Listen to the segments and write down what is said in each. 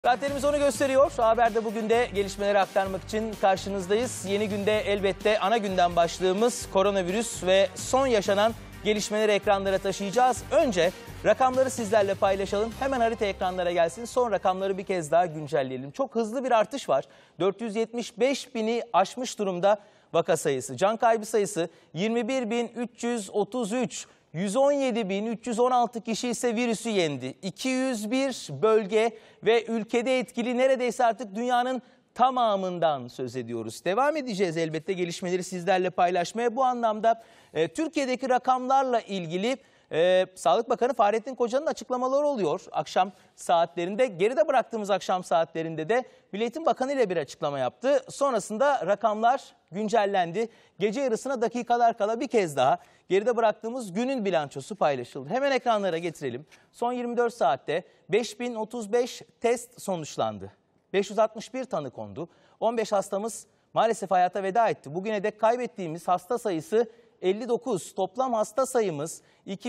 Saatlerimiz onu gösteriyor. Haber'de bugün de gelişmeleri aktarmak için karşınızdayız. Yeni günde elbette ana gündem başlığımız koronavirüs ve son yaşanan gelişmeleri ekranlara taşıyacağız. Önce rakamları sizlerle paylaşalım. Hemen harita ekranlara gelsin. Son rakamları bir kez daha güncelleyelim. Çok hızlı bir artış var. 475 bini aşmış durumda vaka sayısı. Can kaybı sayısı 21.333. 117.316 kişi ise virüsü yendi. 201 bölge ve ülkede etkili neredeyse artık dünyanın tamamından söz ediyoruz. Devam edeceğiz elbette gelişmeleri sizlerle paylaşmaya. Bu anlamda Türkiye'deki rakamlarla ilgili Sağlık Bakanı Fahrettin Koca'nın açıklamaları oluyor akşam saatlerinde. Geride bıraktığımız akşam saatlerinde de Milli Eğitim Bakanı ile bir açıklama yaptı. Sonrasında rakamlar güncellendi. Gece yarısına dakikalar kala bir kez daha geride bıraktığımız günün bilançosu paylaşıldı. Hemen ekranlara getirelim. Son 24 saatte 5035 test sonuçlandı. 561 tanı kondu. 15 hastamız maalesef hayata veda etti. Bugüne dek kaybettiğimiz hasta sayısı 59. Toplam hasta sayımız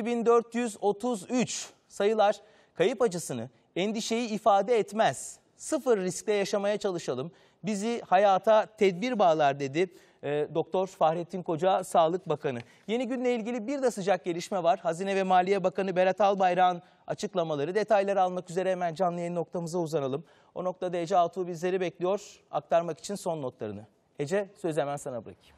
2433. Sayılar kayıp acısını, endişeyi ifade etmez. Sıfır riskle yaşamaya çalışalım. Bizi hayata tedbir bağlar dedi Doktor Fahrettin Koca Sağlık Bakanı. Yeni günle ilgili bir de sıcak gelişme var. Hazine ve Maliye Bakanı Berat Albayrak'ın açıklamaları. Detayları almak üzere hemen canlı yayın noktamıza uzanalım. O noktada Ece Altuğ bizleri bekliyor aktarmak için son notlarını. Ece, sözü hemen sana bırakayım.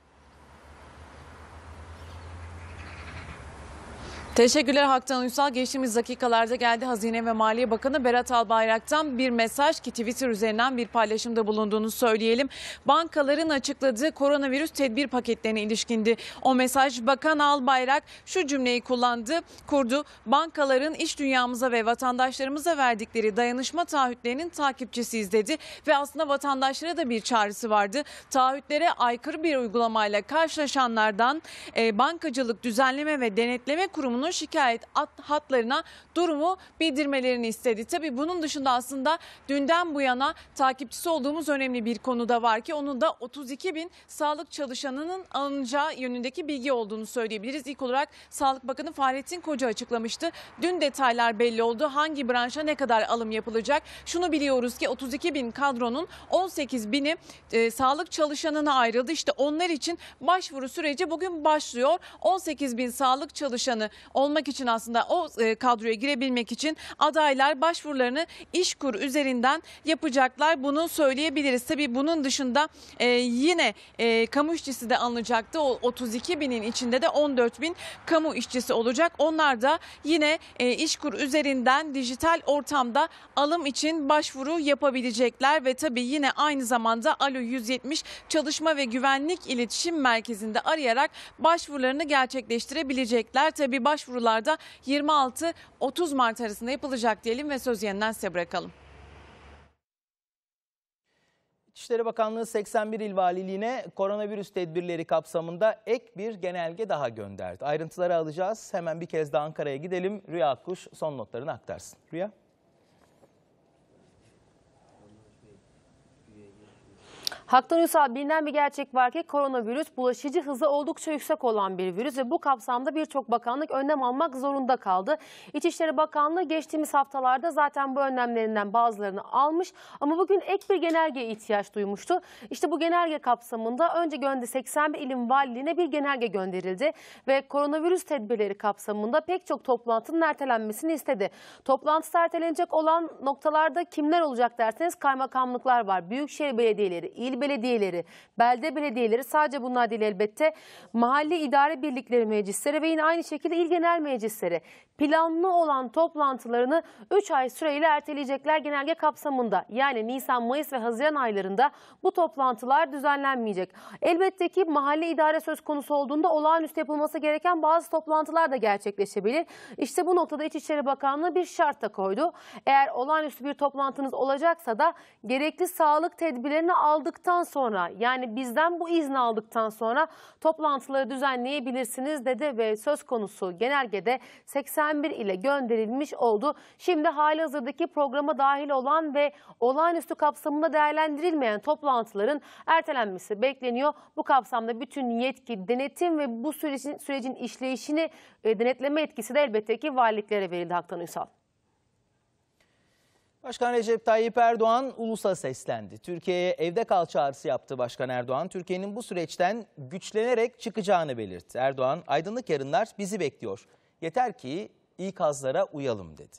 Teşekkürler Haktan Uysal. Geçtiğimiz dakikalarda geldi Hazine ve Maliye Bakanı Berat Albayrak'tan bir mesaj ki Twitter üzerinden bir paylaşımda bulunduğunu söyleyelim. Bankaların açıkladığı koronavirüs tedbir paketlerine ilişkindi. O mesaj Bakan Albayrak şu cümleyi kurdu. Bankaların iş dünyamıza ve vatandaşlarımıza verdikleri dayanışma taahhütlerinin takipçisiyiz dedi. Ve aslında vatandaşlara da bir çağrısı vardı. Taahhütlere aykırı bir uygulamayla karşılaşanlardan Bankacılık Düzenleme ve Denetleme Kurumu'nun şikayet hatlarına durumu bildirmelerini istedi. Tabii bunun dışında aslında dünden bu yana takipçisi olduğumuz önemli bir konu da var ki onun da 32 bin sağlık çalışanının alınacağı yönündeki bilgi olduğunu söyleyebiliriz. İlk olarak Sağlık Bakanı Fahrettin Koca açıklamıştı. Dün detaylar belli oldu. Hangi branşa ne kadar alım yapılacak? Şunu biliyoruz ki 32 bin kadronun 18 bini sağlık çalışanına ayrıldı. İşte onlar için başvuru süreci bugün başlıyor. 18 bin sağlık çalışanı olmak için aslında o kadroya girebilmek için adaylar başvurularını İşkur üzerinden yapacaklar. Bunu söyleyebiliriz. Tabii bunun dışında yine kamu işçisi de alınacaktı. O 32 binin içinde de 14 bin kamu işçisi olacak. Onlar da yine İşkur üzerinden dijital ortamda alım için başvuru yapabilecekler ve tabii yine aynı zamanda Alo 170 Çalışma ve Güvenlik İletişim Merkezi'nde arayarak başvurularını gerçekleştirebilecekler. Tabii başvurularda 26-30 Mart arasında yapılacak diyelim ve sözü yeniden size bırakalım. İçişleri Bakanlığı 81 il valiliğine koronavirüs tedbirleri kapsamında ek bir genelge daha gönderdi. Ayrıntıları alacağız. Hemen bir kez daha Ankara'ya gidelim. Rüya Akkuş son notlarını aktarsın. Rüya. Haktan Uysal, bilinen bir gerçek var ki koronavirüs bulaşıcı hızı oldukça yüksek olan bir virüs ve bu kapsamda birçok bakanlık önlem almak zorunda kaldı. İçişleri Bakanlığı geçtiğimiz haftalarda zaten bu önlemlerinden bazılarını almış ama bugün ek bir genelgeye ihtiyaç duymuştu. İşte bu genelge kapsamında önce 81 ilin valiliğine bir genelge gönderildi ve koronavirüs tedbirleri kapsamında pek çok toplantının ertelenmesini istedi. Toplantısı ertelenecek olan noktalarda kimler olacak derseniz kaymakamlıklar var, büyükşehir belediyeleri, il belediyeleri, belde belediyeleri, sadece bunlar değil elbette, mahalli idare birlikleri meclisleri ve yine aynı şekilde il genel meclisleri planlı olan toplantılarını 3 ay süreyle erteleyecekler genelge kapsamında. Yani Nisan, Mayıs ve Haziran aylarında bu toplantılar düzenlenmeyecek. Elbette ki mahalli idare söz konusu olduğunda olağanüstü yapılması gereken bazı toplantılar da gerçekleşebilir. İşte bu noktada İçişleri Bakanlığı bir şart da koydu. Eğer olağanüstü bir toplantınız olacaksa da gerekli sağlık tedbirlerini aldıktan sonra, yani bizden bu izni aldıktan sonra toplantıları düzenleyebilirsiniz dedi ve söz konusu genelgede 81 ile gönderilmiş oldu. Şimdi halihazırdaki programa dahil olan ve olağanüstü kapsamında değerlendirilmeyen toplantıların ertelenmesi bekleniyor. Bu kapsamda bütün yetki, denetim ve bu sürecin işleyişini denetleme etkisi de elbette ki valiliklere verildi Haktan Uysal. Başkan Recep Tayyip Erdoğan ulusa seslendi. Türkiye'ye evde kal çağrısı yaptı Başkan Erdoğan. Türkiye'nin bu süreçten güçlenerek çıkacağını belirtti. Erdoğan, aydınlık yarınlar bizi bekliyor. Yeter ki ikazlara uyalım dedi.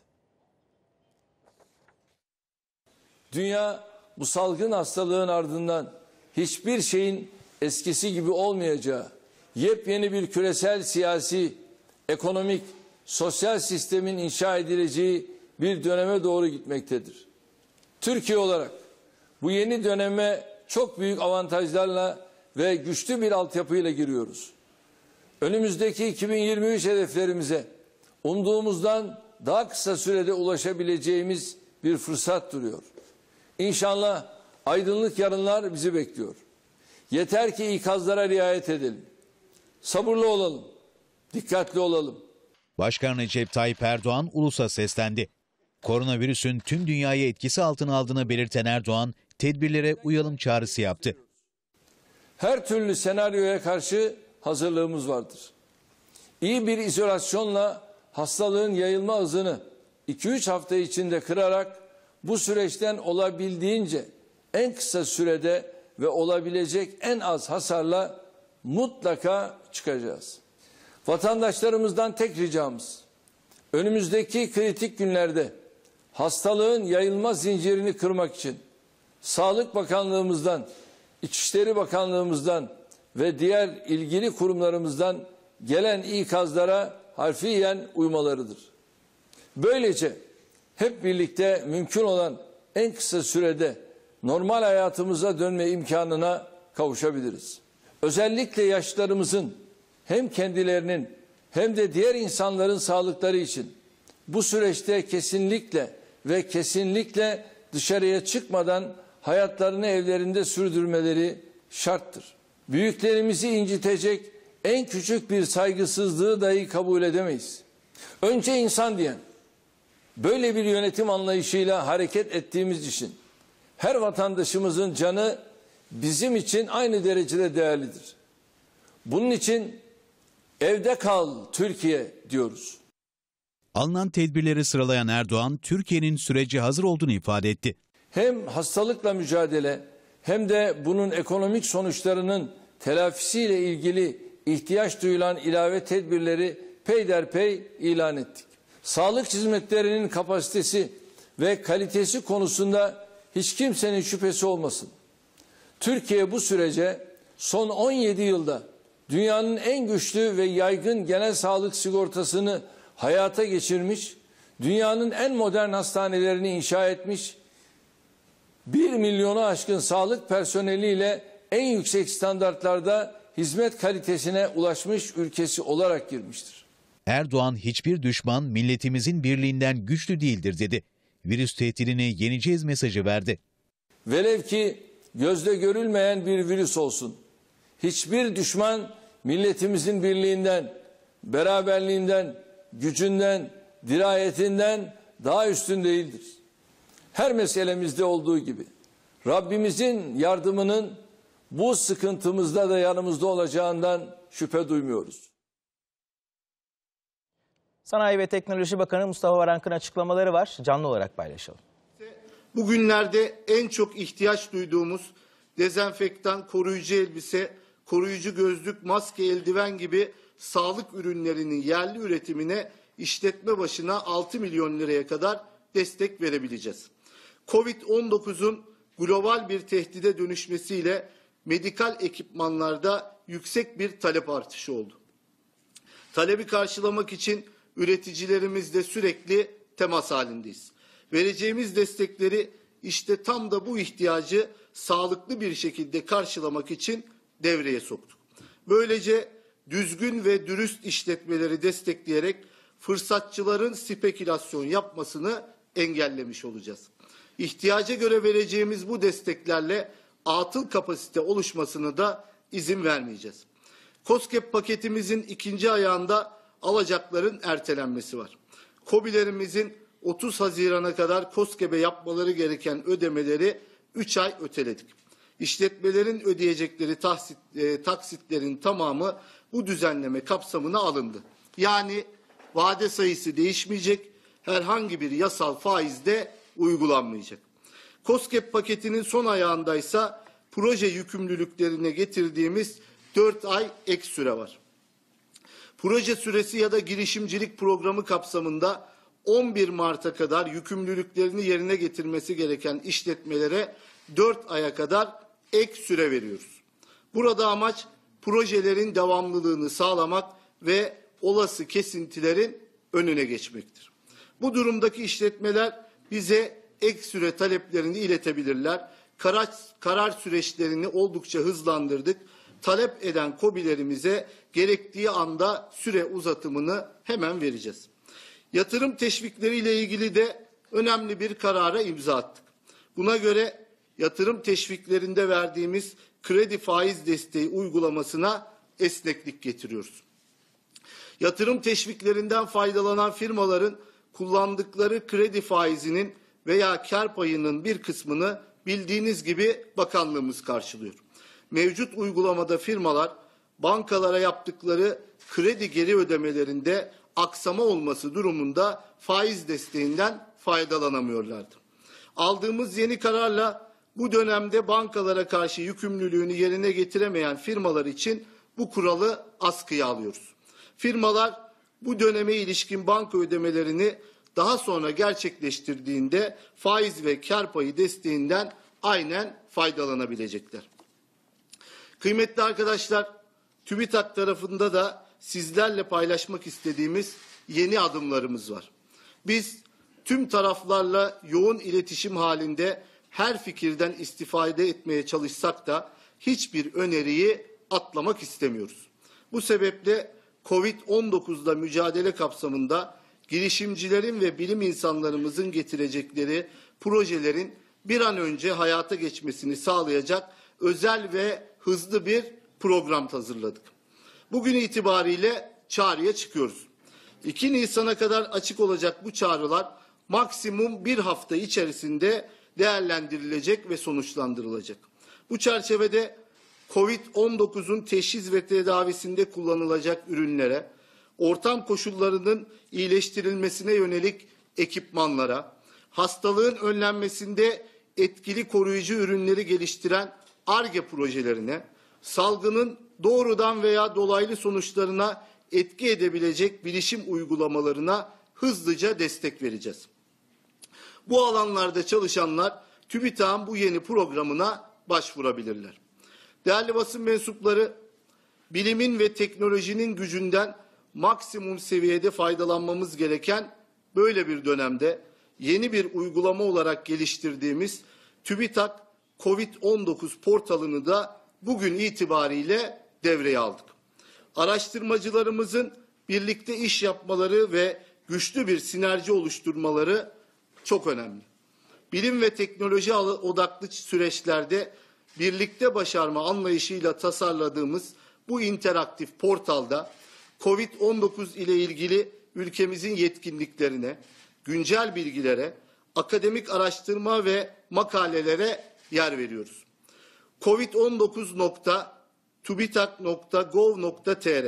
Dünya bu salgın hastalığın ardından hiçbir şeyin eskisi gibi olmayacağı, yepyeni bir küresel siyasi, ekonomik, sosyal sistemin inşa edileceği bir döneme doğru gitmektedir. Türkiye olarak bu yeni döneme çok büyük avantajlarla ve güçlü bir altyapıyla giriyoruz. Önümüzdeki 2023 hedeflerimize umduğumuzdan daha kısa sürede ulaşabileceğimiz bir fırsat duruyor. İnşallah aydınlık yarınlar bizi bekliyor. Yeter ki ikazlara riayet edelim. Sabırlı olalım, dikkatli olalım. Başkan Recep Tayyip Erdoğan ulusa seslendi. Koronavirüsün tüm dünyayı etkisi altına aldığını belirten Erdoğan, tedbirlere uyalım çağrısı yaptı. Her türlü senaryoya karşı hazırlığımız vardır. İyi bir izolasyonla hastalığın yayılma hızını 2-3 hafta içinde kırarak bu süreçten olabildiğince en kısa sürede ve olabilecek en az hasarla mutlaka çıkacağız. Vatandaşlarımızdan tek ricamız, önümüzdeki kritik günlerde hastalığın yayılma zincirini kırmak için Sağlık Bakanlığımızdan, İçişleri Bakanlığımızdan ve diğer ilgili kurumlarımızdan gelen ikazlara harfiyen uymalarıdır. Böylece hep birlikte mümkün olan en kısa sürede normal hayatımıza dönme imkanına kavuşabiliriz. Özellikle yaşlılarımızın hem kendilerinin hem de diğer insanların sağlıkları için bu süreçte kesinlikle dışarıya çıkmadan hayatlarını evlerinde sürdürmeleri şarttır. Büyüklerimizi incitecek en küçük bir saygısızlığı dahi kabul edemeyiz. Önce insan diyen, böyle bir yönetim anlayışıyla hareket ettiğimiz için her vatandaşımızın canı bizim için aynı derecede değerlidir. Bunun için evde kal Türkiye diyoruz. Alınan tedbirleri sıralayan Erdoğan, Türkiye'nin sürece hazır olduğunu ifade etti. Hem hastalıkla mücadele hem de bunun ekonomik sonuçlarının telafisiyle ilgili ihtiyaç duyulan ilave tedbirleri peyderpey ilan ettik. Sağlık hizmetlerinin kapasitesi ve kalitesi konusunda hiç kimsenin şüphesi olmasın. Türkiye bu sürece son 17 yılda dünyanın en güçlü ve yaygın genel sağlık sigortasını hayata geçirmiş, dünyanın en modern hastanelerini inşa etmiş, 1 milyonu aşkın sağlık personeliyle en yüksek standartlarda hizmet kalitesine ulaşmış ülkesi olarak girmiştir. Erdoğan, hiçbir düşman milletimizin birliğinden güçlü değildir dedi. Virüs tehdidini yeneceğiz mesajı verdi. Velev ki gözle görülmeyen bir virüs olsun. Hiçbir düşman milletimizin birliğinden, beraberliğinden, gücünden, dirayetinden daha üstün değildir. Her meselemizde olduğu gibi Rabbimizin yardımının bu sıkıntımızda da yanımızda olacağından şüphe duymuyoruz. Sanayi ve Teknoloji Bakanı Mustafa Varank'ın açıklamaları var. Canlı olarak paylaşalım. Bugünlerde en çok ihtiyaç duyduğumuz dezenfektan, koruyucu elbise, koruyucu gözlük, maske, eldiven gibi sağlık ürünlerinin yerli üretimine işletme başına 6 milyon liraya kadar destek verebileceğiz. Covid-19'un global bir tehdide dönüşmesiyle medikal ekipmanlarda yüksek bir talep artışı oldu. Talebi karşılamak için üreticilerimizle sürekli temas halindeyiz. Vereceğimiz destekleri işte tam da bu ihtiyacı sağlıklı bir şekilde karşılamak için devreye soktuk. Böylece düzgün ve dürüst işletmeleri destekleyerek fırsatçıların spekülasyon yapmasını engellemiş olacağız. İhtiyaca göre vereceğimiz bu desteklerle atıl kapasite oluşmasını da izin vermeyeceğiz. KOSGEB paketimizin ikinci ayağında alacakların ertelenmesi var. KOBİ'lerimizin 30 Haziran'a kadar KOSGEB'e yapmaları gereken ödemeleri 3 ay öteledik. İşletmelerin ödeyecekleri taksitlerin tamamı bu düzenleme kapsamına alındı. Yani vade sayısı değişmeyecek, herhangi bir yasal faiz de uygulanmayacak. KOSGEB paketinin son ayağındaysa proje yükümlülüklerine getirdiğimiz 4 ay ek süre var. Proje süresi ya da girişimcilik programı kapsamında 11 Mart'a kadar yükümlülüklerini yerine getirmesi gereken işletmelere 4 aya kadar ek süre veriyoruz. Burada amaç projelerin devamlılığını sağlamak ve olası kesintilerin önüne geçmektir. Bu durumdaki işletmeler bize ek süre taleplerini iletebilirler. Karar süreçlerini oldukça hızlandırdık. Talep eden KOBİ'lerimize gerektiği anda süre uzatımını hemen vereceğiz. Yatırım teşvikleriyle ilgili de önemli bir karara imza attık. Buna göre yatırım teşviklerinde verdiğimiz kredi faiz desteği uygulamasına esneklik getiriyoruz. Yatırım teşviklerinden faydalanan firmaların kullandıkları kredi faizinin veya kar payının bir kısmını bildiğiniz gibi bakanlığımız karşılıyor. Mevcut uygulamada firmalar bankalara yaptıkları kredi geri ödemelerinde aksama olması durumunda faiz desteğinden faydalanamıyorlardı. Aldığımız yeni kararla bu dönemde bankalara karşı yükümlülüğünü yerine getiremeyen firmalar için bu kuralı askıya alıyoruz. Firmalar bu döneme ilişkin banka ödemelerini daha sonra gerçekleştirdiğinde faiz ve kar payı desteğinden aynen faydalanabilecekler. Kıymetli arkadaşlar, TÜBİTAK tarafında da sizlerle paylaşmak istediğimiz yeni adımlarımız var. Biz tüm taraflarla yoğun iletişim halinde her fikirden istifade etmeye çalışsak da hiçbir öneriyi atlamak istemiyoruz. Bu sebeple Covid-19'la mücadele kapsamında girişimcilerin ve bilim insanlarımızın getirecekleri projelerin bir an önce hayata geçmesini sağlayacak özel ve hızlı bir program hazırladık. Bugün itibariyle çağrıya çıkıyoruz. 2 Nisan'a kadar açık olacak bu çağrılar maksimum bir hafta içerisinde değerlendirilecek ve sonuçlandırılacak. Bu çerçevede Covid-19'un teşhis ve tedavisinde kullanılacak ürünlere, ortam koşullarının iyileştirilmesine yönelik ekipmanlara, hastalığın önlenmesinde etkili koruyucu ürünleri geliştiren ARGE projelerine, salgının doğrudan veya dolaylı sonuçlarına etki edebilecek bilişim uygulamalarına hızlıca destek vereceğiz. Bu alanlarda çalışanlar TÜBİTAK'ın bu yeni programına başvurabilirler. Değerli basın mensupları, bilimin ve teknolojinin gücünden maksimum seviyede faydalanmamız gereken böyle bir dönemde yeni bir uygulama olarak geliştirdiğimiz TÜBİTAK Covid-19 portalını da bugün itibariyle devreye aldık. Araştırmacılarımızın birlikte iş yapmaları ve güçlü bir sinerji oluşturmaları çok önemli. Bilim ve teknoloji odaklı süreçlerde birlikte başarma anlayışıyla tasarladığımız bu interaktif portalda Covid-19 ile ilgili ülkemizin yetkinliklerine, güncel bilgilere, akademik araştırma ve makalelere yer veriyoruz. covid19.tubitak.gov.tr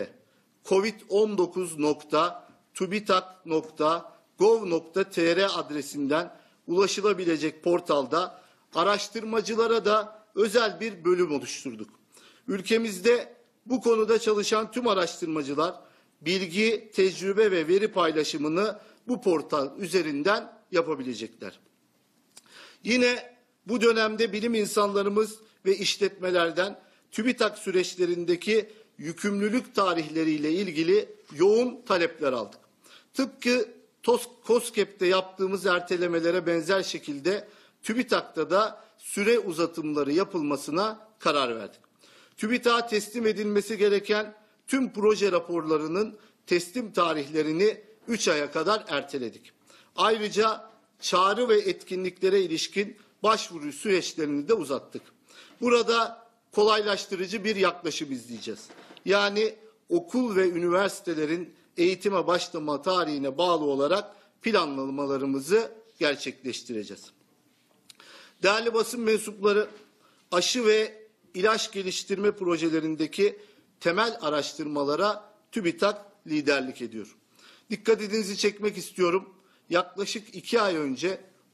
covid19.tubitak.gov.tr adresinden ulaşılabilecek portalda araştırmacılara da özel bir bölüm oluşturduk. Ülkemizde bu konuda çalışan tüm araştırmacılar bilgi, tecrübe ve veri paylaşımını bu portal üzerinden yapabilecekler. Yine bu dönemde bilim insanlarımız ve işletmelerden TÜBİTAK süreçlerindeki yükümlülük tarihleriyle ilgili yoğun talepler aldık. Tıpkı KOSGEB'de yaptığımız ertelemelere benzer şekilde TÜBİTAK'ta da süre uzatımları yapılmasına karar verdik. TÜBİTAK'a teslim edilmesi gereken tüm proje raporlarının teslim tarihlerini 3 aya kadar erteledik. Ayrıca çağrı ve etkinliklere ilişkin başvuru süreçlerini de uzattık. Burada kolaylaştırıcı bir yaklaşım izleyeceğiz. Yani okul ve üniversitelerin eğitime başlama tarihine bağlı olarak planlamalarımızı gerçekleştireceğiz. Değerli basın mensupları, aşı ve ilaç geliştirme projelerindeki temel araştırmalara TÜBİTAK liderlik ediyor. Dikkatinizi çekmek istiyorum. Yaklaşık 2 ay önce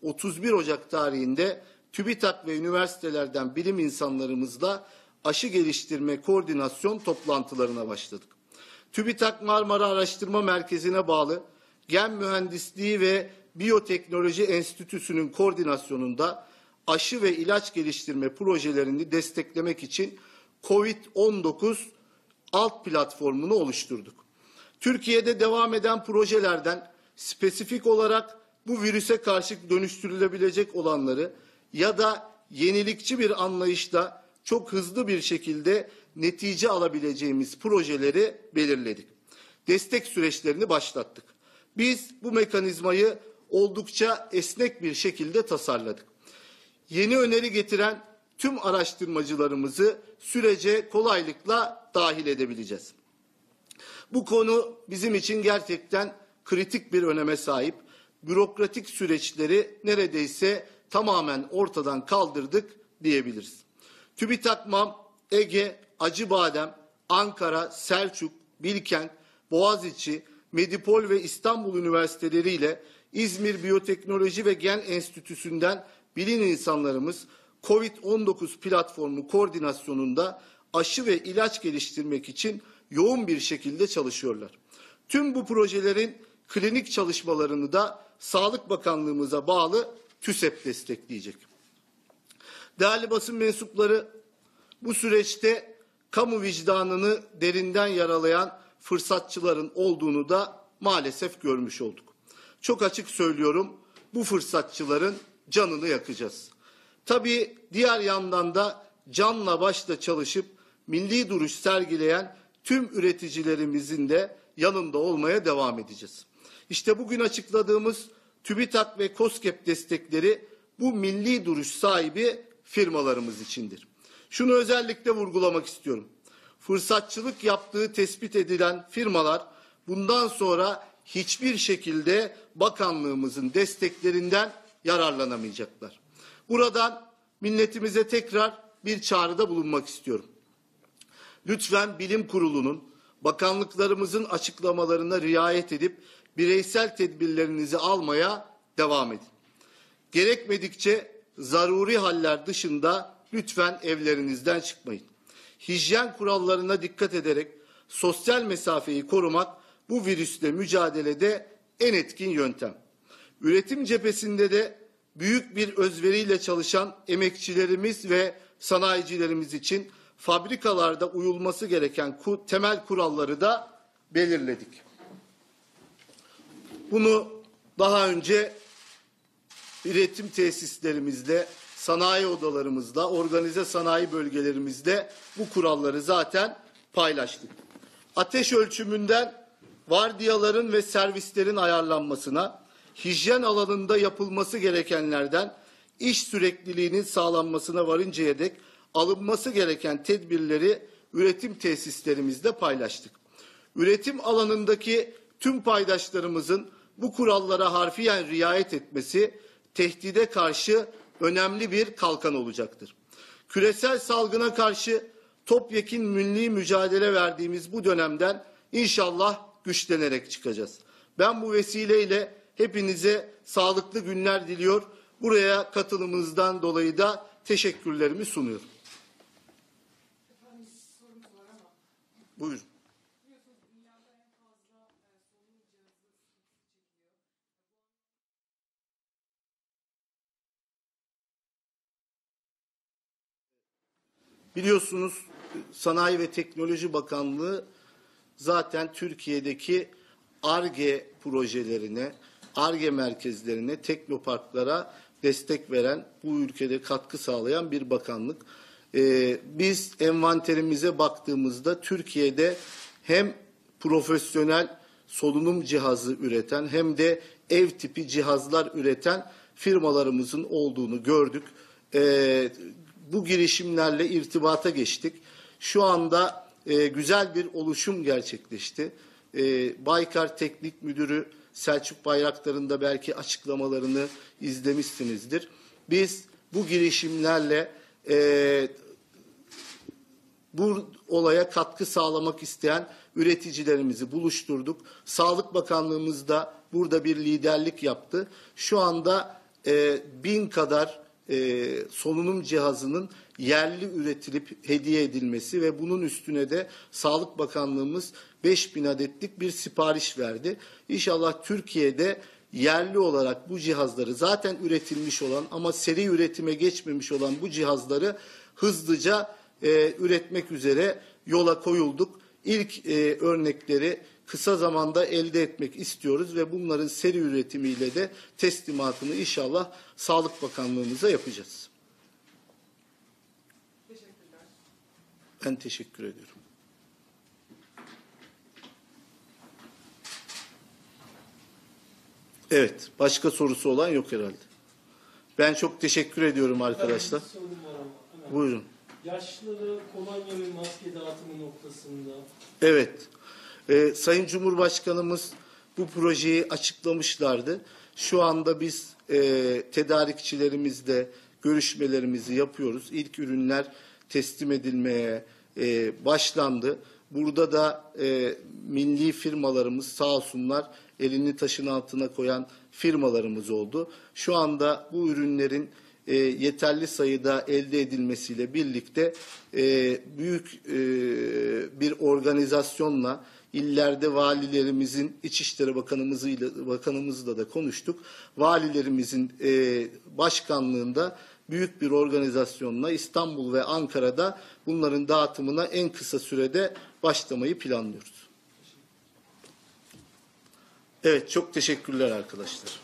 31 Ocak tarihinde TÜBİTAK ve üniversitelerden bilim insanlarımızla aşı geliştirme koordinasyon toplantılarına başladık. TÜBİTAK Marmara Araştırma Merkezi'ne bağlı Gen Mühendisliği ve Biyoteknoloji Enstitüsü'nün koordinasyonunda aşı ve ilaç geliştirme projelerini desteklemek için COVID-19 alt platformunu oluşturduk. Türkiye'de devam eden projelerden spesifik olarak bu virüse karşı dönüştürülebilecek olanları ya da yenilikçi bir anlayışla çok hızlı bir şekilde netice alabileceğimiz projeleri belirledik. Destek süreçlerini başlattık. Biz bu mekanizmayı oldukça esnek bir şekilde tasarladık. Yeni öneri getiren tüm araştırmacılarımızı sürece kolaylıkla dahil edebileceğiz. Bu konu bizim için gerçekten kritik bir öneme sahip. Bürokratik süreçleri neredeyse tamamen ortadan kaldırdık diyebiliriz. TÜBİTAK MAM, Ege, Acıbadem, Ankara, Selçuk, Bilkent, Boğaziçi, Medipol ve İstanbul Üniversiteleri ile İzmir Biyoteknoloji ve Gen Enstitüsü'nden bilim insanlarımız COVID-19 platformu koordinasyonunda aşı ve ilaç geliştirmek için yoğun bir şekilde çalışıyorlar. Tüm bu projelerin klinik çalışmalarını da Sağlık Bakanlığımıza bağlı TÜSEP destekleyecek. Değerli basın mensupları, bu süreçte kamu vicdanını derinden yaralayan fırsatçıların olduğunu da maalesef görmüş olduk. Çok açık söylüyorum, bu fırsatçıların canını yakacağız. Tabii diğer yandan da canla başla çalışıp milli duruş sergileyen tüm üreticilerimizin de yanında olmaya devam edeceğiz. İşte bugün açıkladığımız TÜBİTAK ve KOSGEB destekleri bu milli duruş sahibi firmalarımız içindir. Şunu özellikle vurgulamak istiyorum. Fırsatçılık yaptığı tespit edilen firmalar bundan sonra hiçbir şekilde bakanlığımızın desteklerinden yararlanamayacaklar. Buradan milletimize tekrar bir çağrıda bulunmak istiyorum. Lütfen bilim kurulunun, bakanlıklarımızın açıklamalarına riayet edip bireysel tedbirlerinizi almaya devam edin. Gerekmedikçe zaruri haller dışında lütfen evlerinizden çıkmayın. Hijyen kurallarına dikkat ederek sosyal mesafeyi korumak bu virüsle mücadelede en etkin yöntem. Üretim cephesinde de büyük bir özveriyle çalışan emekçilerimiz ve sanayicilerimiz için fabrikalarda uyulması gereken temel kuralları da belirledik. Bunu daha önce üretim tesislerimizde, sanayi odalarımızda, organize sanayi bölgelerimizde bu kuralları zaten paylaştık. Ateş ölçümünden vardiyaların ve servislerin ayarlanmasına, hijyen alanında yapılması gerekenlerden iş sürekliliğinin sağlanmasına varıncaya dek alınması gereken tedbirleri üretim tesislerimizde paylaştık. Üretim alanındaki tüm paydaşlarımızın bu kurallara harfiyen riayet etmesi tehdide karşı önemli bir kalkan olacaktır. Küresel salgına karşı topyekün milli mücadele verdiğimiz bu dönemden inşallah güçlenerek çıkacağız. Ben bu vesileyle hepinize sağlıklı günler diliyor. Buraya katılımınızdan dolayı da teşekkürlerimi sunuyorum. Buyurun. Biliyorsunuz Sanayi ve Teknoloji Bakanlığı zaten Türkiye'deki Ar-Ge projelerine, Ar-Ge merkezlerine, teknoparklara destek veren, bu ülkede katkı sağlayan bir bakanlık. Biz envanterimize baktığımızda Türkiye'de hem profesyonel solunum cihazı üreten hem de ev tipi cihazlar üreten firmalarımızın olduğunu gördük. Bu girişimlerle irtibata geçtik. Şu anda güzel bir oluşum gerçekleşti. Baykar Teknik Müdürü Selçuk Bayraktar'ın da belki açıklamalarını izlemişsinizdir. Biz bu girişimlerle bu olaya katkı sağlamak isteyen üreticilerimizi buluşturduk. Sağlık Bakanlığımız da burada bir liderlik yaptı. Şu anda 1000 kadar solunum cihazının yerli üretilip hediye edilmesi ve bunun üstüne de Sağlık Bakanlığımız 5000 adetlik bir sipariş verdi. İnşallah Türkiye'de yerli olarak bu cihazları zaten üretilmiş olan ama seri üretime geçmemiş olan bu cihazları hızlıca üretmek üzere yola koyulduk. İlk örnekleri kısa zamanda elde etmek istiyoruz ve bunların seri üretimiyle de teslimatını inşallah Sağlık Bakanlığımıza yapacağız. Teşekkürler. Ben teşekkür ediyorum. Evet, başka sorusu olan yok herhalde. Ben çok teşekkür ediyorum arkadaşlar. Bir sorum var ama. Buyurun. Yaşlılara kolonya ve maske dağıtımı noktasında. Evet, Sayın Cumhurbaşkanımız bu projeyi açıklamışlardı. Şu anda biz tedarikçilerimizle görüşmelerimizi yapıyoruz. İlk ürünler teslim edilmeye başlandı. Burada da milli firmalarımız sağ olsunlar elini taşın altına koyan firmalarımız oldu. Şu anda bu ürünlerin yeterli sayıda elde edilmesiyle birlikte büyük bir organizasyonla illerde valilerimizin, İçişleri Bakanımızla da konuştuk. Valilerimizin başkanlığında büyük bir organizasyonla İstanbul ve Ankara'da bunların dağıtımına en kısa sürede başlamayı planlıyoruz. Evet, çok teşekkürler arkadaşlar.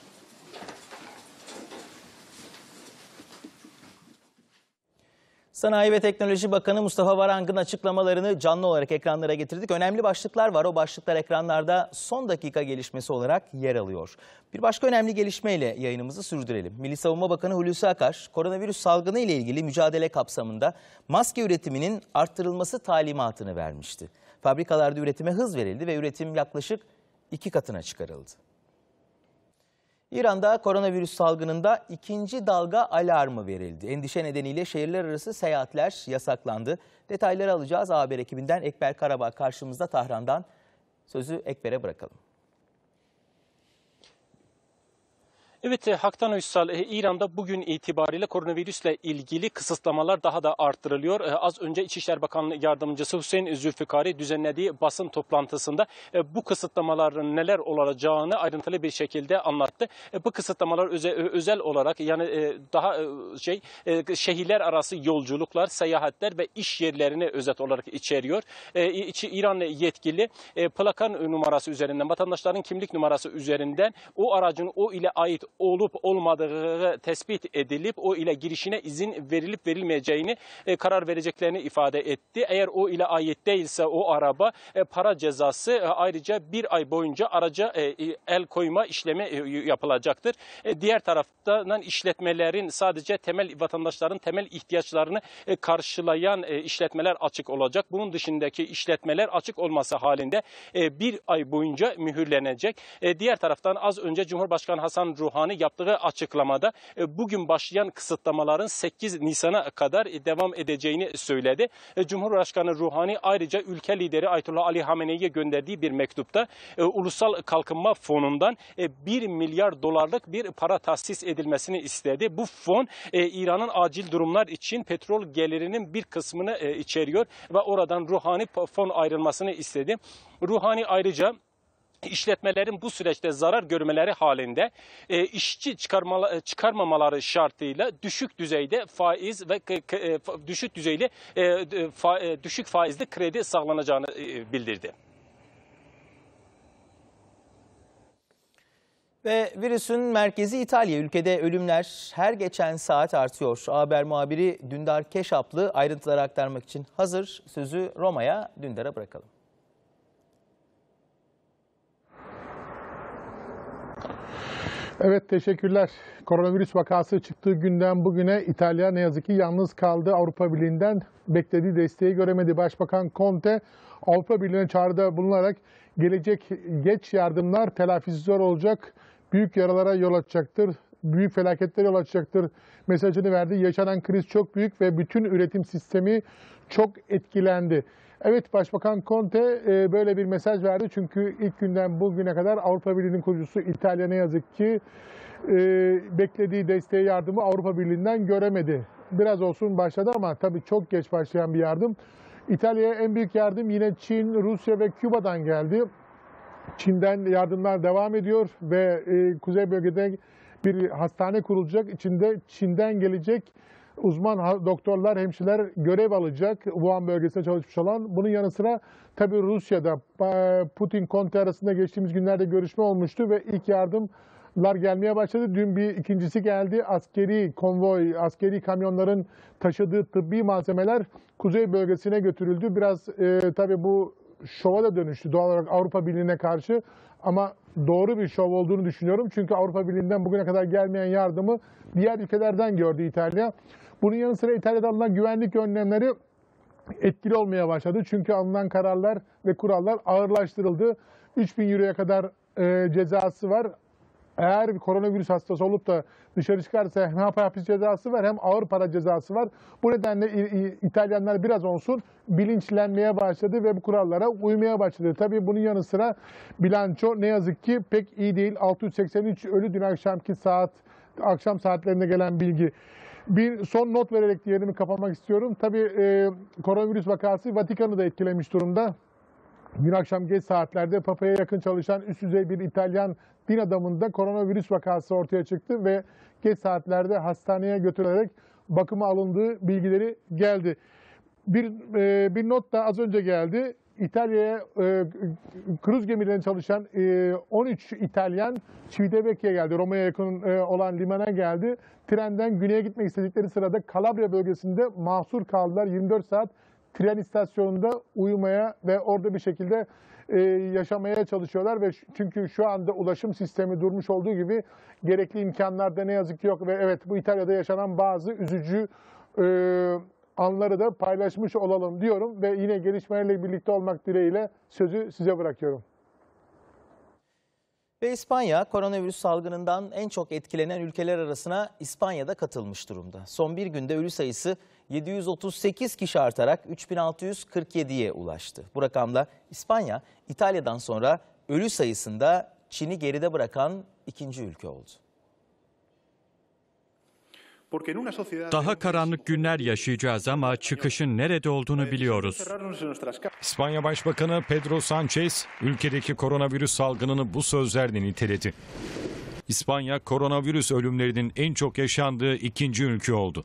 Sanayi ve Teknoloji Bakanı Mustafa Varangu'nun açıklamalarını canlı olarak ekranlara getirdik. Önemli başlıklar var. O başlıklar ekranlarda son dakika gelişmesi olarak yer alıyor. Bir başka önemli gelişmeyle yayınımızı sürdürelim. Milli Savunma Bakanı Hulusi Akar, koronavirüs salgını ile ilgili mücadele kapsamında maske üretiminin arttırılması talimatını vermişti. Fabrikalarda üretime hız verildi ve üretim yaklaşık 2 katına çıkarıldı. İran'da koronavirüs salgınında ikinci dalga alarmı verildi. Endişe nedeniyle şehirler arası seyahatler yasaklandı. Detayları alacağız. Haber ekibinden Ekber Karabağ karşımızda Tahran'dan. Sözü Ekber'e bırakalım. Evet Haktan Uysal, İran'da bugün itibariyle koronavirüsle ilgili kısıtlamalar daha da arttırılıyor. Az önce İçişleri Bakanlığı Yardımcısı Hüseyin Zülfikari düzenlediği basın toplantısında bu kısıtlamaların neler olacağını ayrıntılı bir şekilde anlattı. Bu kısıtlamalar özel olarak yani daha şehirler arası yolculuklar, seyahatler ve iş yerlerini özet olarak içeriyor. İran yetkili plaka numarası üzerinden, vatandaşların kimlik numarası üzerinden o aracın o ile ait olup olmadığı tespit edilip o ile girişine izin verilip verilmeyeceğini karar vereceklerini ifade etti. Eğer o ile ait değilse o araba para cezası ayrıca bir ay boyunca araca el koyma işlemi yapılacaktır. Diğer taraftan işletmelerin sadece vatandaşların temel ihtiyaçlarını karşılayan işletmeler açık olacak. Bunun dışındaki işletmeler açık olması halinde bir ay boyunca mühürlenecek. Diğer taraftan az önce Cumhurbaşkanı Hasan Ruhani yaptığı açıklamada bugün başlayan kısıtlamaların 8 Nisan'a kadar devam edeceğini söyledi. Cumhurbaşkanı Ruhani ayrıca ülke lideri Ayetullah Ali Hamenei'ye gönderdiği bir mektupta Ulusal Kalkınma Fonu'ndan 1 milyar dolarlık bir para tahsis edilmesini istedi. Bu fon İran'ın acil durumlar için petrol gelirinin bir kısmını içeriyor ve oradan Ruhani fon ayrılmasını istedi. Ruhani ayrıca İşletmelerin bu süreçte zarar görmeleri halinde işçi çıkarmamaları şartıyla düşük düzeyde faiz ve düşük faizli kredi sağlanacağını bildirdi. Ve virüsün merkezi İtalya. Ülkede ölümler her geçen saat artıyor. Haber muhabiri Dündar Keşaplı ayrıntıları aktarmak için hazır. Sözü Roma'ya, Dündar'a bırakalım. Evet, teşekkürler. Koronavirüs vakası çıktığı günden bugüne İtalya ne yazık ki yalnız kaldı. Avrupa Birliği'nden beklediği desteği göremedi. Başbakan Conte Avrupa Birliği'ne çağrıda bulunarak gelecek geç yardımlar telafisi zor olacak, büyük yaralara yol açacaktır, büyük felaketlere yol açacaktır mesajını verdi. Yaşanan kriz çok büyük ve bütün üretim sistemi çok etkilendi. Evet, Başbakan Conte böyle bir mesaj verdi çünkü ilk günden bugüne kadar Avrupa Birliği'nin kurucusu İtalya ne yazık ki beklediği desteği, yardımı Avrupa Birliği'nden göremedi. Biraz olsun başladı ama tabii çok geç başlayan bir yardım. İtalya'ya en büyük yardım yine Çin, Rusya ve Küba'dan geldi. Çin'den yardımlar devam ediyor ve kuzey bölgede bir hastane kurulacak. İçinde Çin'den gelecek uzman doktorlar, hemşireler görev alacak. Wuhan bölgesinde çalışmış olan. Bunun yanı sıra tabii Rusya'da Putin-Conte arasında geçtiğimiz günlerde görüşme olmuştu ve ilk yardımlar gelmeye başladı. Dün bir ikincisi geldi. Askeri konvoy, askeri kamyonların taşıdığı tıbbi malzemeler kuzey bölgesine götürüldü. Biraz tabii bu şova da dönüştü doğal olarak Avrupa Birliği'ne karşı ama doğru bir şov olduğunu düşünüyorum. Çünkü Avrupa Birliği'nden bugüne kadar gelmeyen yardımı diğer ülkelerden gördü İtalya. Bunun yanı sıra İtalya'da alınan güvenlik önlemleri etkili olmaya başladı. Çünkü alınan kararlar ve kurallar ağırlaştırıldı. 3.000 euroya kadar cezası var. Eğer bir koronavirüs hastası olup da dışarı çıkarsa hem hapis cezası var hem ağır para cezası var. Bu nedenle İtalyanlar biraz olsun bilinçlenmeye başladı ve bu kurallara uymaya başladı. Tabii bunun yanı sıra bilanço ne yazık ki pek iyi değil. 683 ölü dün akşam saatlerinde gelen bilgi. Bir son not vererek diğerini kapamak istiyorum. Tabii koronavirüs vakası Vatikan'ı da etkilemiş durumda. Dün akşam geç saatlerde Papa'ya yakın çalışan üst düzey bir İtalyan din adamında koronavirüs vakası ortaya çıktı ve geç saatlerde hastaneye götürülerek bakıma alındığı bilgileri geldi. Bir not da az önce geldi. İtalya'ya kruz gemilerinde çalışan 13 İtalyan Civitavecchia'ya geldi. Roma'ya yakın olan limana geldi. Trenden güneye gitmek istedikleri sırada Calabria bölgesinde mahsur kaldılar. 24 saat tren istasyonunda uyumaya ve orada bir şekilde yaşamaya çalışıyorlar ve çünkü şu anda ulaşım sistemi durmuş olduğu gibi gerekli imkanlar da ne yazık ki yok ve evet bu İtalya'da yaşanan bazı üzücü anları da paylaşmış olalım diyorum ve yine gelişmelerle birlikte olmak dileğiyle sözü size bırakıyorum. Ve İspanya koronavirüs salgınından en çok etkilenen ülkeler arasına İspanya'da katılmış durumda. Son bir günde ölü sayısı 738 kişi artarak 3647'ye ulaştı. Bu rakamla İspanya, İtalya'dan sonra ölü sayısında Çin'i geride bırakan ikinci ülke oldu. Daha karanlık günler yaşayacağız ama çıkışın nerede olduğunu biliyoruz. İspanya Başbakanı Pedro Sánchez ülkedeki koronavirüs salgınını bu sözlerle niteledi. İspanya koronavirüs ölümlerinin en çok yaşandığı ikinci ülke oldu.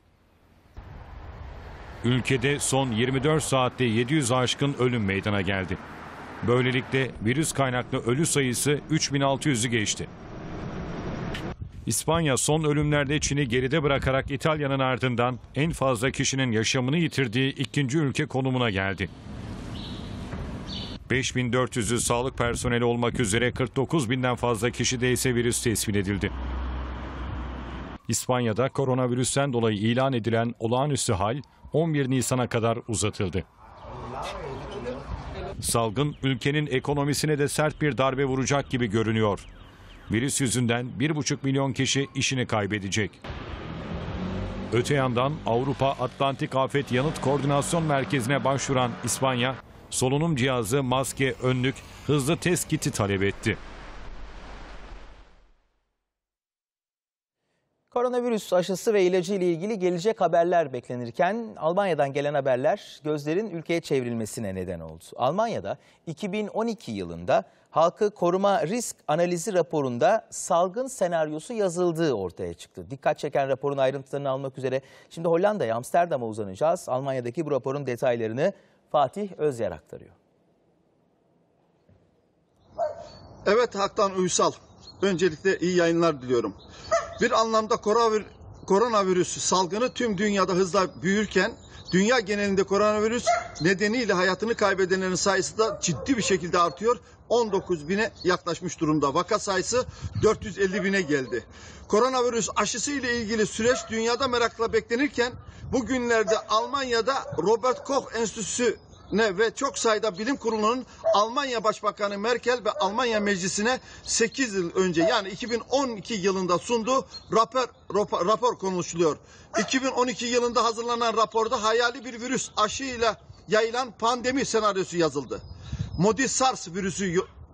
Ülkede son 24 saatte 700 aşkın ölüm meydana geldi. Böylelikle virüs kaynaklı ölü sayısı 3600'ü geçti. İspanya son ölümlerde Çin'i geride bırakarak İtalya'nın ardından en fazla kişinin yaşamını yitirdiği ikinci ülke konumuna geldi. 5400'ü sağlık personeli olmak üzere 49.000'den fazla kişide ise virüs tespit edildi. İspanya'da koronavirüsten dolayı ilan edilen olağanüstü hal 11 Nisan'a kadar uzatıldı. Salgın ülkenin ekonomisine de sert bir darbe vuracak gibi görünüyor. Virüs yüzünden 1,5 milyon kişi işini kaybedecek. Öte yandan Avrupa Atlantik Afet Yanıt Koordinasyon Merkezi'ne başvuran İspanya, solunum cihazı, maske, önlük, hızlı test kiti talep etti. Koronavirüs aşısı ve ilacı ile ilgili gelecek haberler beklenirken Almanya'dan gelen haberler gözlerin ülkeye çevrilmesine neden oldu. Almanya'da 2012 yılında halkı koruma risk analizi raporunda salgın senaryosu yazıldığı ortaya çıktı. Dikkat çeken raporun ayrıntılarını almak üzere şimdi Hollanda'ya, Amsterdam'a uzanacağız. Almanya'daki bu raporun detaylarını Fatih Özyer aktarıyor. Evet Haktan Uysal, öncelikle iyi yayınlar diliyorum. Bir anlamda koronavirüs salgını tüm dünyada hızla büyürken dünya genelinde koronavirüs nedeniyle hayatını kaybedenlerin sayısı da ciddi bir şekilde artıyor. 19.000'e yaklaşmış durumda. Vaka sayısı 450.000'e geldi. Koronavirüs aşısı ile ilgili süreç dünyada merakla beklenirken bugünlerde Almanya'da Robert Koch Enstitüsü ve çok sayıda bilim kurulunun Almanya Başbakanı Merkel ve Almanya Meclisi'ne 8 yıl önce yani 2012 yılında sunduğu rapor konuşuluyor. 2012 yılında hazırlanan raporda hayali bir virüs aşıyla yayılan pandemi senaryosu yazıldı. Modi SARS virüsü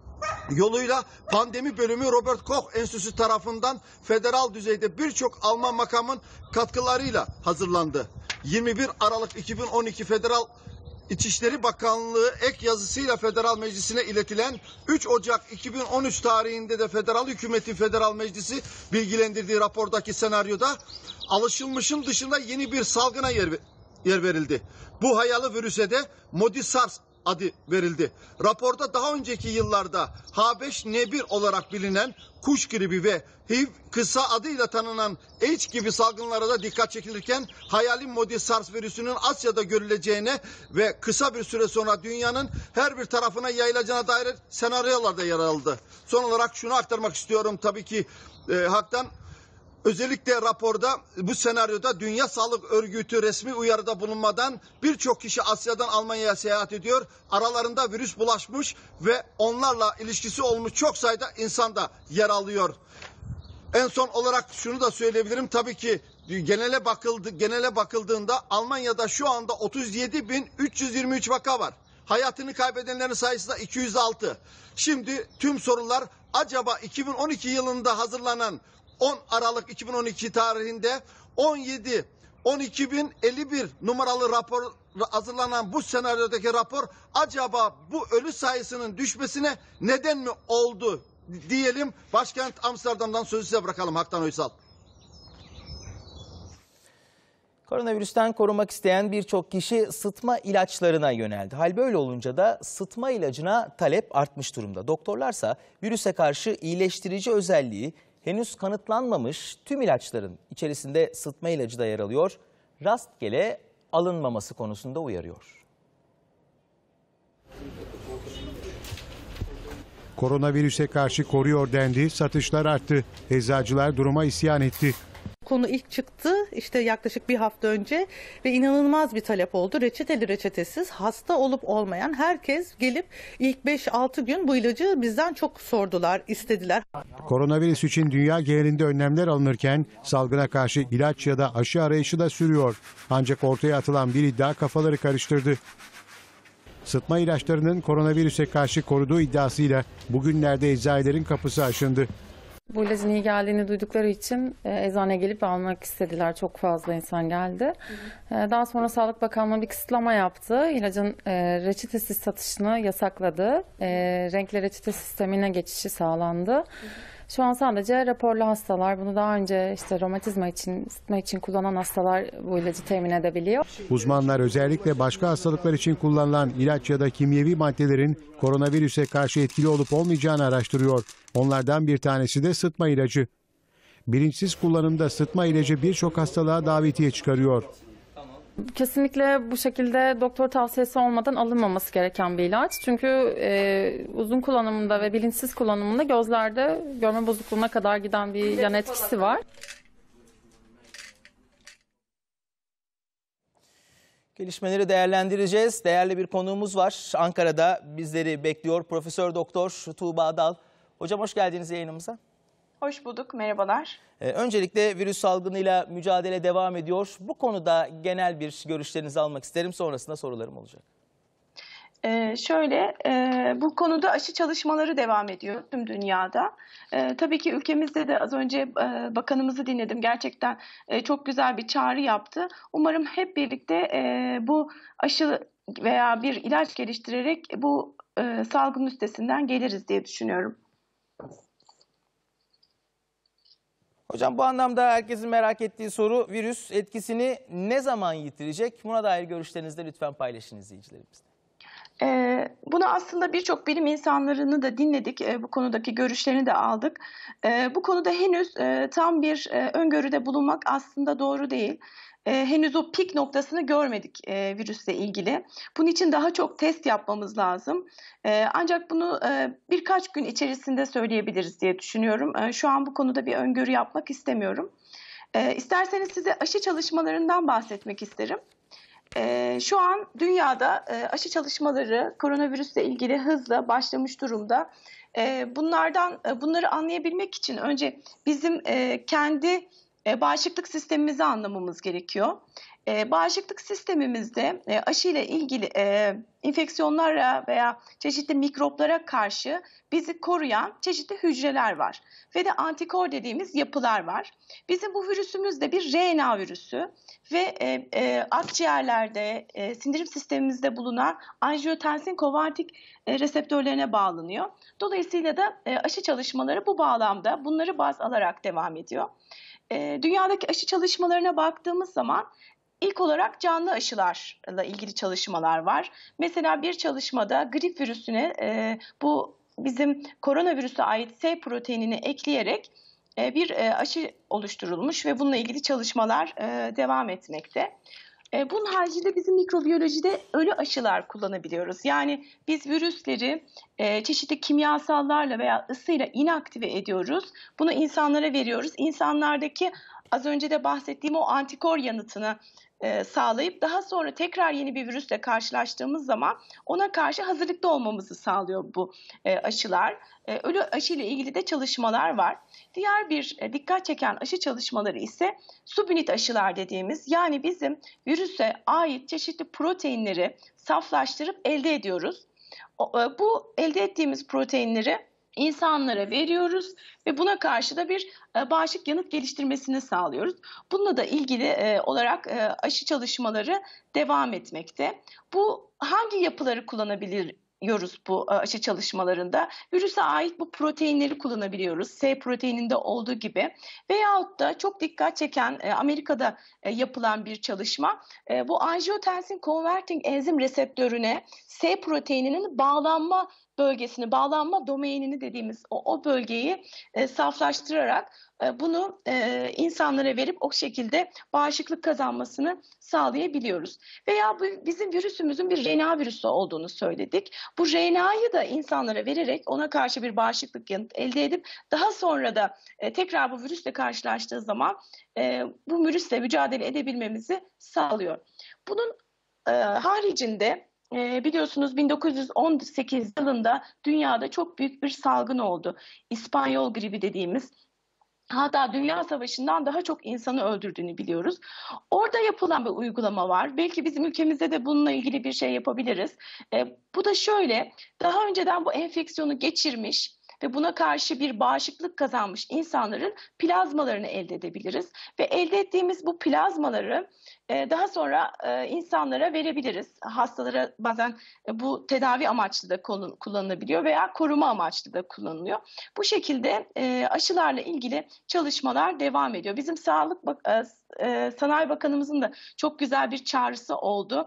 yoluyla pandemi bölümü Robert Koch Enstitüsü tarafından federal düzeyde birçok Alman makamın katkılarıyla hazırlandı. 21 Aralık 2012 Federal İçişleri Bakanlığı ek yazısıyla Federal Meclisi'ne iletilen 3 Ocak 2013 tarihinde de Federal Hükümetin Federal Meclisi bilgilendirdiği rapordaki senaryoda alışılmışın dışında yeni bir salgına yer verildi. Bu hayalı virüse de Modi-SARS adı verildi. Raporda daha önceki yıllarda H5N1 olarak bilinen kuş gribi ve HIV kısa adıyla tanınan AIDS gibi salgınlara da dikkat çekilirken hayali Modi-SARS virüsünün Asya'da görüleceğine ve kısa bir süre sonra dünyanın her bir tarafına yayılacağına dair senaryolar da yer aldı. Son olarak şunu aktarmak istiyorum tabii ki Hak'tan. Özellikle raporda bu senaryoda Dünya Sağlık Örgütü resmi uyarıda bulunmadan birçok kişi Asya'dan Almanya'ya seyahat ediyor. Aralarında virüs bulaşmış ve onlarla ilişkisi olmuş çok sayıda insan da yer alıyor. En son olarak şunu da söyleyebilirim. Tabii ki genele bakıldığında Almanya'da şu anda 37.323 vaka var. Hayatını kaybedenlerin sayısı da 206. Şimdi tüm sorular acaba 2012 yılında hazırlanan 10 Aralık 2012 tarihinde 12.051 numaralı rapor hazırlanan bu senaryodaki rapor acaba bu ölü sayısının düşmesine neden mi oldu diyelim. Başkent Amsterdam'dan sözü size bırakalım Haktan Uysal. Koronavirüsten korunmak isteyen birçok kişi sıtma ilaçlarına yöneldi. Hal böyle olunca da sıtma ilacına talep artmış durumda. Doktorlarsa virüse karşı iyileştirici özelliği henüz kanıtlanmamış tüm ilaçların içerisinde sıtma ilacı da yer alıyor. Rastgele alınmaması konusunda uyarıyor. Koronavirüse karşı koruyor dendi, satışlar arttı. Eczacılar duruma isyan etti. Konu ilk çıktı işte yaklaşık bir hafta önce ve inanılmaz bir talep oldu. Reçeteli reçetesiz hasta olup olmayan herkes gelip ilk 5-6 gün bu ilacı bizden çok sordular, istediler. Koronavirüs için dünya genelinde önlemler alınırken salgına karşı ilaç ya da aşı arayışı da sürüyor. Ancak ortaya atılan bir iddia kafaları karıştırdı. Sıtma ilaçlarının koronavirüse karşı koruduğu iddiasıyla bugünlerde eczanelerin kapısı aşındı. Bu ilacın iyi geldiğini duydukları için eczaneye gelip almak istediler. Çok fazla insan geldi. Daha sonra Sağlık Bakanlığı bir kısıtlama yaptı. İlacın reçetesiz satışını yasakladı. Renkli reçete sistemine geçişi sağlandı. Şu an sadece raporlu hastalar, bunu daha önce işte romatizma için, sıtma için kullanan hastalar bu ilacı temin edebiliyor. Uzmanlar özellikle başka hastalıklar için kullanılan ilaç ya da kimyevi maddelerin koronavirüse karşı etkili olup olmayacağını araştırıyor. Onlardan bir tanesi de sıtma ilacı. Bilinçsiz kullanımda sıtma ilacı birçok hastalığa davetiye çıkarıyor. Kesinlikle bu şekilde doktor tavsiyesi olmadan alınmaması gereken bir ilaç. Çünkü uzun kullanımında ve bilinçsiz kullanımında gözlerde görme bozukluğuna kadar giden bir yan etkisi var. Gelişmeleri değerlendireceğiz. Değerli bir konuğumuz var. Ankara'da bizleri bekliyor. Profesör Doktor Tuğba Dal. Hocam hoş geldiniz yayınımıza. Hoş bulduk, merhabalar. Öncelikle virüs salgınıyla mücadele devam ediyor. Bu konuda genel bir görüşlerinizi almak isterim. Sonrasında sorularım olacak. Bu konuda aşı çalışmaları devam ediyor tüm dünyada. Tabii ki ülkemizde de az önce bakanımızı dinledim. Gerçekten çok güzel bir çağrı yaptı. Umarım hep birlikte bu aşı veya bir ilaç geliştirerek bu salgının üstesinden geliriz diye düşünüyorum. Hocam bu anlamda herkesin merak ettiği soru, virüs etkisini ne zaman yitirecek? Buna dair görüşlerinizi de lütfen paylaşın izleyicilerimizle. Bunu aslında birçok bilim insanlarını da dinledik. Bu konudaki görüşlerini de aldık. Bu konuda henüz tam bir öngörüde bulunmak aslında doğru değil. Henüz o pik noktasını görmedik virüsle ilgili. Bunun için daha çok test yapmamız lazım. Ancak bunu birkaç gün içerisinde söyleyebiliriz diye düşünüyorum. Şu an bu konuda bir öngörü yapmak istemiyorum. İsterseniz size aşı çalışmalarından bahsetmek isterim. Şu an dünyada aşı çalışmaları koronavirüsle ilgili hızla başlamış durumda. Bunları anlayabilmek için önce bizim kendi bağışıklık sistemimizi anlamamız gerekiyor. Bağışıklık sistemimizde aşıyla ilgili enfeksiyonlara veya çeşitli mikroplara karşı bizi koruyan çeşitli hücreler var. Ve de antikor dediğimiz yapılar var. Bizim bu virüsümüz de bir RNA virüsü ve akciğerlerde, sindirim sistemimizde bulunan angiotensin konverting reseptörlerine bağlanıyor. Dolayısıyla da aşı çalışmaları bu bağlamda bunları baz alarak devam ediyor. Dünyadaki aşı çalışmalarına baktığımız zaman İlk olarak canlı aşılarla ilgili çalışmalar var. Mesela bir çalışmada grip virüsüne bu bizim koronavirüse ait S proteinini ekleyerek bir aşı oluşturulmuş ve bununla ilgili çalışmalar devam etmekte. Bunun haricinde bizim mikrobiyolojide ölü aşılar kullanabiliyoruz. Yani biz virüsleri çeşitli kimyasallarla veya ısıyla inaktive ediyoruz. Bunu insanlara veriyoruz. İnsanlardaki az önce de bahsettiğim o antikor yanıtını sağlayıp daha sonra tekrar yeni bir virüsle karşılaştığımız zaman ona karşı hazırlıklı olmamızı sağlıyor bu aşılar. Ölü aşı ile ilgili de çalışmalar var. Diğer bir dikkat çeken aşı çalışmaları ise subunit aşılar dediğimiz, yani bizim virüse ait çeşitli proteinleri saflaştırıp elde ediyoruz. Bu elde ettiğimiz proteinleri insanlara veriyoruz ve buna karşı da bir bağışıklık yanıt geliştirmesini sağlıyoruz. Bununla da ilgili olarak aşı çalışmaları devam etmekte. Bu hangi yapıları kullanabiliyoruz bu aşı çalışmalarında? Virüse ait bu proteinleri kullanabiliyoruz. S proteininde olduğu gibi. Veyahut da çok dikkat çeken Amerika'da yapılan bir çalışma, bu angiotensin converting enzim reseptörüne S proteininin bağlanma bölgesini, bağlanma domainini dediğimiz o bölgeyi saflaştırarak bunu insanlara verip o şekilde bağışıklık kazanmasını sağlayabiliyoruz. Veya bizim virüsümüzün bir RNA virüsü olduğunu söyledik. Bu RNA'yı da insanlara vererek ona karşı bir bağışıklık yanıt elde edip daha sonra da tekrar bu virüsle karşılaştığı zaman bu virüsle mücadele edebilmemizi sağlıyor. Bunun haricinde biliyorsunuz 1918 yılında dünyada çok büyük bir salgın oldu. İspanyol gribi dediğimiz, hatta Dünya Savaşı'ndan daha çok insanı öldürdüğünü biliyoruz. Orada yapılan bir uygulama var. Belki bizim ülkemizde de bununla ilgili bir şey yapabiliriz. Bu da şöyle, daha önceden bu enfeksiyonu geçirmiş ve buna karşı bir bağışıklık kazanmış insanların plazmalarını elde edebiliriz. Ve elde ettiğimiz bu plazmaları daha sonra insanlara verebiliriz. Hastalara bazen bu tedavi amaçlı da kullanılabiliyor veya koruma amaçlı da kullanılıyor. Bu şekilde aşılarla ilgili çalışmalar devam ediyor. Bizim Sanayi Bakanımızın da çok güzel bir çağrısı oldu.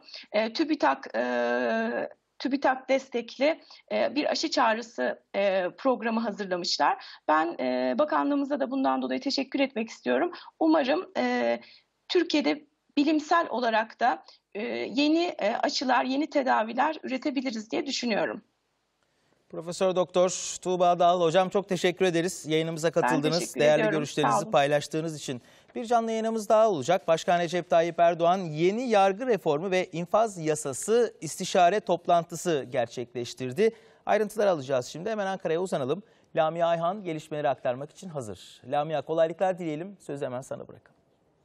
TÜBİTAK destekli bir aşı çağrısı programı hazırlamışlar. Ben bakanlığımıza da bundan dolayı teşekkür etmek istiyorum. Umarım Türkiye'de bilimsel olarak da yeni aşılar, yeni tedaviler üretebiliriz diye düşünüyorum. Profesör Doktor Tuğba Dağlı hocam, çok teşekkür ederiz. Yayınımıza katıldınız. Değerli görüşlerinizi paylaştığınız için. Bir canlı yayınımız daha olacak. Başkan Recep Tayyip Erdoğan yeni yargı reformu ve infaz yasası istişare toplantısı gerçekleştirdi. Ayrıntılar alacağız şimdi. Hemen Ankara'ya uzanalım. Lamia Ayhan gelişmeleri aktarmak için hazır. Lamia, kolaylıklar dileyelim. Sözü hemen sana bırakalım.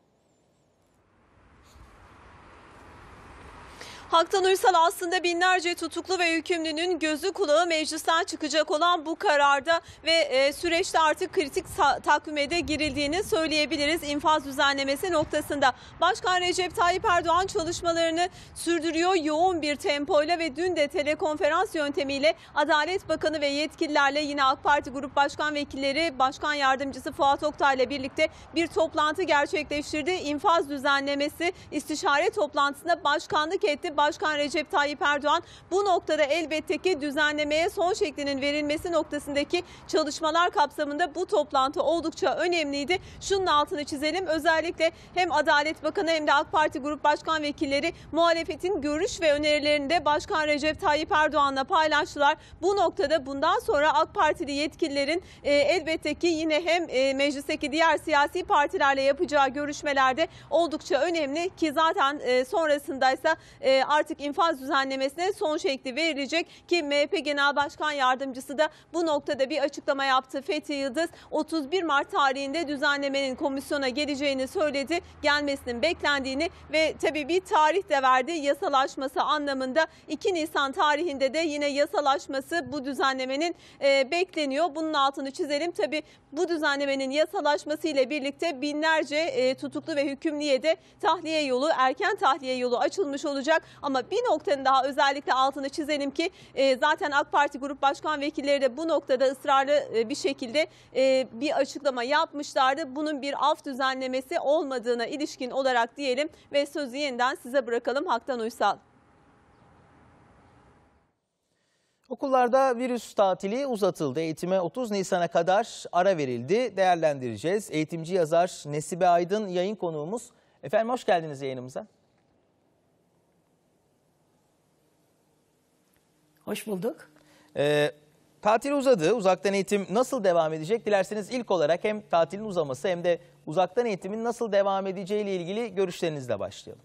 Haktan Uysal, aslında binlerce tutuklu ve hükümlünün gözü kulağı meclisten çıkacak olan bu kararda ve süreçte artık kritik takvime de girildiğini söyleyebiliriz. İnfaz düzenlemesi noktasında Başkan Recep Tayyip Erdoğan çalışmalarını sürdürüyor yoğun bir tempoyla ve dün de telekonferans yöntemiyle Adalet Bakanı ve yetkililerle yine AK Parti Grup Başkan Vekilleri, Başkan Yardımcısı Fuat Oktay ile birlikte bir toplantı gerçekleştirdi. İnfaz düzenlemesi istişare toplantısında başkanlık etti Başkan Recep Tayyip Erdoğan. Bu noktada elbette ki düzenlemeye son şeklinin verilmesi noktasındaki çalışmalar kapsamında bu toplantı oldukça önemliydi. Şunun altını çizelim. Özellikle hem Adalet Bakanı hem de AK Parti Grup Başkan Vekilleri muhalefetin görüş ve önerilerini de Başkan Recep Tayyip Erdoğan'la paylaştılar. Bu noktada bundan sonra AK Partili yetkililerin elbette ki yine hem meclisteki diğer siyasi partilerle yapacağı görüşmelerde oldukça önemli ki zaten sonrasındaysa artık infaz düzenlemesine son şekli verilecek ki MHP Genel Başkan Yardımcısı da bu noktada bir açıklama yaptı. Fethi Yıldız 31 Mart tarihinde düzenlemenin komisyona geleceğini söyledi. Gelmesinin beklendiğini ve tabii bir tarih de verdi. Yasalaşması anlamında 2 Nisan tarihinde de yine yasalaşması bu düzenlemenin bekleniyor. Bunun altını çizelim. Tabii bu düzenlemenin yasalaşması ile birlikte binlerce tutuklu ve hükümlüye de tahliye yolu, erken tahliye yolu açılmış olacak. Ama bir noktanın daha özellikle altını çizelim ki zaten AK Parti Grup Başkan Vekilleri de bu noktada ısrarlı bir şekilde bir açıklama yapmışlardı. Bunun bir af düzenlemesi olmadığına ilişkin olarak diyelim ve sözü yeniden size bırakalım Haktan Uysal. Okullarda virüs tatili uzatıldı. Eğitime 30 Nisan'a kadar ara verildi. Değerlendireceğiz. Eğitimci yazar Nesibe Aydın yayın konuğumuz. Efendim hoş geldiniz yayınımıza. Hoş bulduk. Tatil uzadı. Uzaktan eğitim nasıl devam edecek? Dilerseniz ilk olarak hem tatilin uzaması hem de uzaktan eğitimin nasıl devam edeceği ile ilgili görüşlerinizle başlayalım.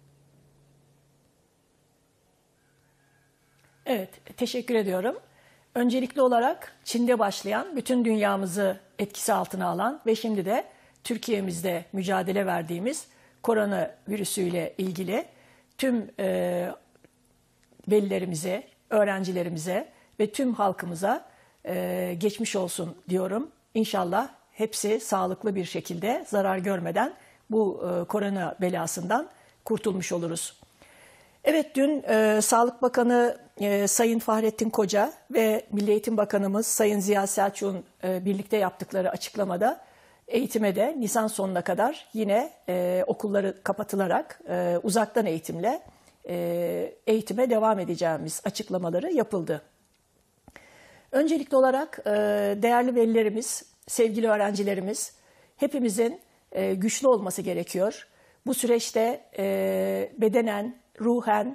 Evet, teşekkür ediyorum. Öncelikli olarak Çin'de başlayan, bütün dünyamızı etkisi altına alan ve şimdi de Türkiye'mizde mücadele verdiğimiz koronavirüsüyle ilgili tüm velilerimize, öğrencilerimize ve tüm halkımıza geçmiş olsun diyorum. İnşallah hepsi sağlıklı bir şekilde zarar görmeden bu korona belasından kurtulmuş oluruz. Evet, dün Sağlık Bakanı Sayın Fahrettin Koca ve Milli Eğitim Bakanımız Sayın Ziya Selçuk'un birlikte yaptıkları açıklamada eğitime de Nisan sonuna kadar yine okulları kapatılarak uzaktan eğitimle eğitime devam edeceğimiz açıklamaları yapıldı. Öncelikli olarak değerli velilerimiz, sevgili öğrencilerimiz, hepimizin güçlü olması gerekiyor. Bu süreçte bedenen, ruhen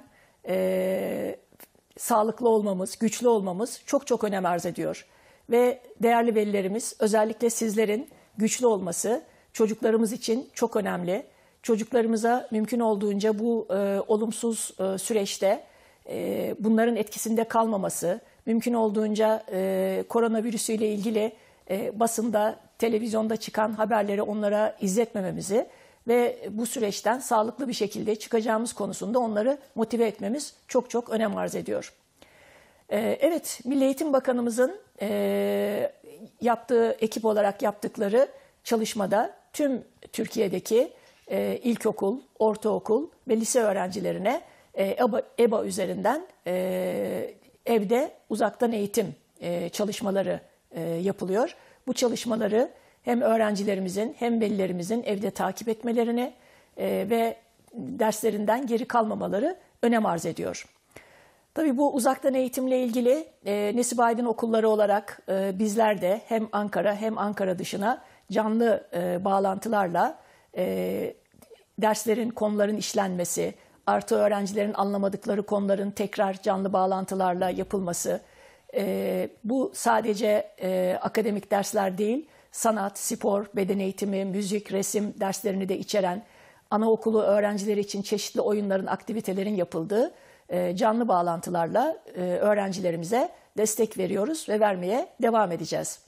sağlıklı olmamız, güçlü olmamız çok çok önem arz ediyor. Ve değerli velilerimiz, özellikle sizlerin güçlü olması çocuklarımız için çok önemli. Çocuklarımıza mümkün olduğunca bu olumsuz süreçte bunların etkisinde kalmaması, mümkün olduğunca koronavirüsüyle ilgili basında, televizyonda çıkan haberleri onlara izletmememizi ve bu süreçten sağlıklı bir şekilde çıkacağımız konusunda onları motive etmemiz çok çok önem arz ediyor. Evet, Milli Eğitim Bakanımızın yaptığı, ekip olarak yaptıkları çalışmada tüm Türkiye'deki ilkokul, ortaokul ve lise öğrencilerine EBA üzerinden evde uzaktan eğitim çalışmaları yapılıyor. Bu çalışmaları hem öğrencilerimizin hem velilerimizin evde takip etmelerini ve derslerinden geri kalmamaları önem arz ediyor. Tabii bu uzaktan eğitimle ilgili Nesibe Aydın okulları olarak bizler de hem Ankara hem Ankara dışına canlı bağlantılarla derslerin, konuların işlenmesi, artı öğrencilerin anlamadıkları konuların tekrar canlı bağlantılarla yapılması, bu sadece akademik dersler değil, sanat, spor, beden eğitimi, müzik, resim derslerini de içeren, anaokulu öğrencileri için çeşitli oyunların, aktivitelerin yapıldığı canlı bağlantılarla öğrencilerimize destek veriyoruz ve vermeye devam edeceğiz.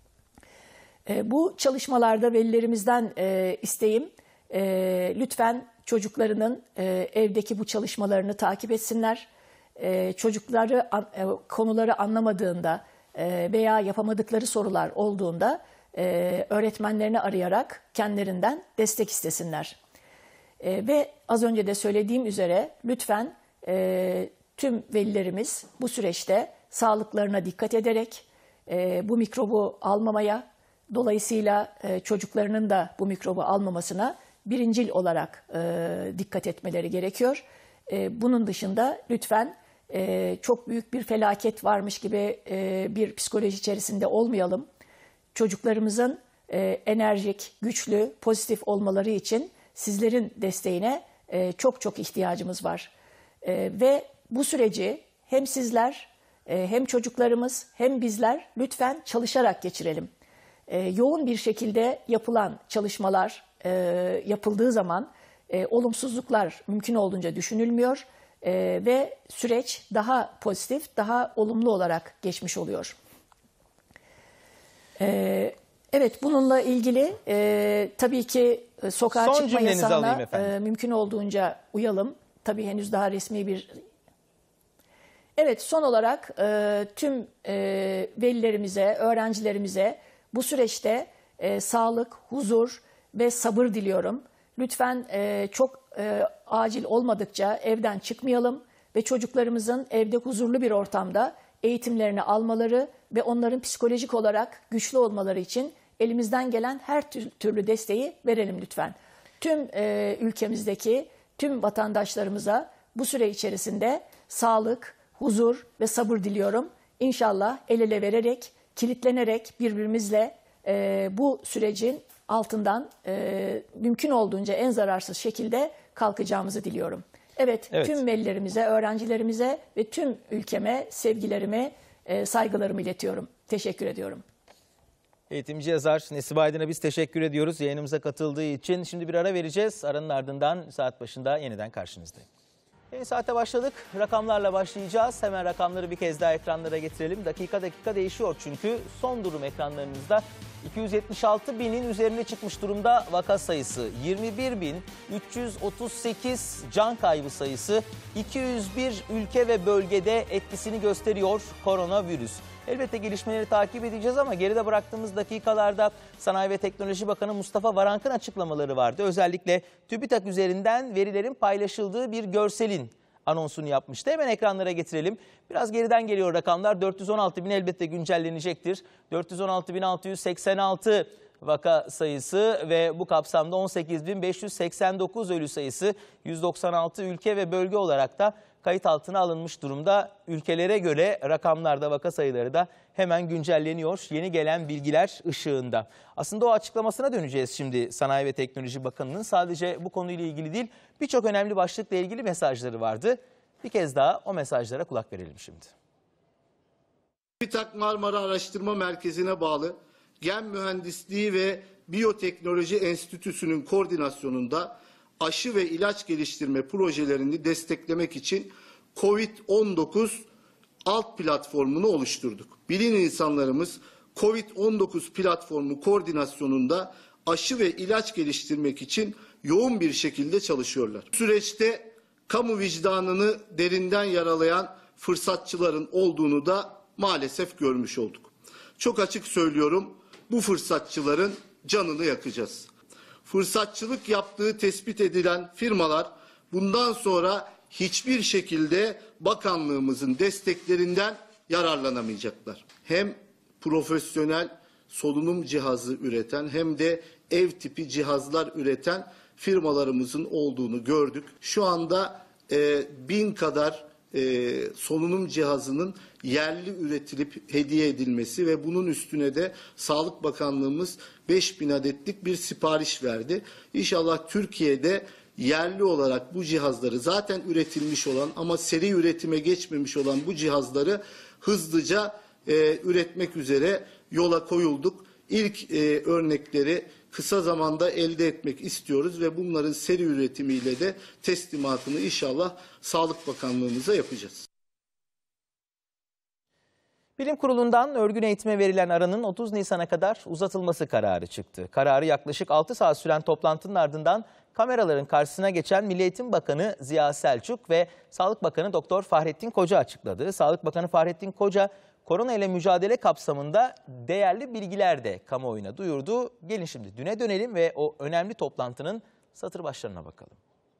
Bu çalışmalarda velilerimizden isteğim, lütfen çocuklarının evdeki bu çalışmalarını takip etsinler. Çocukları konuları anlamadığında veya yapamadıkları sorular olduğunda öğretmenlerini arayarak kendilerinden destek istesinler. Ve az önce de söylediğim üzere lütfen tüm velilerimiz bu süreçte sağlıklarına dikkat ederek bu mikrobu almamaya, dolayısıyla çocuklarının da bu mikrobu almamasına birincil olarak dikkat etmeleri gerekiyor. Bunun dışında lütfen çok büyük bir felaket varmış gibi bir psikoloji içerisinde olmayalım. Çocuklarımızın enerjik, güçlü, pozitif olmaları için sizlerin desteğine çok çok ihtiyacımız var. Ve bu süreci hem sizler hem çocuklarımız hem bizler lütfen çalışarak geçirelim. Yoğun bir şekilde yapılan çalışmalar yapıldığı zaman olumsuzluklar mümkün olduğunca düşünülmüyor. ve süreç daha pozitif, daha olumlu olarak geçmiş oluyor. Evet, bununla ilgili tabii ki sokağa Son çıkma cümlenizi alayım yasağına efendim. mümkün olduğunca uyalım. Tabii henüz daha resmi bir... Evet, son olarak tüm velilerimize, öğrencilerimize bu süreçte sağlık, huzur ve sabır diliyorum. Lütfen çok acil olmadıkça evden çıkmayalım ve çocuklarımızın evde huzurlu bir ortamda eğitimlerini almaları ve onların psikolojik olarak güçlü olmaları için elimizden gelen her türlü desteği verelim lütfen. Tüm ülkemizdeki tüm vatandaşlarımıza bu süre içerisinde sağlık, huzur ve sabır diliyorum. İnşallah el ele vererek, kilitlenerek birbirimizle bu sürecin altından mümkün olduğunca en zararsız şekilde kalkacağımızı diliyorum. Evet, tüm velilerimize, öğrencilerimize ve tüm ülkeme sevgilerimi, saygılarımı iletiyorum. Teşekkür ediyorum. Eğitimci yazar Nesibe Aydın'a biz teşekkür ediyoruz yayınımıza katıldığı için. Şimdi bir ara vereceğiz. Aranın ardından saat başında yeniden karşınızdayım. Yeni saate başladık. Rakamlarla başlayacağız. Hemen rakamları bir kez daha ekranlara getirelim. Dakika dakika değişiyor çünkü son durum ekranlarınızda. 276 binin üzerine çıkmış durumda vaka sayısı. 21.338 can kaybı sayısı. 201 ülke ve bölgede etkisini gösteriyor koronavirüs. Elbette gelişmeleri takip edeceğiz ama geride bıraktığımız dakikalarda Sanayi ve Teknoloji Bakanı Mustafa Varank'ın açıklamaları vardı. Özellikle TÜBİTAK üzerinden verilerin paylaşıldığı bir görselin anonsunu yapmıştı. Hemen ekranlara getirelim. Biraz geriden geliyor rakamlar. 416 bin elbette güncellenecektir. 416.686 vaka sayısı ve bu kapsamda 18.589 ölü sayısı, 196 ülke ve bölge olarak da kayıt altına alınmış durumda. Ülkelere göre rakamlarda vaka sayıları da hemen güncelleniyor. Yeni gelen bilgiler ışığında. Aslında o açıklamasına döneceğiz şimdi Sanayi ve Teknoloji Bakanı'nın. Sadece bu konuyla ilgili değil, birçok önemli başlıkla ilgili mesajları vardı. Bir kez daha o mesajlara kulak verelim şimdi. TÜBİTAK Marmara Araştırma Merkezi'ne bağlı Gen Mühendisliği ve Biyoteknoloji Enstitüsü'nün koordinasyonunda aşı ve ilaç geliştirme projelerini desteklemek için COVID-19 alt platformunu oluşturduk. Bilim insanlarımız COVID-19 platformu koordinasyonunda aşı ve ilaç geliştirmek için yoğun bir şekilde çalışıyorlar. Bu süreçte kamu vicdanını derinden yaralayan fırsatçıların olduğunu da maalesef görmüş olduk. Çok açık söylüyorum, bu fırsatçıların canını yakacağız. Fırsatçılık yaptığı tespit edilen firmalar bundan sonra hiçbir şekilde bakanlığımızın desteklerinden yararlanamayacaklar. Hem profesyonel solunum cihazı üreten hem de ev tipi cihazlar üreten firmalarımızın olduğunu gördük. Şu anda 1000 kadar solunum cihazının yerli üretilip hediye edilmesi ve bunun üstüne de Sağlık Bakanlığımız 5000 adetlik bir sipariş verdi. İnşallah Türkiye'de yerli olarak bu cihazları zaten üretilmiş olan ama seri üretime geçmemiş olan bu cihazları hızlıca üretmek üzere yola koyulduk. İlk örnekleri kısa zamanda elde etmek istiyoruz ve bunların seri üretimiyle de teslimatını inşallah Sağlık Bakanlığımıza yapacağız. Bilim Kurulu'ndan örgün eğitime verilen aranın 30 Nisan'a kadar uzatılması kararı çıktı. Kararı yaklaşık 6 saat süren toplantının ardından kameraların karşısına geçen Milli Eğitim Bakanı Ziya Selçuk ve Sağlık Bakanı Doktor Fahrettin Koca açıkladı. Sağlık Bakanı Fahrettin Koca, korona ile mücadele kapsamında değerli bilgiler de kamuoyuna duyurdu. Gelin şimdi düne dönelim ve o önemli toplantının satır başlarına bakalım.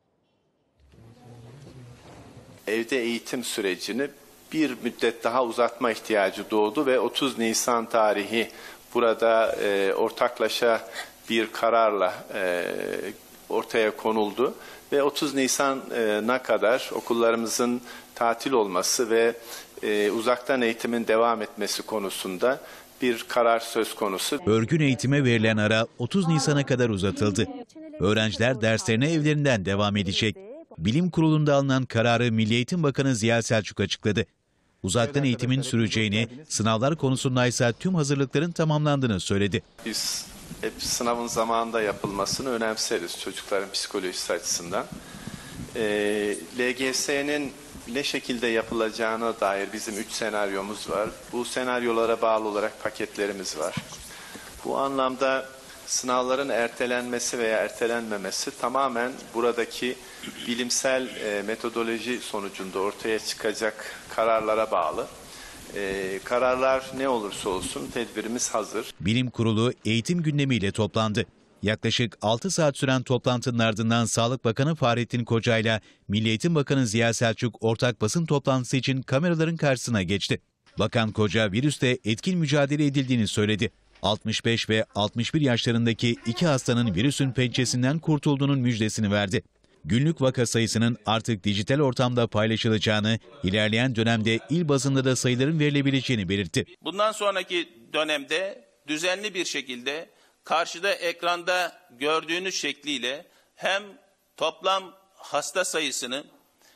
Evde eğitim sürecini bir müddet daha uzatma ihtiyacı doğdu ve 30 Nisan tarihi burada ortaklaşa bir kararla ortaya konuldu. Ve 30 Nisan'a kadar okullarımızın tatil olması ve uzaktan eğitimin devam etmesi konusunda bir karar söz konusu. Örgün eğitime verilen ara 30 Nisan'a kadar uzatıldı. Öğrenciler derslerine evlerinden devam edecek. Bilim Kurulu'nda alınan kararı Milli Eğitim Bakanı Ziya Selçuk açıkladı. Uzaktan eğitimin süreceğini, sınavlar konusundaysa tüm hazırlıkların tamamlandığını söyledi. Biz hep sınavın zamanında yapılmasını önemseriz çocukların psikolojisi açısından. LGS'nin ne şekilde yapılacağına dair bizim 3 senaryomuz var. Bu senaryolara bağlı olarak paketlerimiz var. Bu anlamda sınavların ertelenmesi veya ertelenmemesi tamamen buradaki bilimsel metodoloji sonucunda ortaya çıkacak kararlara bağlı. Kararlar ne olursa olsun tedbirimiz hazır. Bilim Kurulu eğitim gündemiyle toplandı. Yaklaşık 6 saat süren toplantının ardından Sağlık Bakanı Fahrettin Koca ile Milli Eğitim Bakanı Ziya Selçuk ortak basın toplantısı için kameraların karşısına geçti. Bakan Koca virüste etkin mücadele edildiğini söyledi. 65 ve 61 yaşlarındaki 2 hastanın virüsün pençesinden kurtulduğunun müjdesini verdi. Günlük vaka sayısının artık dijital ortamda paylaşılacağını, ilerleyen dönemde il bazında da sayıların verilebileceğini belirtti. Bundan sonraki dönemde düzenli bir şekilde karşıda ekranda gördüğünüz şekliyle hem toplam hasta sayısını,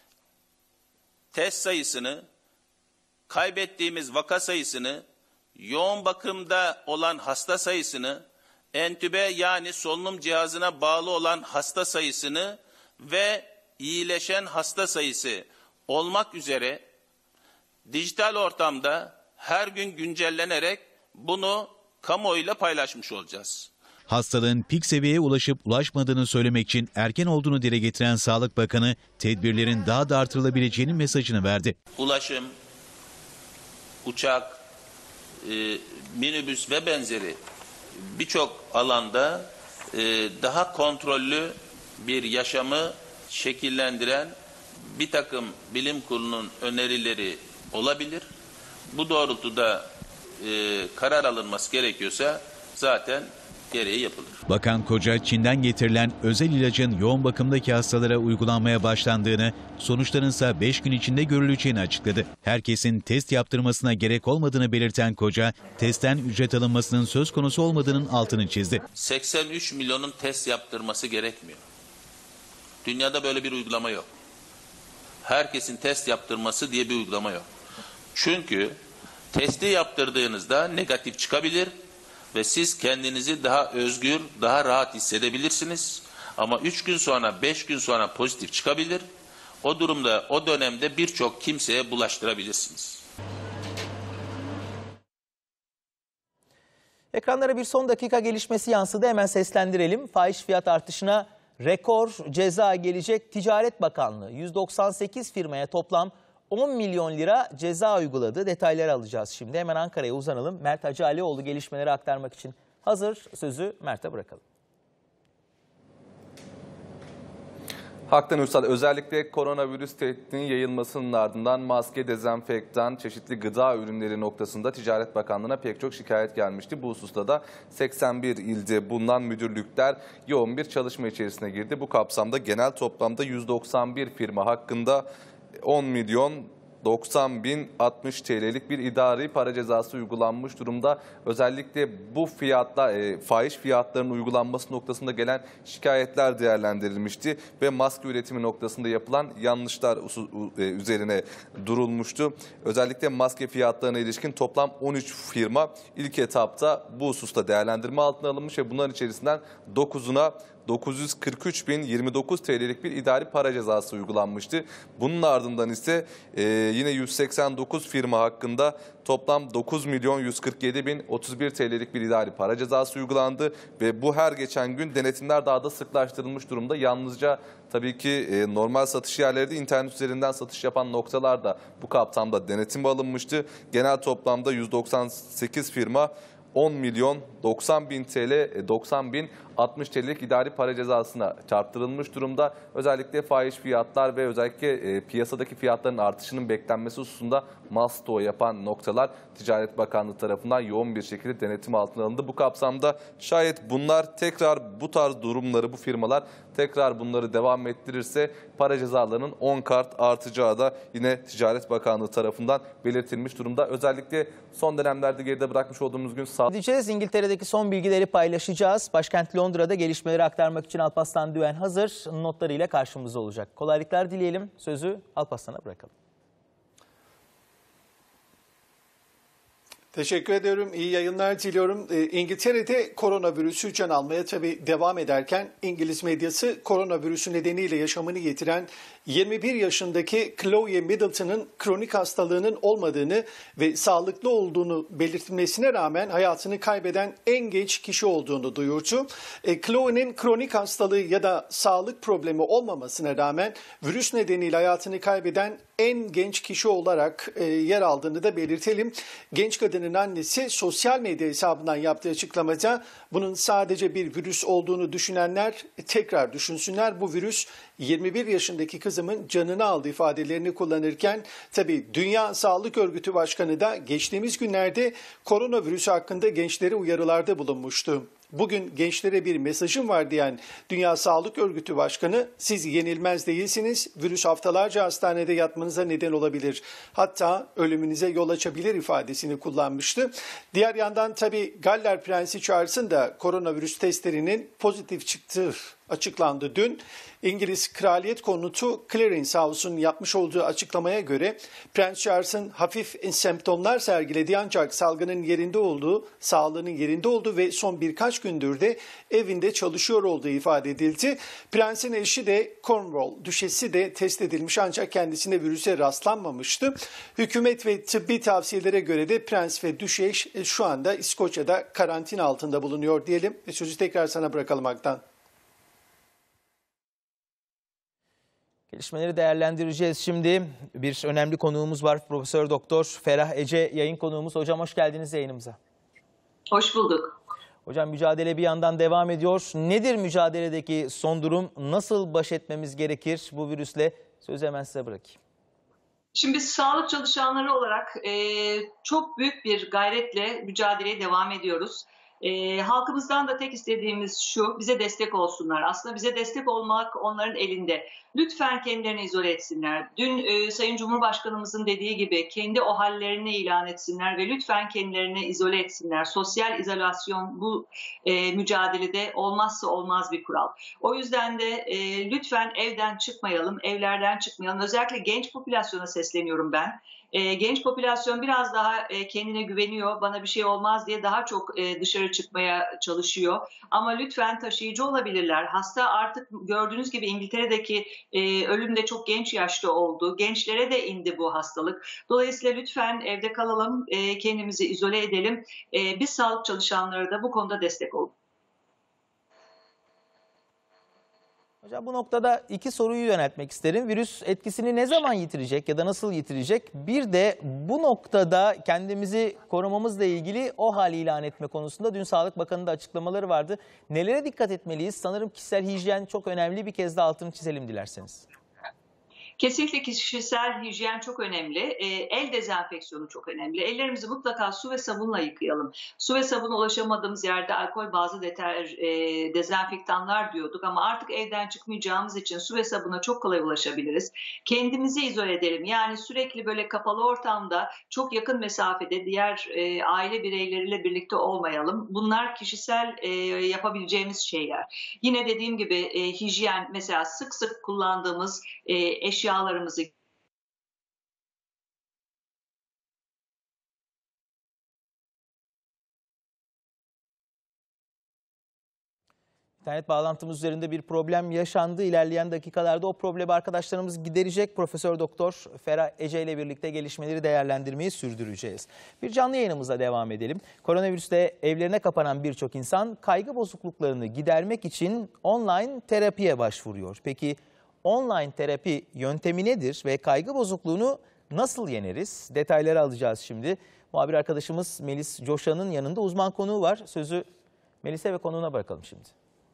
test sayısını, kaybettiğimiz vaka sayısını, yoğun bakımda olan hasta sayısını, entübe yani solunum cihazına bağlı olan hasta sayısını ve iyileşen hasta sayısı olmak üzere dijital ortamda her gün güncellenerek bunu kamuoyuyla paylaşmış olacağız. Hastalığın pik seviyeye ulaşıp ulaşmadığını söylemek için erken olduğunu dile getiren Sağlık Bakanı, tedbirlerin daha da artırılabileceğinin mesajını verdi. Ulaşım, uçak, minibüs ve benzeri birçok alanda daha kontrollü bir yaşamı şekillendiren bir takım bilim kurulunun önerileri olabilir. Bu doğrultuda karar alınması gerekiyorsa zaten gereği yapılır. Bakan Koca, Çin'den getirilen özel ilacın yoğun bakımdaki hastalara uygulanmaya başlandığını, sonuçların ise 5 gün içinde görüleceğini açıkladı. Herkesin test yaptırmasına gerek olmadığını belirten Koca, testten ücret alınmasının söz konusu olmadığının altını çizdi. 83 milyonun test yaptırması gerekmiyor. Dünyada böyle bir uygulama yok. Herkesin test yaptırması diye bir uygulama yok. Çünkü testi yaptırdığınızda negatif çıkabilir ve siz kendinizi daha özgür, daha rahat hissedebilirsiniz. Ama 3 gün sonra, 5 gün sonra pozitif çıkabilir. O durumda, o dönemde birçok kimseye bulaştırabilirsiniz. Ekranlara bir son dakika gelişmesi yansıdı. Hemen seslendirelim. Fahiş fiyat artışına rekor ceza gelecek. Ticaret Bakanlığı 198 firmaya toplam 10 milyon lira ceza uyguladı. Detayları alacağız şimdi. Hemen Ankara'ya uzanalım. Mert Hacıalioğlu gelişmeleri aktarmak için hazır. Sözü Mert'e bırakalım. Haktan Ünsal, özellikle koronavirüs tehditinin yayılmasının ardından maske, dezenfektan, çeşitli gıda ürünleri noktasında Ticaret Bakanlığı'na pek çok şikayet gelmişti. Bu hususta da 81 ilde bulunan müdürlükler yoğun bir çalışma içerisine girdi. Bu kapsamda genel toplamda 191 firma hakkında 10 milyon 90 bin 60 TL'lik bir idari para cezası uygulanmış durumda. Özellikle bu fahiş fiyatların uygulanması noktasında gelen şikayetler değerlendirilmişti ve maske üretimi noktasında yapılan yanlışlar üzerine durulmuştu. Özellikle maske fiyatlarına ilişkin toplam 13 firma ilk etapta bu hususta değerlendirme altına alınmış ve bunların içerisinden 9'una 943.029 TL'lik bir idari para cezası uygulanmıştı. Bunun ardından ise yine 189 firma hakkında toplam 9.147.031 TL'lik bir idari para cezası uygulandı ve bu her geçen gün denetimler daha da sıklaştırılmış durumda. Yalnızca tabii ki normal satış yerleri de internet üzerinden satış yapan noktalar da bu kapsamda denetime alınmıştı. Genel toplamda 198 firma 10 milyon 90 bin TL, 90 bin 60 TL'lik idari para cezasına çarptırılmış durumda. Özellikle fahiş fiyatlar ve özellikle piyasadaki fiyatların artışının beklenmesi hususunda mal yapan noktalar Ticaret Bakanlığı tarafından yoğun bir şekilde denetim altına alındı. Bu kapsamda şayet bunlar tekrar bu tarz durumları, bu firmalar tekrar bunları devam ettirirse para cezalarının 10 kat artacağı da yine Ticaret Bakanlığı tarafından belirtilmiş durumda. Özellikle son dönemlerde geride bırakmış olduğumuz gün Gideceğiz. İngiltere'deki son bilgileri paylaşacağız. Başkent Londra'da gelişmeleri aktarmak için Alparslan Düven hazır. Notlarıyla karşımızda olacak. Kolaylıklar dileyelim. Sözü Alparslan'a bırakalım. Teşekkür ediyorum. İyi yayınlar diliyorum. İngiltere'de koronavirüsü can almaya tabii devam ederken İngiliz medyası koronavirüsü nedeniyle yaşamını yitiren 21 yaşındaki Chloe Middleton'ın kronik hastalığının olmadığını ve sağlıklı olduğunu belirtilmesine rağmen hayatını kaybeden en genç kişi olduğunu duyurdu. Chloe'nin kronik hastalığı ya da sağlık problemi olmamasına rağmen virüs nedeniyle hayatını kaybeden en genç kişi olarak yer aldığını da belirtelim. Genç kadının annesi sosyal medya hesabından yaptığı açıklamada bunun sadece bir virüs olduğunu düşünenler tekrar düşünsünler. Bu virüs 21 yaşındaki kızımın canını aldı ifadelerini kullanırken tabii Dünya Sağlık Örgütü Başkanı da geçtiğimiz günlerde koronavirüsü hakkında gençlere uyarılarda bulunmuştu. Bugün gençlere bir mesajım var diyen Dünya Sağlık Örgütü Başkanı, siz yenilmez değilsiniz, virüs haftalarca hastanede yatmanıza neden olabilir, hatta ölümünüze yol açabilir ifadesini kullanmıştı. Diğer yandan tabii Galler Prensi Charles'ın da koronavirüs testlerinin pozitif çıktığı açıklandı dün. İngiliz Kraliyet Konutu Clarence House'un yapmış olduğu açıklamaya göre Prens Charles'ın hafif semptomlar sergilediği ancak salgının yerinde olduğu, sağlığının yerinde olduğu ve son birkaç gündür de evinde çalışıyor olduğu ifade edildi. Prensin eşi de Cornwall Düşesi de test edilmiş ancak kendisine virüse rastlanmamıştı. Hükümet ve tıbbi tavsiyelere göre de Prens ve Düşeş şu anda İskoçya'da karantina altında bulunuyor diyelim. Sözü tekrar sana bırakalım Aktan. Gelişmeleri değerlendireceğiz şimdi. Bir önemli konuğumuz var. Profesör Doktor Ferah Ece yayın konuğumuz. Hocam hoş geldiniz yayınımıza. Hoş bulduk. Hocam mücadele bir yandan devam ediyor. Nedir mücadeledeki son durum? Nasıl baş etmemiz gerekir bu virüsle? Sözü hemen size bırakayım. Şimdi biz sağlık çalışanları olarak çok büyük bir gayretle mücadeleye devam ediyoruz. Halkımızdan da tek istediğimiz şu, bize destek olsunlar. Aslında bize destek olmak onların elinde. Lütfen kendilerini izole etsinler. Dün Sayın Cumhurbaşkanımızın dediği gibi kendi o hallerini ilan etsinler ve lütfen kendilerini izole etsinler. Sosyal izolasyon bu mücadelede olmazsa olmaz bir kural. O yüzden de lütfen evden çıkmayalım, evlerden çıkmayalım. Özellikle genç popülasyona sesleniyorum ben. Genç popülasyon biraz daha kendine güveniyor, bana bir şey olmaz diye daha çok dışarı çıkmaya çalışıyor. Ama lütfen taşıyıcı olabilirler. Hasta artık gördüğünüz gibi İngiltere'deki ölüm de çok genç yaşta oldu. Gençlere de indi bu hastalık. Dolayısıyla lütfen evde kalalım, kendimizi izole edelim. Biz sağlık çalışanları da bu konuda destek olun. Hocam bu noktada iki soruyu yöneltmek isterim. Virüs etkisini ne zaman yitirecek ya da nasıl yitirecek? Bir de bu noktada kendimizi korumamızla ilgili OHAL ilan etme konusunda dün Sağlık Bakanı'nın da açıklamaları vardı. Nelere dikkat etmeliyiz? Sanırım kişisel hijyen çok önemli. Bir kez de altını çizelim dilerseniz. Kesinlikle kişisel hijyen çok önemli. El dezenfeksiyonu çok önemli. Ellerimizi mutlaka su ve sabunla yıkayalım. Su ve sabuna ulaşamadığımız yerde alkol bazı dezenfektanlar diyorduk ama artık evden çıkmayacağımız için su ve sabuna çok kolay ulaşabiliriz. Kendimizi izole edelim. Yani sürekli böyle kapalı ortamda çok yakın mesafede diğer aile bireyleriyle birlikte olmayalım. Bunlar kişisel yapabileceğimiz şeyler. Yine dediğim gibi hijyen, mesela sık sık kullandığımız eşyalarımızı İnternet bağlantımız üzerinde bir problem yaşandı. İlerleyen dakikalarda o problemi arkadaşlarımız giderecek. Profesör Doktor Ferah Ece ile birlikte gelişmeleri değerlendirmeyi sürdüreceğiz. Bir canlı yayınımıza devam edelim. Koronavirüste evlerine kapanan birçok insan kaygı bozukluklarını gidermek için online terapiye başvuruyor. Peki online terapi yöntemi nedir ve kaygı bozukluğunu nasıl yeneriz? Detayları alacağız şimdi. Muhabir arkadaşımız Melis Coşan'ın yanında uzman konuğu var. Sözü Melis'e ve konuğuna bırakalım şimdi.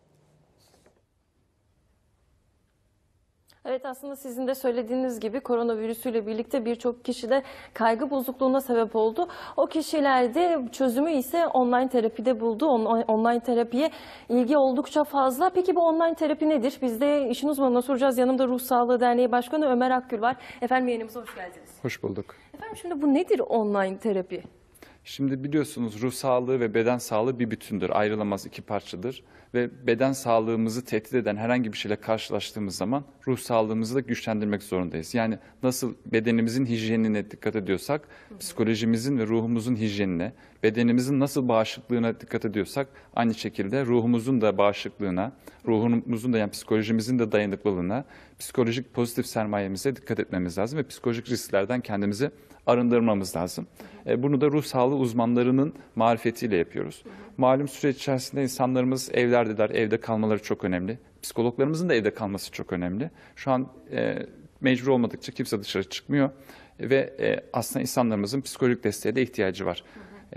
Evet, aslında sizin de söylediğiniz gibi koronavirüsüyle birlikte birçok kişide kaygı bozukluğuna sebep oldu. O kişilerde çözümü ise online terapide buldu. Online terapiye ilgi oldukça fazla. Peki bu online terapi nedir? Biz de işin uzmanına soracağız. Yanımda Ruh Sağlığı Derneği Başkanı Ömer Akgül var. Efendim yayınımıza hoş geldiniz. Hoş bulduk. Efendim şimdi bu nedir online terapi? Şimdi biliyorsunuz ruh sağlığı ve beden sağlığı bir bütündür, ayrılamaz iki parçadır. Ve beden sağlığımızı tehdit eden herhangi bir şeyle karşılaştığımız zaman ruh sağlığımızı da güçlendirmek zorundayız. Yani nasıl bedenimizin hijyenine dikkat ediyorsak, psikolojimizin ve ruhumuzun hijyenine, bedenimizin nasıl bağışıklığına dikkat ediyorsak, aynı şekilde ruhumuzun da bağışıklığına, ruhumuzun da yani psikolojimizin de dayanıklılığına, psikolojik pozitif sermayemize dikkat etmemiz lazım ve psikolojik risklerden kendimizi arındırmamız lazım. Bunu da ruh sağlığı uzmanlarının marifetiyle yapıyoruz. Malum süreç içerisinde insanlarımız evlerdeler, evde kalmaları çok önemli. Psikologlarımızın da evde kalması çok önemli. Şu an mecbur olmadıkça kimse dışarı çıkmıyor ve aslında insanlarımızın psikolojik desteğe de ihtiyacı var.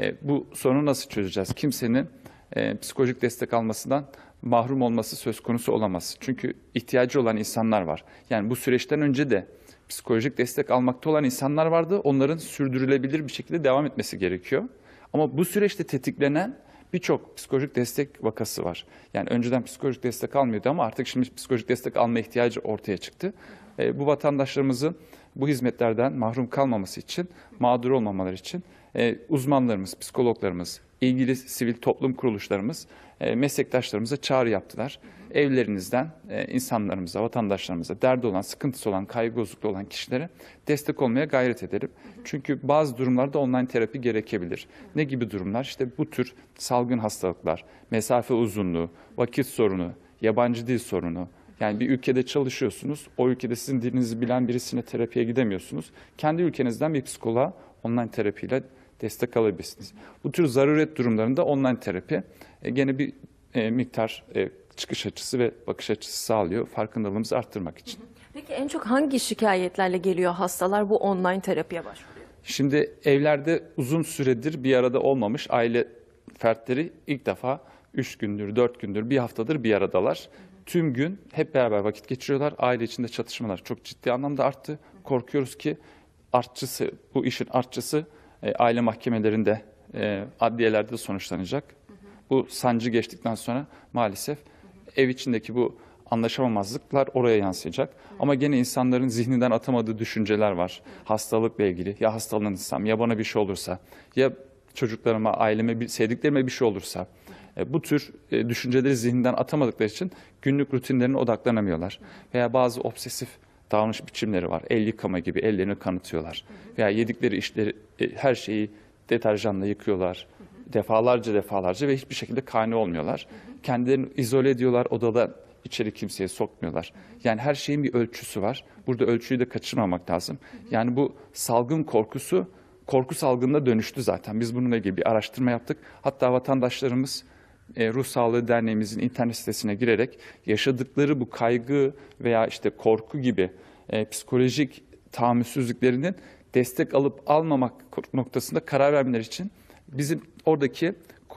Bu sorunu nasıl çözeceğiz? Kimsenin psikolojik destek almasından mahrum olması söz konusu olamaz. Çünkü ihtiyacı olan insanlar var. Yani bu süreçten önce de psikolojik destek almakta olan insanlar vardı. Onların sürdürülebilir bir şekilde devam etmesi gerekiyor. Ama bu süreçte tetiklenen birçok psikolojik destek vakası var. Yani önceden psikolojik destek almıyordu ama artık şimdi psikolojik destek alma ihtiyacı ortaya çıktı. Bu vatandaşlarımızın bu hizmetlerden mahrum kalmaması için, mağdur olmamaları için uzmanlarımız, psikologlarımız, ilgili sivil toplum kuruluşlarımız meslektaşlarımıza çağrı yaptılar. Evlerinizden insanlarımıza, vatandaşlarımıza, derdi olan, sıkıntısı olan, kaygı bozukluğu olan kişilere destek olmaya gayret edelim. Çünkü bazı durumlarda online terapi gerekebilir. Ne gibi durumlar? İşte bu tür salgın hastalıklar, mesafe uzunluğu, vakit sorunu, yabancı dil sorunu. Yani bir ülkede çalışıyorsunuz, o ülkede sizin dilinizi bilen birisine terapiye gidemiyorsunuz. Kendi ülkenizden bir psikoloğa online terapiyle destek alabilirsiniz. Bu tür zaruret durumlarında online terapi gene bir miktar çıkış açısı ve bakış açısı sağlıyor farkındalığımızı arttırmak için. Peki en çok hangi şikayetlerle geliyor hastalar bu online terapiye başvuruyor? Şimdi evlerde uzun süredir bir arada olmamış aile fertleri ilk defa 3 gündür, 4 gündür, bir haftadır bir aradalar. Tüm gün hep beraber vakit geçiriyorlar. Aile içinde çatışmalar çok ciddi anlamda arttı. Korkuyoruz ki artçısı, bu işin artçısı aile mahkemelerinde, adliyelerde de sonuçlanacak. Bu sancı geçtikten sonra maalesef ev içindeki bu anlaşamamazlıklar oraya yansıyacak. Ama gene insanların zihninden atamadığı düşünceler var. Hastalıkla ilgili, ya hastalanırsam, ya bana bir şey olursa, ya çocuklarıma, aileme, sevdiklerime bir şey olursa. Bu tür düşünceleri zihninden atamadıkları için günlük rutinlerine odaklanamıyorlar. Veya bazı obsesif davranış biçimleri var. El yıkama gibi ellerini kanıtıyorlar. Veya yedikleri işleri, her şeyi deterjanla yıkıyorlar. Defalarca ve hiçbir şekilde kane olmuyorlar. Kendilerini izole ediyorlar, odada içeri kimseye sokmuyorlar. Yani her şeyin bir ölçüsü var. Burada ölçüyü de kaçırmamak lazım. Yani bu salgın korkusu, korku salgınına dönüştü zaten. Biz bununla ilgili bir araştırma yaptık. Hatta vatandaşlarımız Ruh Sağlığı Derneğimizin internet sitesine girerek yaşadıkları bu kaygı veya işte korku gibi psikolojik tahammülsüzlüklerinin destek alıp almamak noktasında karar vermeleri için bizim oradaki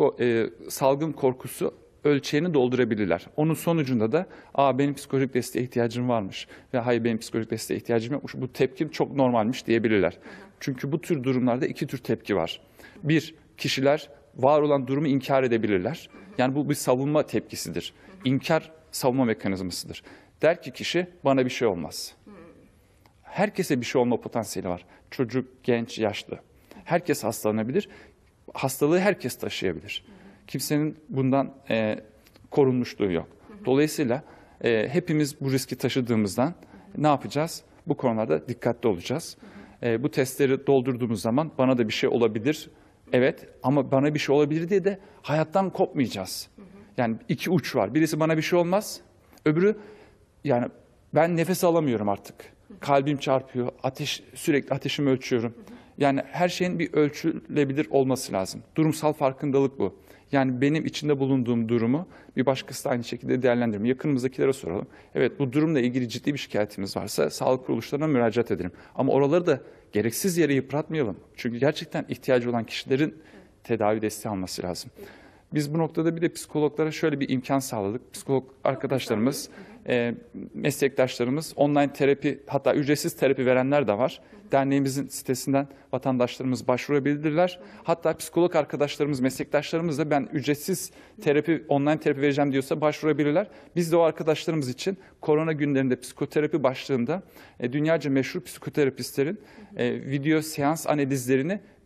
salgın korkusu ölçeğini doldurabilirler. Onun sonucunda da benim psikolojik desteğe ihtiyacım varmış ve hayır benim psikolojik desteğe ihtiyacım yokmuş. Bu tepkim çok normalmiş diyebilirler. Çünkü bu tür durumlarda iki tür tepki var. Bir, kişiler var olan durumu inkar edebilirler. Yani bu bir savunma tepkisidir. İnkar savunma mekanizmasıdır. Der ki kişi bana bir şey olmaz. Herkese bir şey olma potansiyeli var. Çocuk, genç, yaşlı. Herkes hastalanabilir. Hastalığı herkes taşıyabilir. Kimsenin bundan korunmuşluğu yok. Dolayısıyla hepimiz bu riski taşıdığımızdan ne yapacağız? Bu konularda dikkatli olacağız. Bu testleri doldurduğumuz zaman bana da bir şey olabilir. Evet ama bana bir şey olabilir diye de hayattan kopmayacağız. Yani iki uç var. Birisi bana bir şey olmaz. Öbürü yani ben nefes alamıyorum artık. Kalbim çarpıyor. Sürekli ateşimi ölçüyorum. Yani her şeyin bir ölçülebilir olması lazım. Durumsal farkındalık bu. Yani benim içinde bulunduğum durumu bir başkası da aynı şekilde değerlendirelim. Yakınımızdakilere soralım. Evet bu durumla ilgili ciddi bir şikayetimiz varsa sağlık kuruluşlarına müracaat edelim. Ama oraları da gereksiz yere yıpratmayalım. Çünkü gerçekten ihtiyacı olan kişilerin tedavi desteği alması lazım. Biz bu noktada bir de psikologlara şöyle bir imkan sağladık. Psikolog arkadaşlarımız, meslektaşlarımız online terapi hatta ücretsiz terapi verenler de var. Derneğimizin sitesinden vatandaşlarımız başvurabilirler. Hatta psikolog arkadaşlarımız, meslektaşlarımız da ben ücretsiz terapi, online terapi vereceğim diyorsa başvurabilirler. Biz de o arkadaşlarımız için korona günlerinde psikoterapi başlığında dünyaca meşhur psikoterapistlerin video seans analizlerini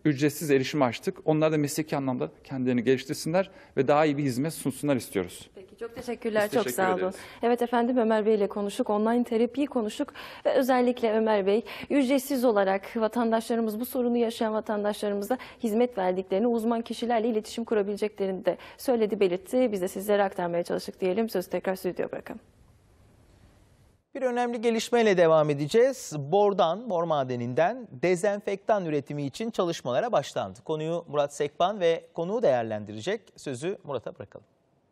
ücretsiz erişim açtık. Onlar da mesleki anlamda kendilerini geliştirsinler ve daha iyi bir hizmet sunsunlar istiyoruz. Peki, çok teşekkürler. Biz Çok teşekkür sağ olun. ederiz. Evet efendim, Ömer Bey ile konuştuk. Online terapiyi konuştuk. Ve özellikle Ömer Bey ücretsiz olarak vatandaşlarımız, bu sorunu yaşayan vatandaşlarımıza hizmet verdiklerini, uzman kişilerle iletişim kurabileceklerini de söyledi, belirtti. Biz de sizlere aktarmaya çalıştık diyelim. Sözü tekrar stüdyoya bırakalım. Bir önemli gelişmeyle devam edeceğiz. Bor madeninden dezenfektan üretimi için çalışmalara başlandı. Konuyu Murat Sekban ve konuğu değerlendirecek. Sözü Murat'a bırakalım.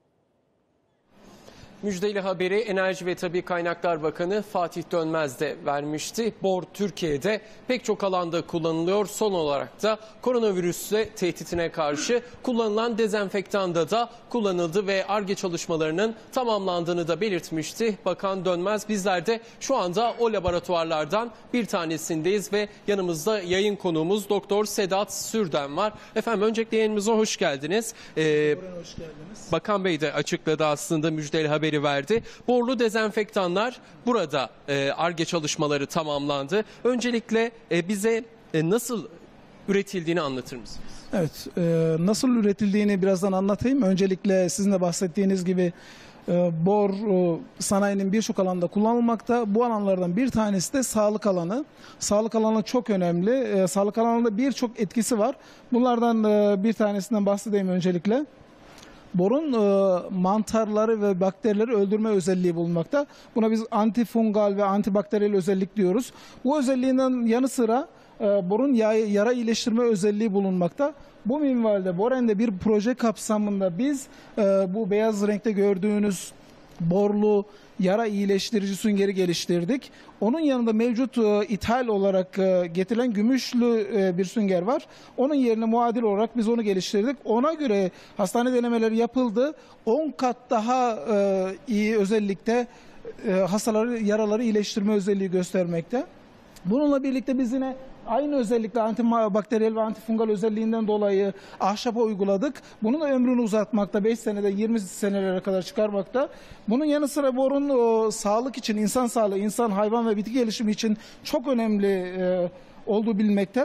Müjdeli haberi Enerji ve Tabii Kaynaklar Bakanı Fatih Dönmez de vermişti. Bor Türkiye'de pek çok alanda kullanılıyor. Son olarak da koronavirüsle tehditine karşı kullanılan dezenfektanda da kullanıldı ve Ar-Ge çalışmalarının tamamlandığını da belirtmişti. Bakan Dönmez, bizler de şu anda o laboratuvarlardan bir tanesindeyiz ve yanımızda yayın konuğumuz Doktor Sedat Sürden var. Efendim, öncelikle yayınımıza hoş geldiniz. Hoş geldiniz. Bakan Bey de açıkladı, aslında müjdeli haberi verdi. Borlu dezenfektanlar burada Ar-Ge çalışmaları tamamlandı. Öncelikle bize nasıl üretildiğini anlatır mısınız? Evet, nasıl üretildiğini birazdan anlatayım. Öncelikle sizin de bahsettiğiniz gibi bor sanayinin birçok alanda kullanılmakta. Bu alanlardan bir tanesi de sağlık alanı. Sağlık alanı çok önemli. Sağlık alanında birçok etkisi var. Bunlardan bir tanesinden bahsedeyim öncelikle. Borun mantarları ve bakterileri öldürme özelliği bulunmakta. Buna biz antifungal ve antibakteriyel özellik diyoruz. Bu özelliğinden yanı sıra borun yara iyileştirme özelliği bulunmakta. Bu minvalde Boren'de bir proje kapsamında biz bu beyaz renkte gördüğünüz borlu yara iyileştirici süngeri geliştirdik. Onun yanında mevcut ithal olarak getirilen gümüşlü bir sünger var. Onun yerine muadil olarak biz onu geliştirdik. Ona göre hastane denemeleri yapıldı. 10 kat daha iyi özellikte hastaları, yaraları iyileştirme özelliği göstermekte. Bununla birlikte biz yine aynı özellikle antibakteriyel ve antifungal özelliğinden dolayı ahşapa uyguladık. Bunun da ömrünü uzatmakta, 5 senede 20 senelere kadar çıkarmakta. Bunun yanı sıra borun sağlık için, insan sağlığı, insan, hayvan ve bitki gelişimi için çok önemli olduğu bilinmekte.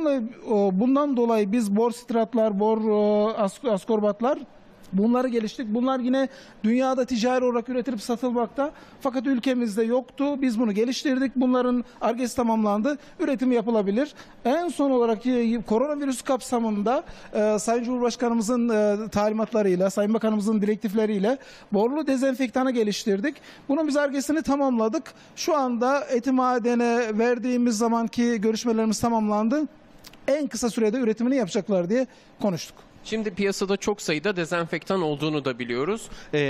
Bundan dolayı biz bor stratlar, bor askorbatlar, bunları geliştirdik. Bunlar yine dünyada ticari olarak üretilip satılmakta. Fakat ülkemizde yoktu. Biz bunu geliştirdik. Bunların Ar-Ge'si tamamlandı. Üretimi yapılabilir. En son olarak koronavirüs kapsamında Sayın Cumhurbaşkanımızın talimatlarıyla, Sayın Bakanımızın direktifleriyle borlu dezenfektanı geliştirdik. Bunun biz Ar-Ge'sini tamamladık. Şu anda Eti-Maden'e verdiğimiz zamanki görüşmelerimiz tamamlandı. En kısa sürede üretimini yapacaklar diye konuştuk. Şimdi piyasada çok sayıda dezenfektan olduğunu da biliyoruz.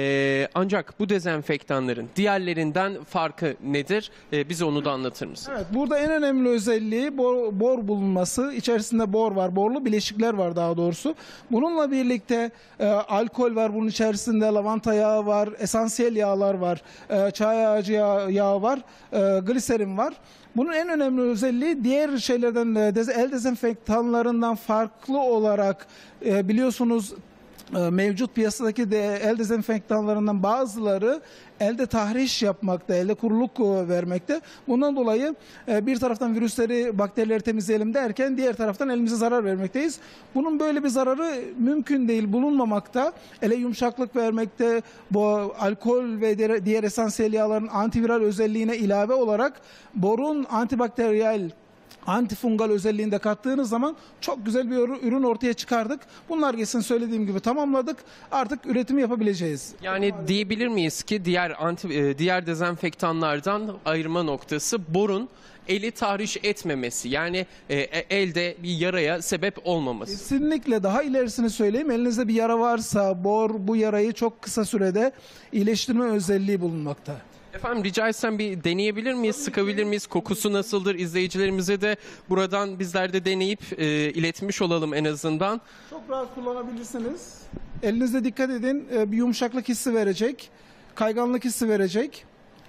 Ancak bu dezenfektanların diğerlerinden farkı nedir? Bize onu da anlatır mısınız? Evet, burada en önemli özelliği bor bulunması. İçerisinde bor var, borlu bileşikler var daha doğrusu. Bununla birlikte alkol var, bunun içerisinde lavanta yağı var, esansiyel yağlar var, çay ağacı yağı var, gliserin var. Bunun en önemli özelliği diğer şeylerden, el dezenfektanlarından farklı olarak biliyorsunuz mevcut piyasadaki el dezenfektanlarından bazıları elde tahriş yapmakta, elde kuruluk vermekte. Bundan dolayı bir taraftan virüsleri, bakterileri temizleyelim derken diğer taraftan elimize zarar vermekteyiz. Bunun böyle bir zararı mümkün değil, bulunmamakta. Ele yumuşaklık vermekte, bu alkol ve diğer esansiyel yağların antiviral özelliğine ilave olarak borun antibakteriyel, antifungal özelliğini de kattığınız zaman çok güzel bir ürün ortaya çıkardık. Bunlar geçsin söylediğim gibi tamamladık. Artık üretimi yapabileceğiz. Yani diyebilir miyiz ki diğer dezenfektanlardan ayırma noktası borun eli tahriş etmemesi, yani elde bir yaraya sebep olmaması. Kesinlikle, daha ilerisini söyleyeyim. Elinizde bir yara varsa bor bu yarayı çok kısa sürede iyileştirme özelliği bulunmakta. Efendim, rica etsem bir deneyebilir miyiz, sıkabilir miyiz? Kokusu nasıldır? İzleyicilerimize de buradan bizler de deneyip iletmiş olalım en azından. Çok rahat kullanabilirsiniz. Elinizde dikkat edin, bir yumuşaklık hissi verecek, kayganlık hissi verecek.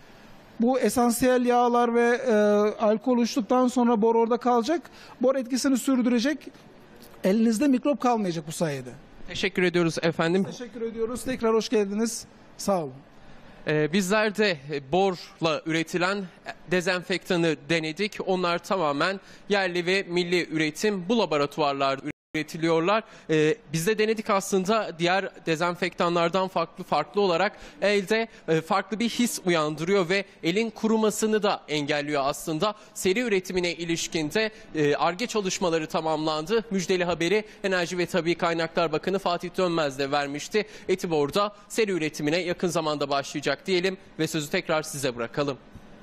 Bu esansiyel yağlar ve alkol uçtuktan sonra bor orada kalacak. Bor etkisini sürdürecek. Elinizde mikrop kalmayacak bu sayede. Teşekkür ediyoruz efendim. Teşekkür ediyoruz. Tekrar hoş geldiniz. Sağ olun. Bizler de borla üretilen dezenfektanı denedik. Onlar tamamen yerli ve milli üretim, bu laboratuvarlarda üretiliyorlar. Biz de denedik aslında, diğer dezenfektanlardan farklı olarak elde farklı bir his uyandırıyor ve elin kurumasını da engelliyor aslında. Seri üretimine ilişkin de Ar-Ge çalışmaları tamamlandı. Müjdeli haberi Enerji ve Tabii Kaynaklar Bakanı Fatih Dönmez de vermişti. Etibor'da seri üretimine yakın zamanda başlayacak diyelim ve sözü tekrar size bırakalım.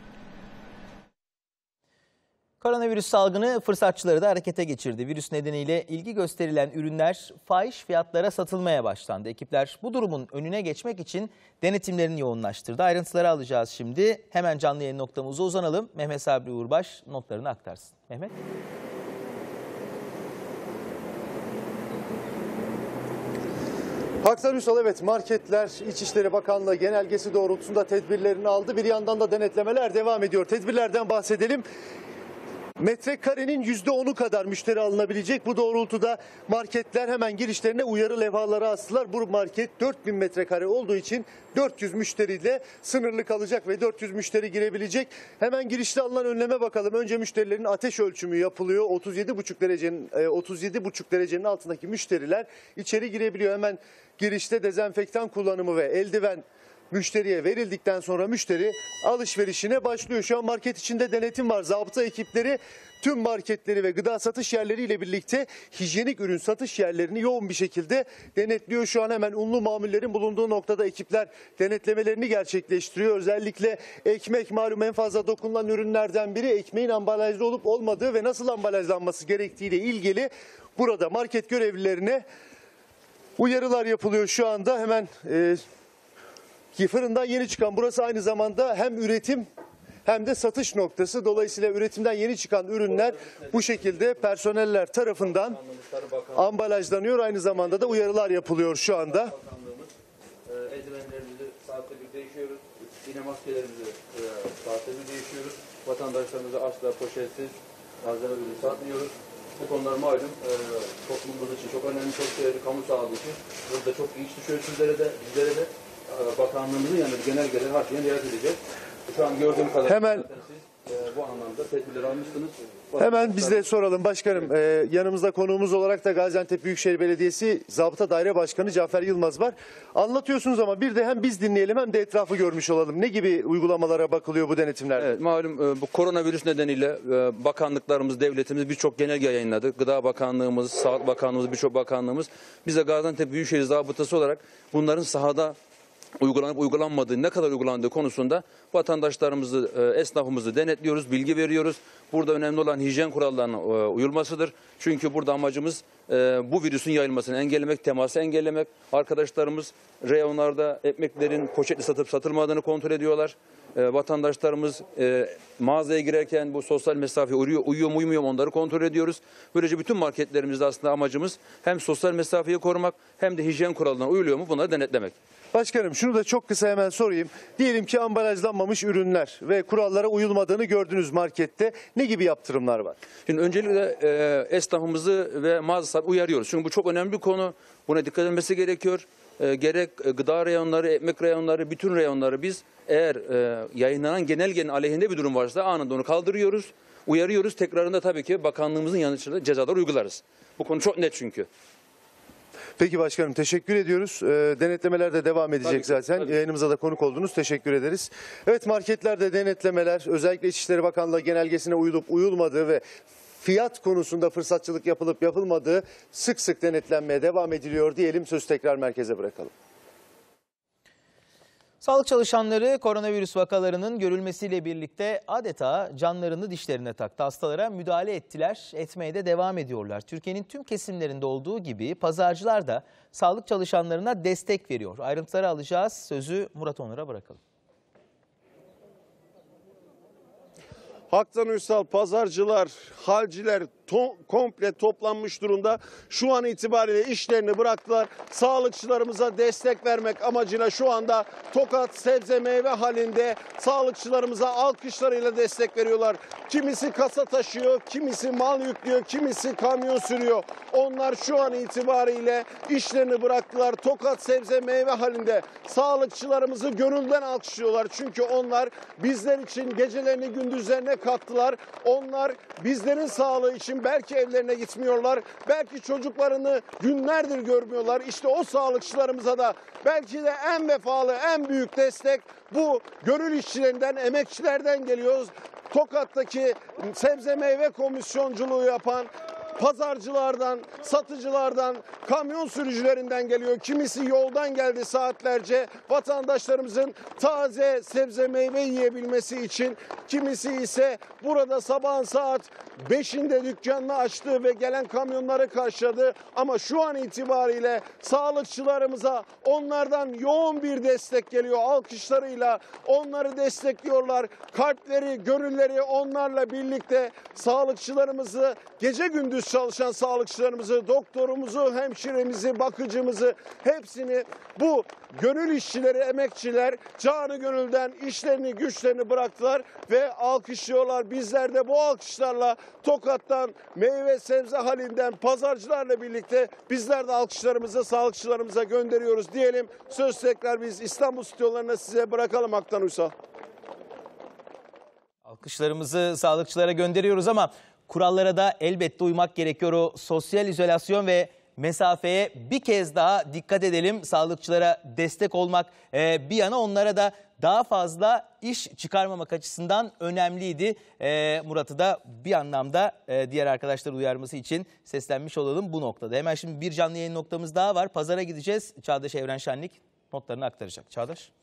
Koronavirüs salgını fırsatçıları da harekete geçirdi. Virüs nedeniyle ilgi gösterilen ürünler fahiş fiyatlara satılmaya başlandı. Ekipler bu durumun önüne geçmek için denetimlerini yoğunlaştırdı. Ayrıntıları alacağız şimdi. Hemen canlı yayın noktamıza uzanalım. Mehmet Sabri Uğurbaş notlarını aktarsın. Mehmet. Haktan Ünsal, evet, marketler İçişleri Bakanlığı genelgesi doğrultusunda tedbirlerini aldı. Bir yandan da denetlemeler devam ediyor. Tedbirlerden bahsedelim. Metrekarenin %10'u kadar müşteri alınabilecek. Bu doğrultuda marketler hemen girişlerine uyarı levhaları astılar. Bu market 4000 metrekare olduğu için 400 müşteriyle sınırlı kalacak ve 400 müşteri girebilecek. Hemen girişte alınan önleme bakalım. Önce müşterilerin ateş ölçümü yapılıyor. 37,5 derecenin altındaki müşteriler içeri girebiliyor. Hemen girişte dezenfektan kullanımı ve eldiven müşteriye verildikten sonra müşteri alışverişine başlıyor. Şu an market içinde denetim var. Zabıta ekipleri tüm marketleri ve gıda satış yerleriyle birlikte hijyenik ürün satış yerlerini yoğun bir şekilde denetliyor. Şu an hemen unlu mamullerin bulunduğu noktada ekipler denetlemelerini gerçekleştiriyor. Özellikle ekmek malum en fazla dokunulan ürünlerden biri. Ekmeğin ambalajlı olup olmadığı ve nasıl ambalajlanması gerektiğiyle ilgili burada market görevlilerine uyarılar yapılıyor şu anda. Hemen fırından yeni çıkan, burası aynı zamanda hem üretim hem de satış noktası. Dolayısıyla üretimden yeni çıkan ürünler bu şekilde personeller tarafından ambalajlanıyor. Aynı zamanda da uyarılar yapılıyor şu anda. Eldivenlerimizi saatte bir değişiyoruz. Yine maskelerimizi saatte bir değişiyoruz. Vatandaşlarımıza asla poşetsiz malzeme ürün satmıyoruz. Bu konular malum toplumumuz için çok önemli, çok değerli, kamu sağlığı için. Burada çok iyi düşüyor sizlere de, bizlere de. Bakanlığımızın yanında genelgeleri harfiyen riayet edecek. Şu an gördüğüm kadarıyla hemen bu anlamda tedbirler almışsınız. Hemen biz de soralım başkanım. Yanımızda konuğumuz olarak da Gaziantep Büyükşehir Belediyesi Zabıta Daire Başkanı Cafer Yılmaz var. Anlatıyorsunuz ama bir de hem biz dinleyelim hem de etrafı görmüş olalım. Ne gibi uygulamalara bakılıyor bu denetimlerde? Evet, malum bu koronavirüs nedeniyle bakanlıklarımız, devletimiz birçok genelge yayınladı. Gıda Bakanlığımız, Sağlık Bakanlığımız, birçok bakanlığımız. Biz de Gaziantep Büyükşehir Zabıtası olarak bunların sahada uygulanıp uygulanmadığı, ne kadar uygulandığı konusunda vatandaşlarımızı, esnafımızı denetliyoruz, bilgi veriyoruz. Burada önemli olan hijyen kurallarına uyulmasıdır. Çünkü burada amacımız bu virüsün yayılmasını engellemek, teması engellemek. Arkadaşlarımız reyonlarda ekmeklerin poşetli satıp satılmadığını kontrol ediyorlar. Vatandaşlarımız mağazaya girerken bu sosyal mesafeye uyuyor mu uymuyor mu onları kontrol ediyoruz. Böylece bütün marketlerimizde aslında amacımız hem sosyal mesafeyi korumak hem de hijyen kurallarına uyuluyor mu bunları denetlemek. Başkanım şunu da çok kısa hemen sorayım. Diyelim ki ambalajlanmamış ürünler ve kurallara uyulmadığını gördünüz markette. Ne gibi yaptırımlar var? Şimdi öncelikle esnafımızı ve mağazaları uyarıyoruz. Çünkü bu çok önemli bir konu. Buna dikkat edilmesi gerekiyor. Gerek gıda reyonları, ekmek reyonları, bütün reyonları biz eğer yayınlanan genelgenin aleyhinde bir durum varsa anında onu kaldırıyoruz, uyarıyoruz. Tekrarında tabii ki bakanlığımızın yanında cezalar uygularız. Bu konu çok net çünkü. Peki başkanım teşekkür ediyoruz. Denetlemeler de devam edecek zaten. Tabii. Yayınımıza da konuk oldunuz. Teşekkür ederiz. Evet marketlerde denetlemeler özellikle İçişleri Bakanlığı genelgesine uyulup uyulmadığı ve fiyat konusunda fırsatçılık yapılıp yapılmadığı sık sık denetlenmeye devam ediliyor diyelim. Sözü tekrar merkeze bırakalım. Sağlık çalışanları koronavirüs vakalarının görülmesiyle birlikte adeta canlarını dişlerine taktı. Hastalara müdahale ettiler, etmeye de devam ediyorlar. Türkiye'nin tüm kesimlerinde olduğu gibi pazarcılar da sağlık çalışanlarına destek veriyor. Ayrıntıları alacağız. Sözü Murat Onur'a bırakalım. Haktan Ünsal, pazarcılar, halciler, komple toplanmış durumda. Şu an itibariyle işlerini bıraktılar. Sağlıkçılarımıza destek vermek amacıyla şu anda Tokat sebze meyve halinde sağlıkçılarımıza alkışlarıyla destek veriyorlar. Kimisi kasa taşıyor, kimisi mal yüklüyor, kimisi kamyon sürüyor. Onlar şu an itibariyle işlerini bıraktılar. Tokat sebze meyve halinde sağlıkçılarımızı gönülden alkışlıyorlar. Çünkü onlar bizler için gecelerini gündüzlerine kattılar. Onlar bizlerin sağlığı için belki evlerine gitmiyorlar. Belki çocuklarını günlerdir görmüyorlar. İşte o sağlıkçılarımıza da belki de en vefalı, en büyük destek bu gönül işçilerinden, emekçilerden geliyor. Tokat'taki sebze meyve komisyonculuğu yapan pazarcılardan, satıcılardan, kamyon sürücülerinden geliyor. Kimisi yoldan geldi saatlerce vatandaşlarımızın taze sebze meyve yiyebilmesi için. Kimisi ise burada sabahın saat 5'inde dükkanını açtı ve gelen kamyonları karşıladı. Ama şu an itibariyle sağlıkçılarımıza onlardan yoğun bir destek geliyor. Alkışlarıyla onları destekliyorlar. Kalpleri, gönülleri onlarla birlikte sağlıkçılarımızı, gece gündüz çalışan sağlıkçılarımızı, doktorumuzu, hemşiremizi, bakıcımızı hepsini bu gönül işçileri, emekçiler canı gönülden işlerini, güçlerini bıraktılar ve alkışlıyorlar. Bizler de bu alkışlarla Tokat'tan meyve sebze halinden pazarcılarla birlikte bizler de alkışlarımızı sağlıkçılarımıza gönderiyoruz diyelim. Söz tekrar biz İstanbul stüdyolarına size bırakalım Aktan Uysal. Alkışlarımızı sağlıkçılara gönderiyoruz ama kurallara da elbette uymak gerekiyor. O sosyal izolasyon ve mesafeye bir kez daha dikkat edelim. Sağlıkçılara destek olmak bir yana, onlara da daha fazla iş çıkarmamak açısından önemliydi. Murat'ı da bir anlamda diğer arkadaşları uyarması için seslenmiş olalım bu noktada. Hemen şimdi bir canlı yayın noktamız daha var. Pazara gideceğiz. Çağdaş Evren Şenlik notlarını aktaracak. Çağdaş.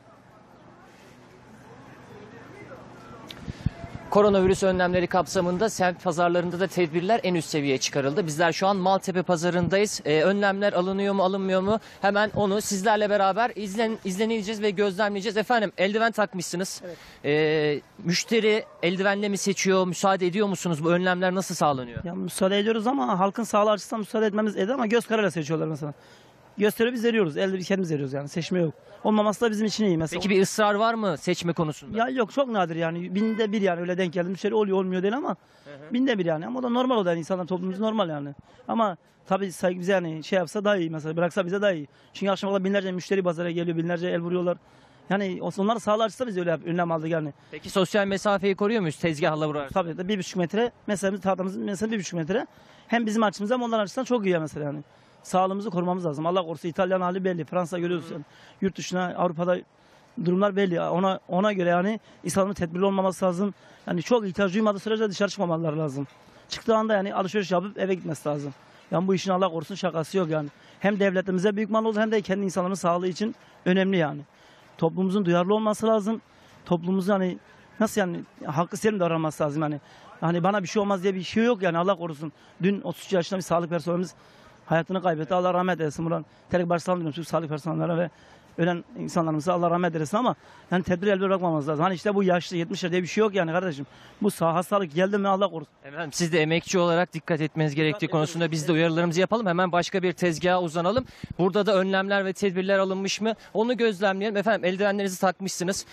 Koronavirüs önlemleri kapsamında semt pazarlarında da tedbirler en üst seviyeye çıkarıldı. Bizler şu an Maltepe pazarındayız. Önlemler alınıyor mu alınmıyor mu? Hemen onu sizlerle beraber izleneceğiz ve gözlemleyeceğiz. Efendim eldiven takmışsınız. Evet. Müşteri eldivenle mi seçiyor? Müsaade ediyor musunuz? Bu önlemler nasıl sağlanıyor? Ya, müsaade ediyoruz ama halkın sağlığı açısından müsaade etmemiz ediyor ama göz kararıyla seçiyorlar mesela. Gösteriyor biz veriyoruz. Elde kendimiz veriyoruz yani. Seçme yok. Olmaması da bizim için iyi mesela. Peki bir ısrar var mı seçme konusunda? Ya yok, çok nadir yani. Binde bir yani, öyle denk geldi. Müşteri oluyor olmuyor değil ama binde bir yani. Ama o da normal, o da yani. İnsanlar, toplumumuz normal yani. Ama tabii saygı bize yani şey yapsa daha iyi mesela. Bıraksa bize daha iyi. Çünkü akşam kadar binlerce müşteri pazara geliyor. Binlerce el vuruyorlar. Yani onları sağlığı açısından biz öyle önlem aldık yani. Peki sosyal mesafeyi koruyor muyuz tezgahla vurarak? Tabii de 1,5 metre. Mesela tahtamız mesela 1,5 metre. Hem bizim açımızdan hem onların açısından çok iyi mesela yani. Sağlığımızı korumamız lazım. Allah korusun, İtalyan hali belli. Fransa görüyoruz. Yani. Yurt dışına, Avrupa'da durumlar belli. Ona göre yani insanların tedbirli olmaması lazım. Yani çok ihtiyaç duymadığı sürece dışarı çıkmamalar lazım. Çıktığı anda yani alışveriş yapıp eve gitmesi lazım. Yani bu işin Allah korusun şakası yok yani. Hem devletimize büyük mal olur hem de kendi insanların sağlığı için önemli yani. Toplumumuzun duyarlı olması lazım. Toplumumuzun hani nasıl yani hakkı selim davranması lazım yani. Hani bana bir şey olmaz diye bir şey yok yani, Allah korusun. Dün 33 yaşında bir sağlık personelimiz hayatını kaybetti. Allah rahmet eylesin. Buradan tek başsağlığı diliyorum Türk sağlık personellerine ve ölen insanlarımıza Allah rahmet eylesin ama yani tedbir elde bırakmamamız lazım. Hani işte bu yaşlı 70'ler diye bir şey yok yani kardeşim. Bu hastalık geldi mi Allah korusun. Efendim siz de emekçi olarak dikkat etmeniz gerektiği konusunda biz de uyarılarımızı yapalım. Hemen başka bir tezgaha uzanalım. Burada da önlemler ve tedbirler alınmış mı? Onu gözlemleyelim. Efendim eldivenlerinizi takmışsınız.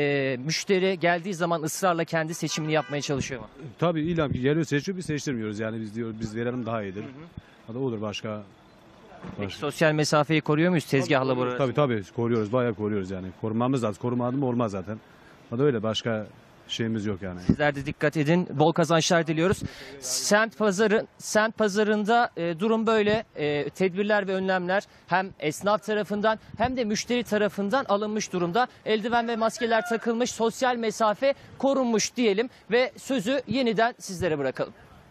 Müşteri geldiği zaman ısrarla kendi seçimini yapmaya çalışıyor mu? Tabii illa ki geliyor seçiyor, biz seçtirmiyoruz yani, biz diyoruz biz verelim daha iyidir. O da olur başka. Peki sosyal mesafeyi koruyor muyuz tezgahla burada? Tabii koruyoruz, bayağı koruyoruz yani. Korumamız lazım. Korumadım olmaz zaten. O da öyle, başka şeyimiz yok yani. Sizler de dikkat edin. Bol kazançlar diliyoruz. Semt pazarında durum böyle. Tedbirler ve önlemler hem esnaf tarafından hem de müşteri tarafından alınmış durumda. Eldiven ve maskeler takılmış, sosyal mesafe korunmuş diyelim ve sözü yeniden sizlere bırakalım.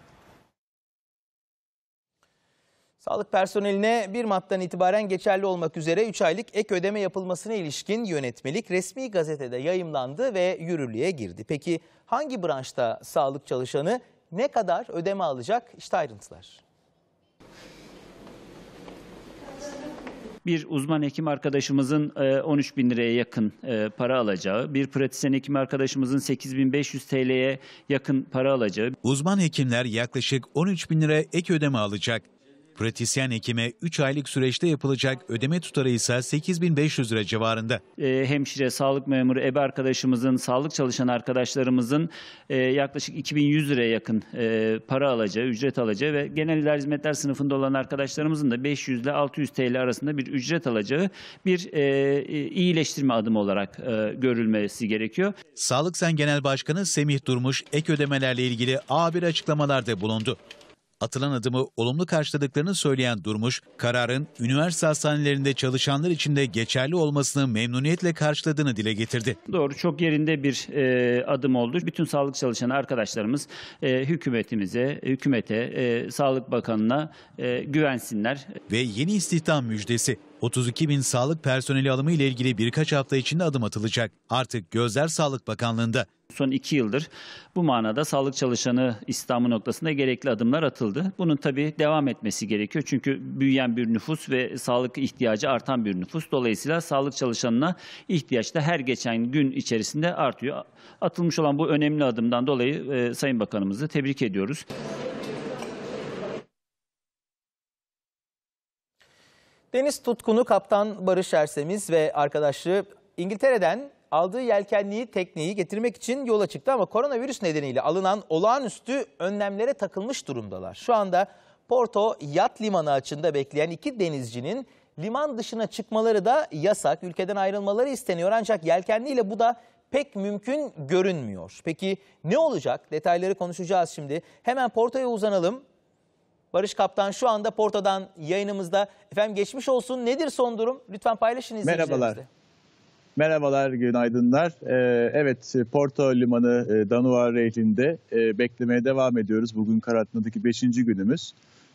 Sağlık personeline 1 Mart'tan itibaren geçerli olmak üzere 3 aylık ek ödeme yapılmasına ilişkin yönetmelik resmi gazetede yayımlandı ve yürürlüğe girdi. Peki hangi branşta sağlık çalışanı ne kadar ödeme alacak? İşte ayrıntılar. bir uzman hekim arkadaşımızın 13 bin liraya yakın para alacağı, bir pratisyen hekim arkadaşımızın 8.500 TL'ye yakın para alacağı. Uzman hekimler yaklaşık 13 bin lira ek ödeme alacak. Pratisyen hekime 3 aylık süreçte yapılacak ödeme tutarı ise 8.500 lira civarında. Hemşire, sağlık memuru, ebe arkadaşımızın, sağlık çalışan arkadaşlarımızın yaklaşık 2.100 liraya yakın para alacağı, ücret alacağı ve genel idari hizmetler sınıfında olan arkadaşlarımızın da 500 ile 600 TL arasında bir ücret alacağı bir iyileştirme adımı olarak görülmesi gerekiyor. Sağlık Sen Genel Başkanı Semih Durmuş ek ödemelerle ilgili A1 açıklamalarda bulundu. Atılan adımı olumlu karşıladıklarını söyleyen Durmuş, kararın üniversite hastanelerinde çalışanlar için de geçerli olmasını memnuniyetle karşıladığını dile getirdi. Doğru, çok yerinde bir adım oldu. Bütün sağlık çalışan arkadaşlarımız hükümete, Sağlık Bakanı'na güvensinler. Ve yeni istihdam müjdesi. 32 bin sağlık personeli alımı ile ilgili birkaç hafta içinde adım atılacak. Artık gözler Sağlık Bakanlığı'nda. Son 2 yıldır bu manada sağlık çalışanı istihdamı noktasında gerekli adımlar atıldı. Bunun tabii devam etmesi gerekiyor. Çünkü büyüyen bir nüfus ve sağlık ihtiyacı artan bir nüfus. Dolayısıyla sağlık çalışanına ihtiyaç da her geçen gün içerisinde artıyor. Atılmış olan bu önemli adımdan dolayı Sayın Bakanımızı tebrik ediyoruz. Deniz tutkunu kaptan Barış Ersemiz ve arkadaşları İngiltere'den aldığı yelkenliği, tekneyi getirmek için yola çıktı ama koronavirüs nedeniyle alınan olağanüstü önlemlere takılmış durumdalar. Şu anda Porto Yat Limanı açığında bekleyen 2 denizcinin liman dışına çıkmaları da yasak. Ülkeden ayrılmaları isteniyor ancak yelkenliyle bu da pek mümkün görünmüyor. Peki ne olacak? Detayları konuşacağız şimdi. Hemen Porto'ya uzanalım. Barış Kaptan şu anda Porto'dan yayınımızda. Efendim geçmiş olsun. Nedir son durum? Lütfen paylaşın izleyicilerimizle. Merhabalar. Merhabalar, günaydınlar. Evet, Porto Limanı Danuar Rehli'nde beklemeye devam ediyoruz. Bugün karantinadaki 5. günümüz.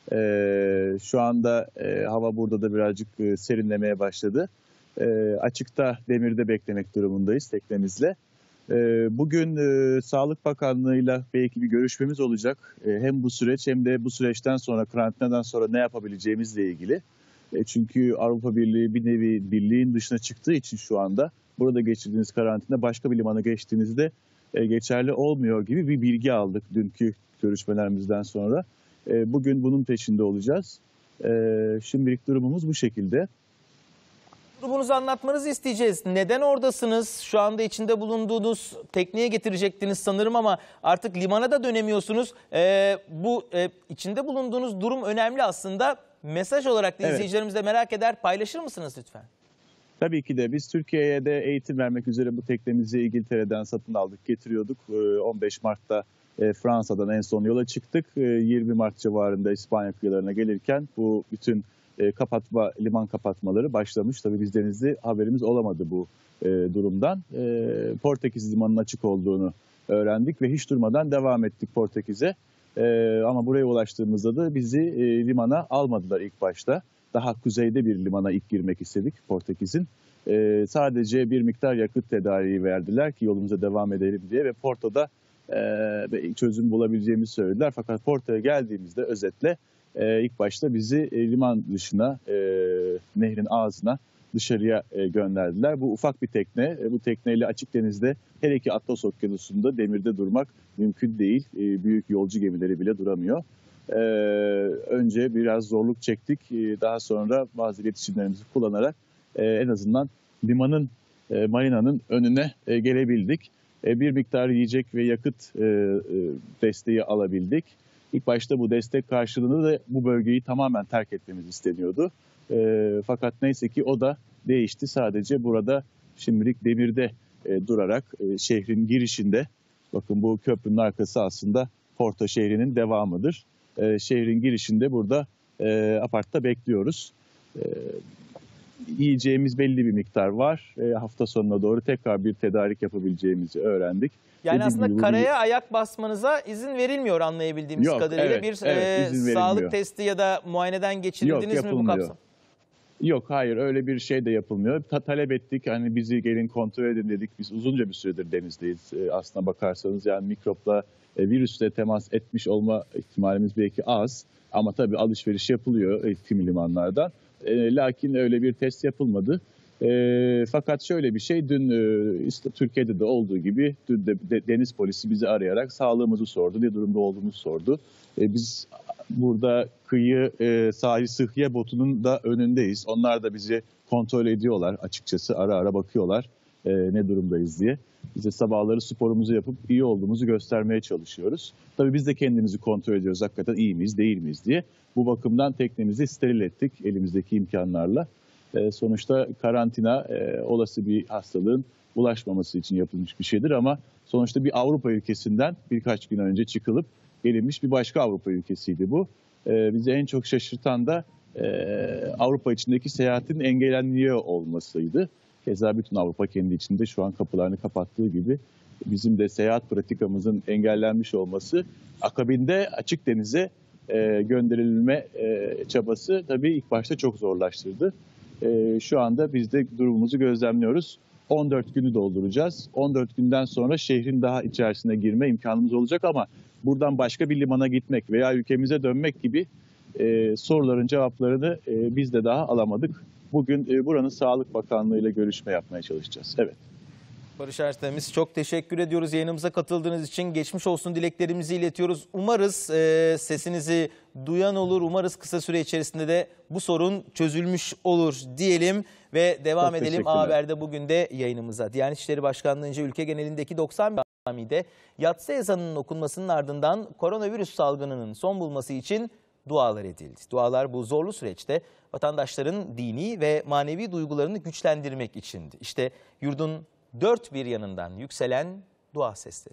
Şu anda hava burada da birazcık serinlemeye başladı. Açıkta, demirde beklemek durumundayız teknemizle. Bugün Sağlık Bakanlığı'yla belki bir görüşmemiz olacak. Hem bu süreç hem de bu süreçten sonra, karantinadan sonra ne yapabileceğimizle ilgili. Çünkü Avrupa Birliği bir nevi birliğin dışına çıktığı için şu anda burada geçirdiğiniz karantina başka bir limana geçtiğinizde geçerli olmuyor gibi bir bilgi aldık dünkü görüşmelerimizden sonra. Bugün bunun peşinde olacağız. Şimdilik durumumuz bu şekilde. Durumunuzu anlatmanızı isteyeceğiz. Neden oradasınız? Şu anda içinde bulunduğunuz tekneye getirecektiniz sanırım ama artık limana da dönemiyorsunuz. Bu içinde bulunduğunuz durum önemli aslında. Mesaj olarak da izleyicilerimiz de merak eder. Paylaşır mısınız lütfen? Tabii ki de biz Türkiye'ye de eğitim vermek üzere bu teknemizi İngiltere'den satın aldık, getiriyorduk. 15 Mart'ta Fransa'dan en son yola çıktık. 20 Mart civarında İspanya kıyılarına gelirken bu bütün liman kapatmaları başlamış. Tabii biz denizde haberimiz olamadı bu durumdan. Portekiz limanının açık olduğunu öğrendik ve hiç durmadan devam ettik Portekiz'e. Ama buraya ulaştığımızda da bizi limana almadılar ilk başta. Daha kuzeyde bir limana ilk girmek istedik Portekiz'in. Sadece bir miktar yakıt tedariği verdiler ki yolumuza devam edelim diye ve Porto'da çözüm bulabileceğimizi söylediler. Fakat Porto'ya geldiğimizde özetle ilk başta bizi liman dışına, nehrin ağzına, dışarıya gönderdiler. Bu ufak bir tekne. Bu tekneyle açık denizde, hele ki Atlas Okyanusu'nda demirde durmak mümkün değil. Büyük yolcu gemileri bile duramıyor. Önce biraz zorluk çektik. Daha sonra bazı iletişimlerimizi kullanarak en azından marinanın önüne gelebildik. Bir miktar yiyecek ve yakıt desteği alabildik. İlk başta bu destek karşılığında da bu bölgeyi tamamen terk etmemiz isteniyordu. Fakat neyse ki o da değişti. Sadece burada şimdilik demirde durarak şehrin girişinde, bakın bu köprünün arkası aslında Porto şehrinin devamıdır. Şehrin girişinde burada apartta bekliyoruz. Yiyeceğimiz belli bir miktar var. Hafta sonuna doğru tekrar bir tedarik yapabileceğimizi öğrendik. Yani aslında karaya ayak basmanıza izin verilmiyor anlayabildiğimiz kadarıyla. Sağlık testi ya da muayeneden geçirildiniz mi bu kapsam? Yok, hayır, öyle bir şey de yapılmıyor. Talep ettik, hani bizi gelin kontrol edin dedik. Biz uzunca bir süredir denizdeyiz aslına bakarsanız. Yani mikropla, virüsle temas etmiş olma ihtimalimiz belki az. Ama tabii alışveriş yapılıyor kimi limanlardan. Lakin öyle bir test yapılmadı. Fakat şöyle bir şey, dün Türkiye'de de olduğu gibi dün de deniz polisi bizi arayarak sağlığımızı sordu, ne durumda olduğumuzu sordu. Biz burada kıyı sahil sıhhiye botunun da önündeyiz. Onlar da bizi kontrol ediyorlar açıkçası, ara ara bakıyorlar ne durumdayız diye. Biz de sabahları sporumuzu yapıp iyi olduğumuzu göstermeye çalışıyoruz. Tabii biz de kendimizi kontrol ediyoruz, hakikaten iyi miyiz değil miyiz diye. Bu bakımdan teknemizi steril ettik elimizdeki imkanlarla. Sonuçta karantina olası bir hastalığın bulaşmaması için yapılmış bir şeydir ama sonuçta bir Avrupa ülkesinden birkaç gün önce çıkılıp gelinmiş bir başka Avrupa ülkesiydi bu. Bizi en çok şaşırtan da Avrupa içindeki seyahatin engellenmiyor olmasıydı. Keza bütün Avrupa kendi içinde şu an kapılarını kapattığı gibi bizim de seyahat pratikamızın engellenmiş olması, akabinde açık denize gönderilme çabası tabii ilk başta çok zorlaştırdı. Şu anda biz de durumumuzu gözlemliyoruz. 14 günü dolduracağız. 14 günden sonra şehrin daha içerisine girme imkanımız olacak ama buradan başka bir limana gitmek veya ülkemize dönmek gibi soruların cevaplarını biz de daha alamadık. Bugün buranın Sağlık Bakanlığı ile görüşme yapmaya çalışacağız. Evet. Barış Ertem'imiz, çok teşekkür ediyoruz yayınımıza katıldığınız için. Geçmiş olsun dileklerimizi iletiyoruz. Umarız sesinizi duyan olur. Umarız kısa süre içerisinde de bu sorun çözülmüş olur diyelim ve devam edelim. A Haber'de bugün de yayınımıza. Diyanet İşleri Başkanlığı'nca ülke genelindeki 90 camide yatsı ezanının okunmasının ardından koronavirüs salgınının son bulması için dualar edildi. Dualar bu zorlu süreçte vatandaşların dini ve manevi duygularını güçlendirmek içindi. İşte yurdun dört bir yanından yükselen dua sesleri.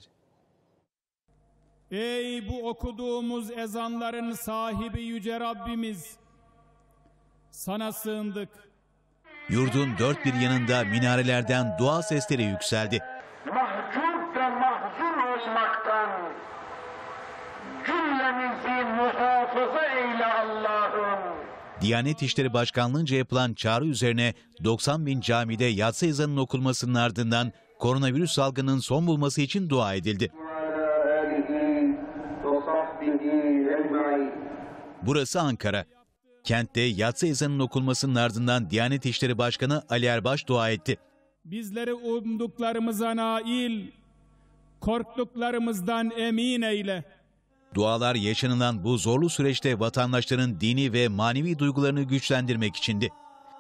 Ey bu okuduğumuz ezanların sahibi yüce Rabbimiz, sana sığındık. Yurdun dört bir yanında minarelerden dua sesleri yükseldi. Mahcup ve mahzun olmaktan cümlemizi muhafaza eyle Allah'ım. Diyanet İşleri Başkanlığı'nca yapılan çağrı üzerine 90 bin camide yatsı ezanının okunmasının ardından koronavirüs salgının son bulması için dua edildi. Burası Ankara. Kentte yatsı ezanının okunmasının ardından Diyanet İşleri Başkanı Ali Erbaş dua etti. Bizleri umduklarımıza nail, korktuklarımızdan emin eyle. Dualar yaşanılan bu zorlu süreçte vatandaşların dini ve manevi duygularını güçlendirmek içindi.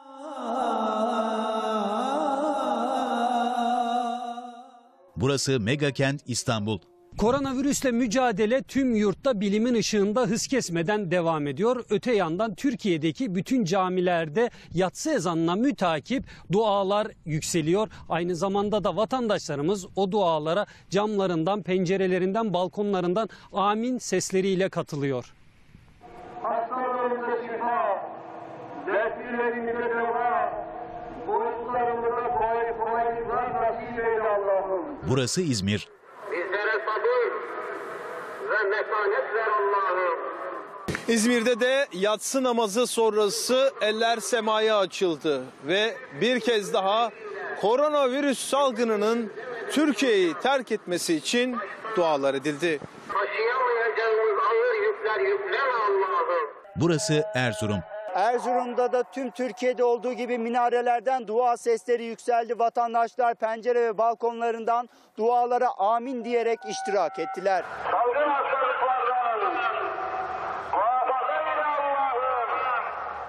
Burası Megakent İstanbul. Koronavirüsle mücadele tüm yurtta bilimin ışığında hız kesmeden devam ediyor. Öte yandan Türkiye'deki bütün camilerde yatsı ezanına mütakip dualar yükseliyor. Aynı zamanda da vatandaşlarımız o dualara camlarından, pencerelerinden, balkonlarından amin sesleriyle katılıyor. Hastalarımıza şifa, dertlilerimize deva, boyutlarımıza kolaylıklar nasip eyle Allah'ım. Burası İzmir. Bizlere sabır ve metanet ver Allah'ım. İzmir'de de yatsı namazı sonrası eller semaya açıldı ve bir kez daha koronavirüs salgınının Türkiye'yi terk etmesi için dualar edildi. Taşıyamayacağımız ağır yükler yükleme Allah'ım. Burası Erzurum. Erzurum'da da tüm Türkiye'de olduğu gibi minarelerden dua sesleri yükseldi. Vatandaşlar pencere ve balkonlarından dualara amin diyerek iştirak ettiler. Salgın hastalıklardan muhafaza eyle Allah'ım.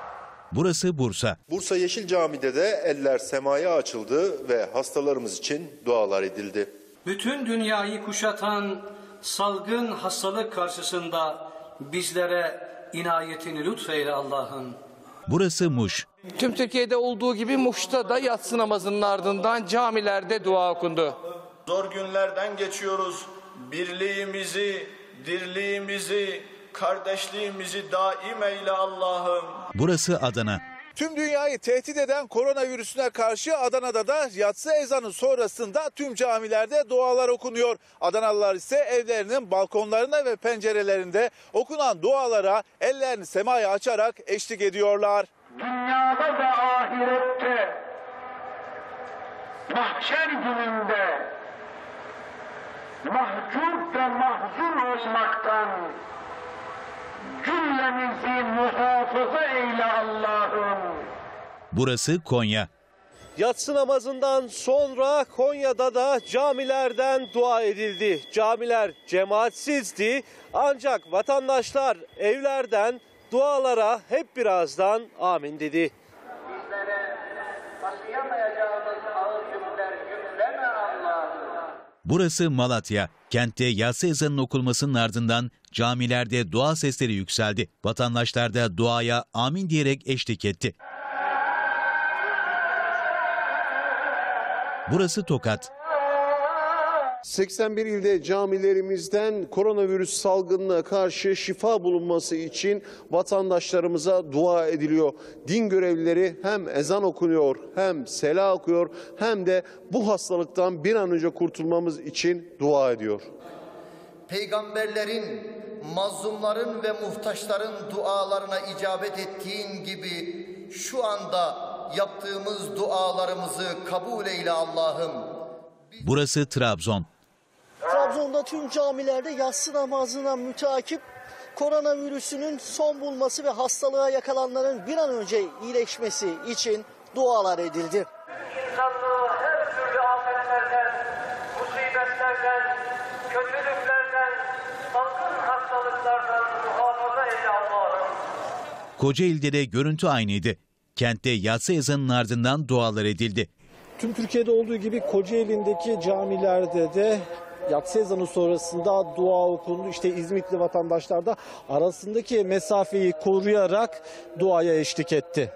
Burası Bursa. Bursa Yeşil Cami'de de eller semaya açıldı ve hastalarımız için dualar edildi. Bütün dünyayı kuşatan salgın hastalık karşısında bizlere inayetini lütfeyle Allah'ım. Burası Muş. Tüm Türkiye'de olduğu gibi Muş'ta da yatsı namazının ardından camilerde dua okundu. Zor günlerden geçiyoruz. Birliğimizi, dirliğimizi, kardeşliğimizi daim eyle Allah'ım. Burası Adana. Tüm dünyayı tehdit eden koronavirüsüne karşı Adana'da da yatsı ezanı sonrasında tüm camilerde dualar okunuyor. Adanalılar ise evlerinin balkonlarında ve pencerelerinde okunan dualara ellerini semaya açarak eşlik ediyorlar. Dünyada da ahirette, mahşer gününde mahcup ve mahzun olmaktan cümle cümlemizi muhafaza eyle Allah'ım. Burası Konya. Yatsı namazından sonra Konya'da da camilerden dua edildi. Camiler cemaatsizdi ancak vatandaşlar evlerden dualara hep birazdan amin dedi. Bizlere taşıyamayacağımız ağır yükler yükleme Allah'ım. Burası Malatya. Kentte yatsı ezanının okunmasının ardından camilerde dua sesleri yükseldi. Vatandaşlar da duaya amin diyerek eşlik etti. Burası Tokat. 81 ilde camilerimizden koronavirüs salgınına karşı şifa bulunması için vatandaşlarımıza dua ediliyor. Din görevlileri hem ezan okunuyor, hem sela okuyor, hem de bu hastalıktan bir an önce kurtulmamız için dua ediyor. Peygamberlerin, mazlumların ve muhtaçların dualarına icabet ettiğin gibi şu anda yaptığımız dualarımızı kabul eyle Allah'ım. Burası Trabzon. Trabzon'da tüm camilerde yatsı namazına müteakip koronavirüsünün son bulması ve hastalığa yakalananların bir an önce iyileşmesi için dualar edildi. İnsanlığı her türlü afetlerden, musibetlerden, kötülüklerden, salgın hastalıklardan muhafaza eyle Allah'ım. Kocaeli'de de görüntü aynıydı. Kentte yatsı ezanının ardından dualar edildi. Tüm Türkiye'de olduğu gibi Kocaeli'ndeki camilerde de yatsı ezanı sonrasında dua okundu. İşte İzmitli vatandaşlar da arasındaki mesafeyi koruyarak duaya eşlik etti.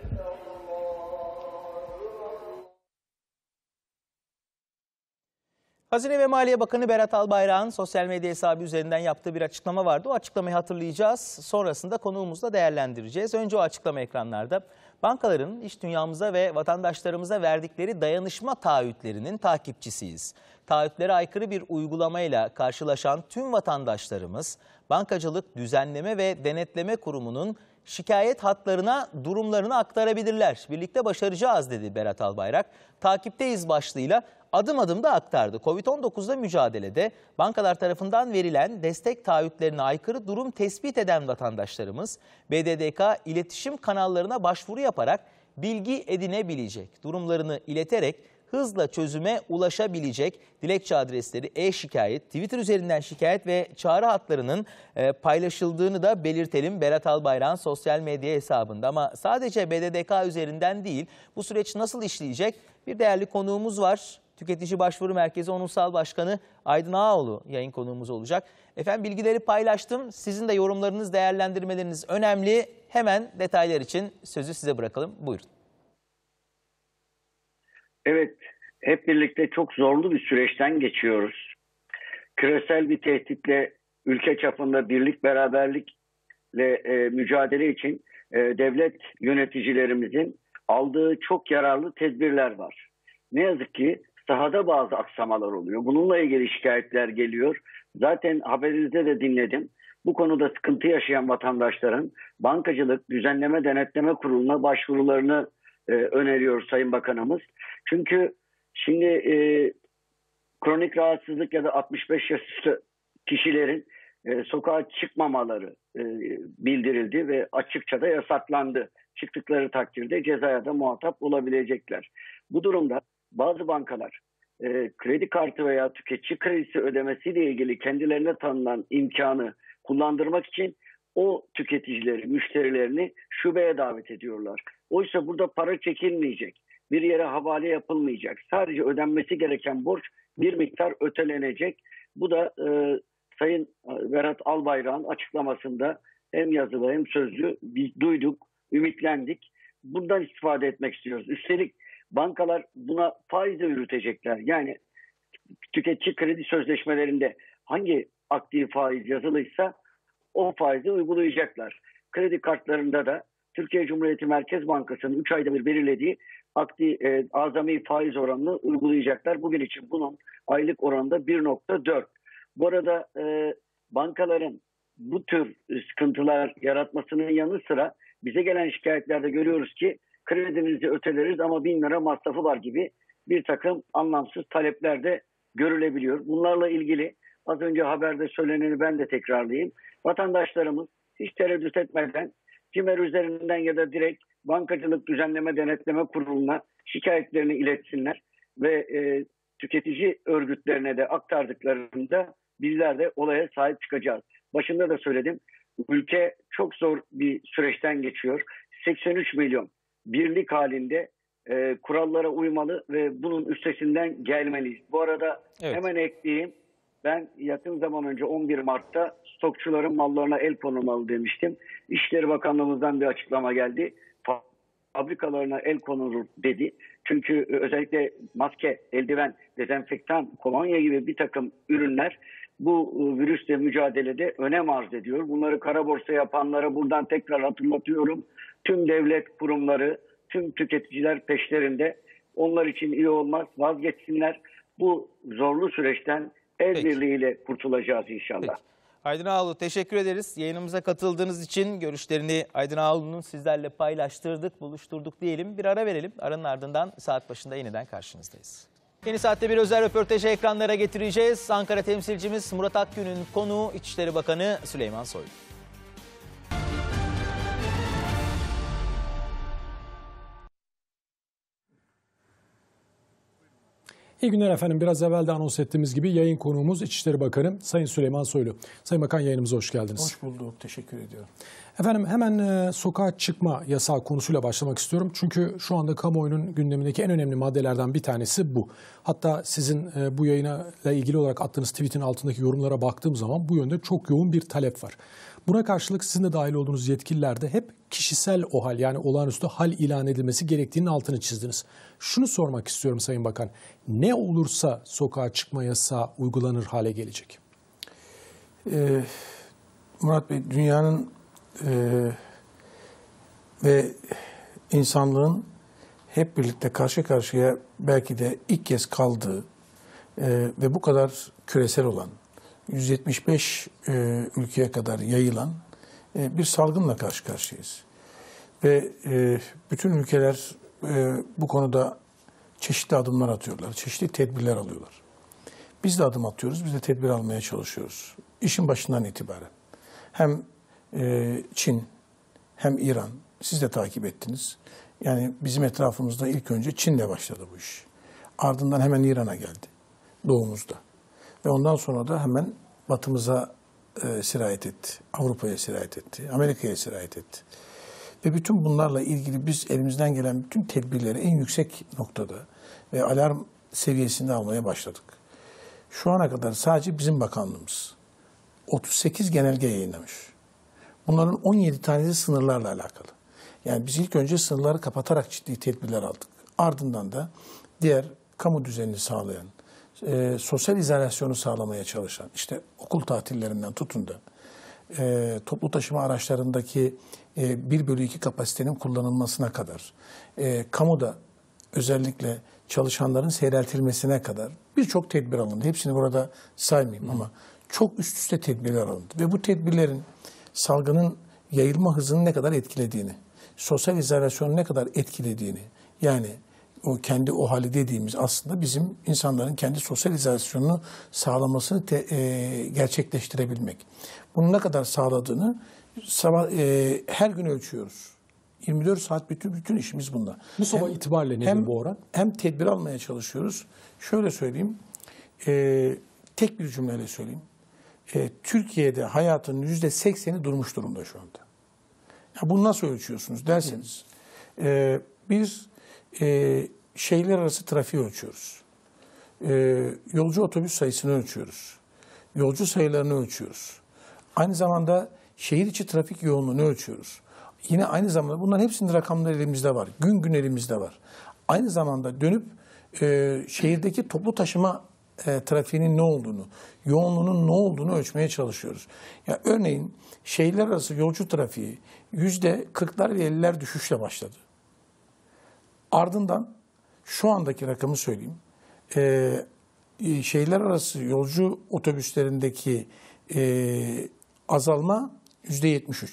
Hazine ve Maliye Bakanı Berat Albayrak'ın sosyal medya hesabı üzerinden yaptığı bir açıklama vardı. O açıklamayı hatırlayacağız. Sonrasında konuğumuzla değerlendireceğiz. Önce o açıklama ekranlarda. Bankaların iş dünyamıza ve vatandaşlarımıza verdikleri dayanışma taahhütlerinin takipçisiyiz. Taahhütlere aykırı bir uygulamayla karşılaşan tüm vatandaşlarımız Bankacılık Düzenleme ve Denetleme Kurumu'nun şikayet hatlarına durumlarını aktarabilirler. Birlikte başaracağız dedi Berat Albayrak. Takipteyiz başlığıyla adım adım da aktardı. Covid-19'la mücadelede bankalar tarafından verilen destek taahhütlerine aykırı durum tespit eden vatandaşlarımız BDDK iletişim kanallarına başvuru yaparak bilgi edinebilecek. Durumlarını ileterek hızla çözüme ulaşabilecek. Dilekçe adresleri e-şikayet, Twitter üzerinden şikayet ve çağrı hatlarının paylaşıldığını da belirtelim Berat Albayrak'ın sosyal medya hesabında. Ama sadece BDDK üzerinden değil, bu süreç nasıl işleyecek? Bir değerli konuğumuz var. Tüketici Başvuru Merkezi Onursal Başkanı Aydın Ağaoğlu yayın konuğumuz olacak. Efendim bilgileri paylaştım. Sizin de yorumlarınız, değerlendirmeleriniz önemli. Hemen detaylar için sözü size bırakalım. Buyurun. Evet, hep birlikte çok zorlu bir süreçten geçiyoruz. Küresel bir tehditle ülke çapında birlik beraberlikle mücadele için devlet yöneticilerimizin aldığı çok yararlı tedbirler var. Ne yazık ki sahada bazı aksamalar oluyor. Bununla ilgili şikayetler geliyor. Zaten haberinizde de dinledim. Bu konuda sıkıntı yaşayan vatandaşların Bankacılık Düzenleme Denetleme Kurulu'na başvurularını öneriyor Sayın Bakanımız. Çünkü şimdi kronik rahatsızlık ya da 65 yaş üstü kişilerin sokağa çıkmamaları bildirildi ve açıkça da yasaklandı. Çıktıkları takdirde cezaya da muhatap olabilecekler. Bu durumda bazı bankalar kredi kartı veya tüketici kredisi ödemesiyle ilgili kendilerine tanınan imkanı kullandırmak için o tüketicileri, müşterilerini şubeye davet ediyorlar. Oysa burada para çekilmeyecek, bir yere havale yapılmayacak. Sadece ödenmesi gereken borç bir miktar ötelenecek. Bu da Sayın Berat Albayrak'ın açıklamasında hem yazılı hem sözlü duyduk, ümitlendik. Bundan istifade etmek istiyoruz. Üstelik bankalar buna faizle yürütecekler. Yani tüketici kredi sözleşmelerinde hangi aktif faiz yazılıysa o faizi uygulayacaklar. Kredi kartlarında da Türkiye Cumhuriyeti Merkez Bankası'nın 3 ayda bir belirlediği azami faiz oranını uygulayacaklar. Bugün için bunun aylık oranında 1.4. Bu arada bankaların bu tür sıkıntılar yaratmasının yanı sıra bize gelen şikayetlerde görüyoruz ki kredinizi öteleriz ama 1000 lira masrafı var gibi bir takım anlamsız talepler de görülebiliyor. Bunlarla ilgili az önce haberde söyleneni ben de tekrarlayayım. Vatandaşlarımız hiç tereddüt etmeden CİMER üzerinden ya da direkt Bankacılık Düzenleme Denetleme Kurulu'na şikayetlerini iletsinler ve tüketici örgütlerine de aktardıklarında bizler de olaya sahip çıkacağız. Başında da söyledim, ülke çok zor bir süreçten geçiyor. 83 milyon birlik halinde kurallara uymalı ve bunun üstesinden gelmeliyiz. Bu arada hemen ekleyeyim, ben yakın zaman önce 11 Mart'ta stokçuların mallarına el konulmalı demiştim. İçişleri Bakanlığımızdan bir açıklama geldi. Fabrikalarına el konulur dedi. Çünkü özellikle maske, eldiven, dezenfektan, kolonya gibi bir takım ürünler bu virüsle mücadelede önem arz ediyor. Bunları kara borsa yapanlara buradan tekrar hatırlatıyorum. Tüm devlet kurumları, tüm tüketiciler peşlerinde. Onlar için iyi olmaz, vazgeçsinler. Bu zorlu süreçten el birliğiyle kurtulacağız inşallah. Peki. Aydın Ağaoğlu teşekkür ederiz. Yayınımıza katıldığınız için görüşlerini Aydın Ağaoğlu'nun sizlerle paylaştırdık, buluşturduk diyelim. Bir ara verelim. Aranın ardından saat başında yeniden karşınızdayız. Yeni saatte bir özel röportajı ekranlara getireceğiz. Ankara temsilcimiz Murat Akgün'ün konuğu İçişleri Bakanı Süleyman Soylu. İyi günler efendim. Biraz evvel de anons ettiğimiz gibi yayın konuğumuz İçişleri Bakanı Sayın Süleyman Soylu. Sayın Bakan yayınımıza hoş geldiniz. Hoş bulduk. Teşekkür ediyorum. Efendim hemen sokağa çıkma yasağı konusuyla başlamak istiyorum. Çünkü şu anda kamuoyunun gündemindeki en önemli maddelerden bir tanesi bu. Hatta sizin bu yayına ilgili olarak attığınız tweetin altındaki yorumlara baktığım zaman bu yönde çok yoğun bir talep var. Buna karşılık sizin de dahil olduğunuz yetkililer de hep kişisel OHAL yani olağanüstü hal ilan edilmesi gerektiğinin altını çizdiniz. Şunu sormak istiyorum Sayın Bakan. Ne olursa sokağa çıkma yasağı uygulanır hale gelecek? Murat Bey, dünyanın ve insanlığın hep birlikte karşı karşıya belki de ilk kez kaldığı ve bu kadar küresel olan 175 ülkeye kadar yayılan bir salgınla karşı karşıyayız. Ve bütün ülkeler bu konuda çeşitli adımlar atıyorlar, çeşitli tedbirler alıyorlar. Biz de adım atıyoruz, biz de tedbir almaya çalışıyoruz. İşin başından itibaren. Hem Çin hem İran, siz de takip ettiniz. Yani bizim etrafımızda ilk önce Çin'le başladı bu iş. Ardından hemen İran'a geldi, doğumuzda. Ve ondan sonra da hemen batımıza sirayet etti. Avrupa'ya sirayet etti. Amerika'ya sirayet etti. Ve bütün bunlarla ilgili biz elimizden gelen bütün tedbirleri en yüksek noktada ve alarm seviyesinde almaya başladık. Şu ana kadar sadece bizim bakanlığımız 38 genelge yayınlamış. Bunların 17 tanesi sınırlarla alakalı. Yani biz ilk önce sınırları kapatarak ciddi tedbirler aldık. Ardından da diğer kamu düzenini sağlayan, sosyal izolasyonu sağlamaya çalışan, işte okul tatillerinden tutun da toplu taşıma araçlarındaki 1/2 kapasitenin kullanılmasına kadar, kamuda özellikle çalışanların seyreltilmesine kadar birçok tedbir alındı. Hepsini burada saymayayım ama çok üst üste tedbirler alındı. Ve bu tedbirlerin salgının yayılma hızını ne kadar etkilediğini, sosyal izolasyonu ne kadar etkilediğini, yani o kendi o hali dediğimiz aslında bizim insanların kendi sosyal izolasyonunu sağlamasını gerçekleştirebilmek. Bunu ne kadar sağladığını her gün ölçüyoruz. 24 saat bütün işimiz bunda. Bu sabah itibariyle nedir bu oran? Hem tedbir almaya çalışıyoruz. Şöyle söyleyeyim, tek bir cümleyle söyleyeyim. Türkiye'de hayatın %80'i durmuş durumda şu anda. Ya bunu nasıl ölçüyorsunuz derseniz, bir şehirler arası trafiği ölçüyoruz. Yolcu otobüs sayısını ölçüyoruz. Yolcu sayılarını ölçüyoruz. Aynı zamanda şehir içi trafik yoğunluğunu ölçüyoruz. Yine aynı zamanda bunların hepsinin rakamları elimizde var. Gün gün elimizde var. Aynı zamanda dönüp şehirdeki toplu taşıma trafiğinin ne olduğunu, yoğunluğunun ne olduğunu ölçmeye çalışıyoruz. Ya örneğin şehirler arası yolcu trafiği %40'lar ve 50'ler düşüşle başladı. Ardından şu andaki rakamı söyleyeyim. Şehirler arası yolcu otobüslerindeki azalma %73.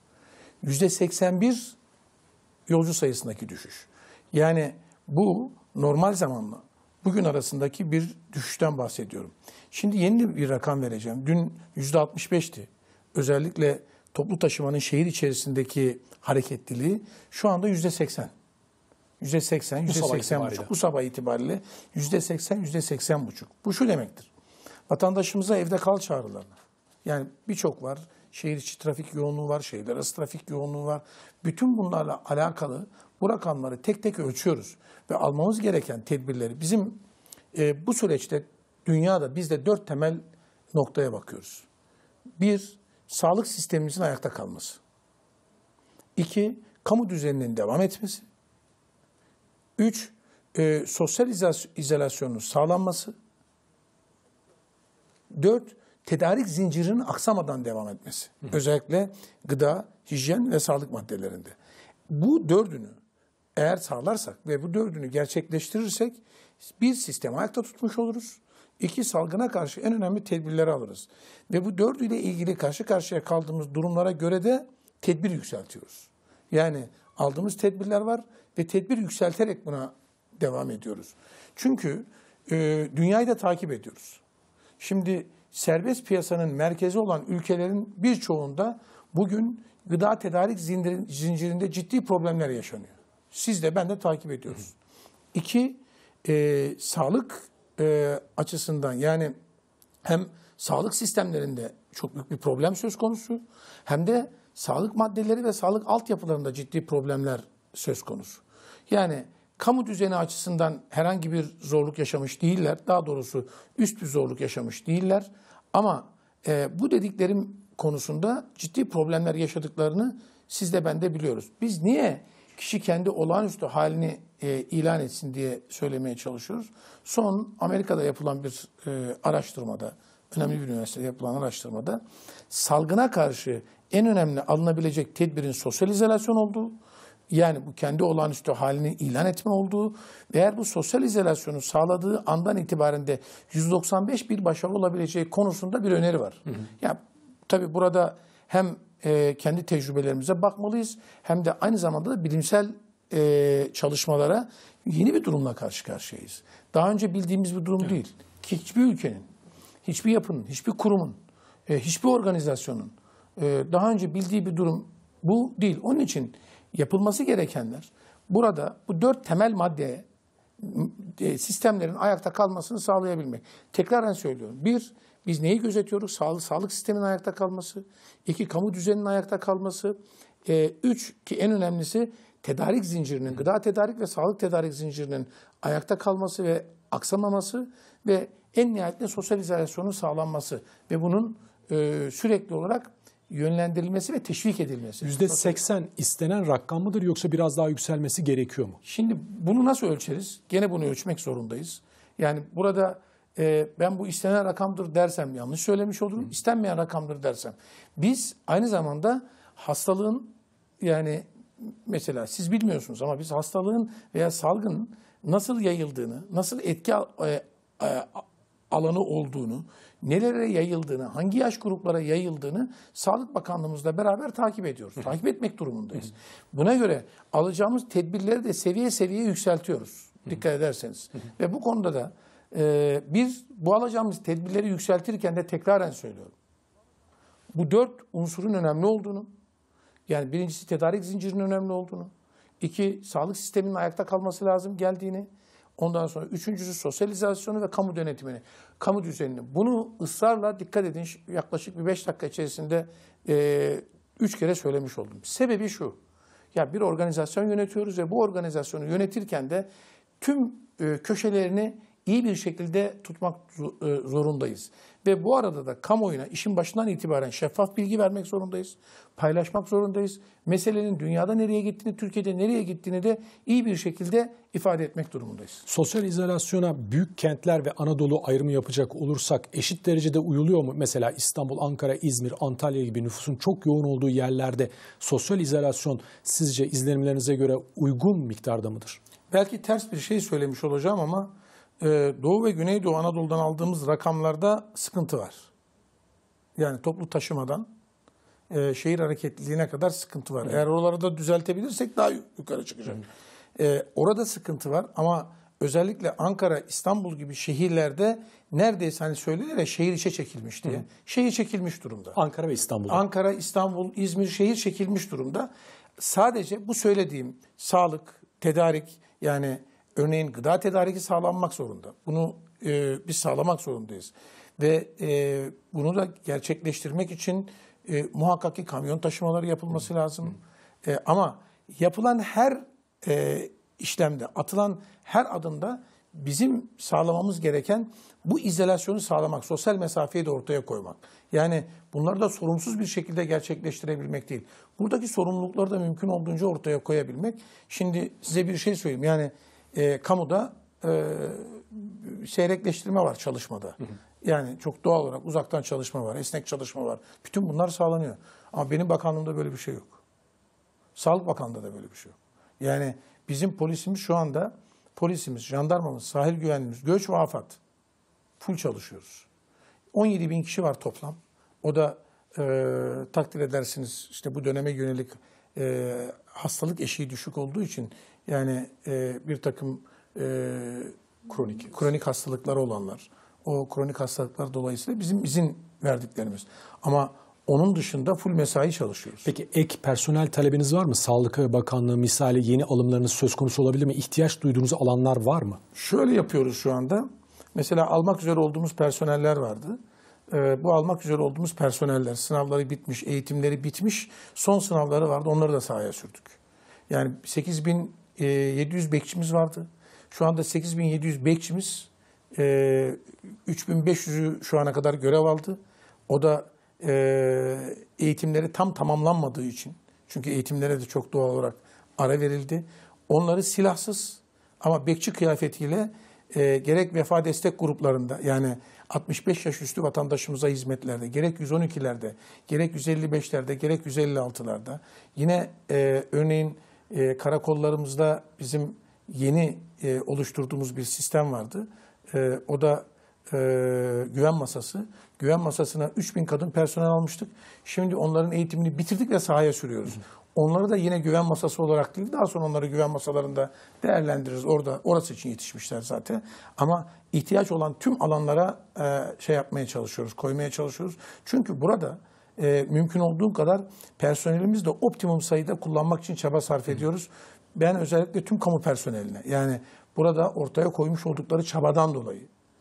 %81 yolcu sayısındaki düşüş. Yani bu normal zamanla bugün arasındaki bir düşüşten bahsediyorum. Şimdi yeni bir rakam vereceğim. Dün %65'ti. Özellikle toplu taşımanın şehir içerisindeki hareketliliği şu anda %80. %80, %80,5. Bu sabah itibariyle %80, %80,5. Bu şu demektir. Vatandaşımıza evde kal çağrılarına. Yani birçok var. Şehir içi trafik yoğunluğu var, şehirler arası trafik yoğunluğu var. Bütün bunlarla alakalı bu rakamları tek tek ölçüyoruz. Ve almamız gereken tedbirleri bizim bu süreçte dünyada biz de 4 temel noktaya bakıyoruz. 1, sağlık sistemimizin ayakta kalması. 2, kamu düzeninin devam etmesi. 3, sosyal izolasyonun sağlanması. 4, tedarik zincirinin aksamadan devam etmesi. Özellikle gıda, hijyen ve sağlık maddelerinde. Bu dördünü eğer sağlarsak ve bu dördünü gerçekleştirirsek bir sistemi ayakta tutmuş oluruz. 2, salgına karşı en önemli tedbirleri alırız. Ve bu dördüyle ilgili karşı karşıya kaldığımız durumlara göre de tedbir yükseltiyoruz. Yani aldığımız tedbirler var ve tedbir yükselterek buna devam ediyoruz. Çünkü dünyayı da takip ediyoruz. Şimdi serbest piyasanın merkezi olan ülkelerin birçoğunda bugün gıda tedarik zincirinde ciddi problemler yaşanıyor. Siz de ben de takip ediyoruz. 2, sağlık açısından yani hem sağlık sistemlerinde çok büyük bir problem söz konusu hem de sağlık maddeleri ve sağlık altyapılarında ciddi problemler söz konusu. Yani kamu düzeni açısından herhangi bir zorluk yaşamış değiller. Daha doğrusu üst bir zorluk yaşamış değiller. Ama bu dediklerim konusunda ciddi problemler yaşadıklarını siz de ben de biliyoruz. Biz niye kişi kendi olağanüstü halini ilan etsin diye söylemeye çalışıyoruz? Son Amerika'da yapılan bir araştırmada, önemli bir üniversitede yapılan araştırmada salgına karşı en önemli alınabilecek tedbirin sosyal izolasyon olduğu, yani bu kendi olağanüstü halini ilan etme olduğu ve eğer bu sosyal izolasyonu sağladığı andan itibaren de 195 bir başarı olabileceği konusunda bir öneri var. Yani tabii burada hem kendi tecrübelerimize bakmalıyız hem de aynı zamanda da bilimsel çalışmalara yeni bir durumla karşı karşıyayız. Daha önce bildiğimiz bir durum değil. Ki hiçbir ülkenin, hiçbir yapının, hiçbir kurumun, hiçbir organizasyonun daha önce bildiği bir durum bu değil. Onun için yapılması gerekenler burada bu 4 temel maddeye sistemlerin ayakta kalmasını sağlayabilmek. Tekraren söylüyorum. 1, biz neyi gözetiyoruz? Sağlık sisteminin ayakta kalması. 2, kamu düzeninin ayakta kalması. 3, ki en önemlisi tedarik zincirinin, gıda tedarik ve sağlık tedarik zincirinin ayakta kalması ve aksamaması ve en nihayetinde sosyal izolasyonun sağlanması ve bunun sürekli olarak yönlendirilmesi ve teşvik edilmesi. %80 istenen rakam mıdır yoksa biraz daha yükselmesi gerekiyor mu? Şimdi bunu nasıl ölçeriz? Gene bunu ölçmek zorundayız. Yani burada ben bu istenen rakamdır dersem yanlış söylemiş olurum. İstenmeyen rakamdır dersem. Biz aynı zamanda hastalığın yani mesela siz bilmiyorsunuz ama biz hastalığın veya salgının nasıl yayıldığını, nasıl etki alanı olduğunu, nelere yayıldığını, hangi yaş gruplara yayıldığını Sağlık Bakanlığımızla beraber takip ediyoruz. Takip etmek durumundayız. Buna göre alacağımız tedbirleri de seviye seviye yükseltiyoruz. Dikkat ederseniz. Ve bu konuda da biz bu alacağımız tedbirleri yükseltirken de tekraren söylüyorum. Bu 4 unsurun önemli olduğunu, yani birincisi tedarik zincirinin önemli olduğunu, 2, sağlık sisteminin ayakta kalması lazım geldiğini, ondan sonra 3.'sü sosyal izolasyonu ve kamu denetimini, kamu düzenini. Bunu ısrarla dikkat edin yaklaşık bir 5 dakika içerisinde 3 kere söylemiş oldum. Sebebi şu, ya bir organizasyon yönetiyoruz ve bu organizasyonu yönetirken de tüm köşelerini iyi bir şekilde tutmak zorundayız. Ve bu arada da kamuoyuna işin başından itibaren şeffaf bilgi vermek zorundayız. Paylaşmak zorundayız. Meselenin dünyada nereye gittiğini, Türkiye'de nereye gittiğini de iyi bir şekilde ifade etmek durumundayız. Sosyal izolasyona büyük kentler ve Anadolu ayrımı yapacak olursak eşit derecede uyuluyor mu? Mesela İstanbul, Ankara, İzmir, Antalya gibi nüfusun çok yoğun olduğu yerlerde sosyal izolasyon sizce izlenimlerinize göre uygun miktarda mıdır? Belki ters bir şey söylemiş olacağım ama Doğu ve Güneydoğu Anadolu'dan aldığımız rakamlarda sıkıntı var. Yani toplu taşımadan şehir hareketliliğine kadar sıkıntı var. Eğer oraları da düzeltebilirsek daha yukarı çıkacak. Orada sıkıntı var ama özellikle Ankara, İstanbul gibi şehirlerde neredeyse hani söylenir ya şehir içe çekilmiş diye. Şehir çekilmiş durumda. Ankara ve İstanbul'da. Ankara, İstanbul, İzmir şehir çekilmiş durumda. Sadece bu söylediğim sağlık, tedarik yani örneğin gıda tedariki sağlanmak zorunda. Bunu biz sağlamak zorundayız. Ve bunu da gerçekleştirmek için muhakkak ki kamyon taşımaları yapılması lazım. Ama yapılan her işlemde, atılan her adımda bizim sağlamamız gereken bu izolasyonu sağlamak, sosyal mesafeyi de ortaya koymak. Yani bunları da sorumsuz bir şekilde gerçekleştirebilmek değil. Buradaki sorumlulukları da mümkün olduğunca ortaya koyabilmek. Şimdi size bir şey söyleyeyim. Yani kamuda seyrekleştirme var çalışmada. Yani çok doğal olarak uzaktan çalışma var, esnek çalışma var. Bütün bunlar sağlanıyor. Ama benim bakanlığımda böyle bir şey yok. Sağlık Bakanlığı'nda da böyle bir şey yok. Yani bizim polisimiz şu anda, polisimiz, jandarmamız, sahil güvenliğimiz, göç ve afat full çalışıyoruz. 17.000 kişi var toplam. O da takdir edersiniz işte bu döneme yönelik hastalık eşiği düşük olduğu için yani bir takım kronik hastalıkları olanlar, o kronik hastalıklar dolayısıyla bizim izin verdiklerimiz. Ama onun dışında full mesai çalışıyoruz. Peki ek personel talebiniz var mı? Sağlık Bakanlığı misali yeni alımlarınız söz konusu olabilir mi? İhtiyaç duyduğunuz alanlar var mı? Şöyle yapıyoruz şu anda. Mesela almak üzere olduğumuz personeller vardı. Bu almak üzere olduğumuz personeller sınavları bitmiş, eğitimleri bitmiş. Son sınavları vardı. Onları da sahaya sürdük. Yani 8.700 bekçimiz vardı. Şu anda 8.700 bekçimiz 3.500'ü şu ana kadar görev aldı. O da eğitimleri tam tamamlanmadığı için. Çünkü eğitimlere de çok doğal olarak ara verildi. Onları silahsız ama bekçi kıyafetiyle gerek vefa destek gruplarında yani 65 yaş üstü vatandaşımıza hizmetlerde, gerek 112'lerde, gerek 155'lerde, gerek 156'larda. Yine örneğin karakollarımızda bizim yeni oluşturduğumuz bir sistem vardı. O da güven masası. Güven masasına 3.000 kadın personel almıştık. Şimdi onların eğitimini bitirdik ve sahaya sürüyoruz. Onları da yine güven masası olarak değil, daha sonra onları güven masalarında değerlendiririz. Orası için yetişmişler zaten. Ama ihtiyaç olan tüm alanlara yapmaya çalışıyoruz, koymaya çalışıyoruz. Çünkü burada mümkün olduğu kadar personelimizi de optimum sayıda kullanmak için çaba sarf ediyoruz. Ben özellikle tüm kamu personeline yani burada ortaya koymuş oldukları çabadan dolayı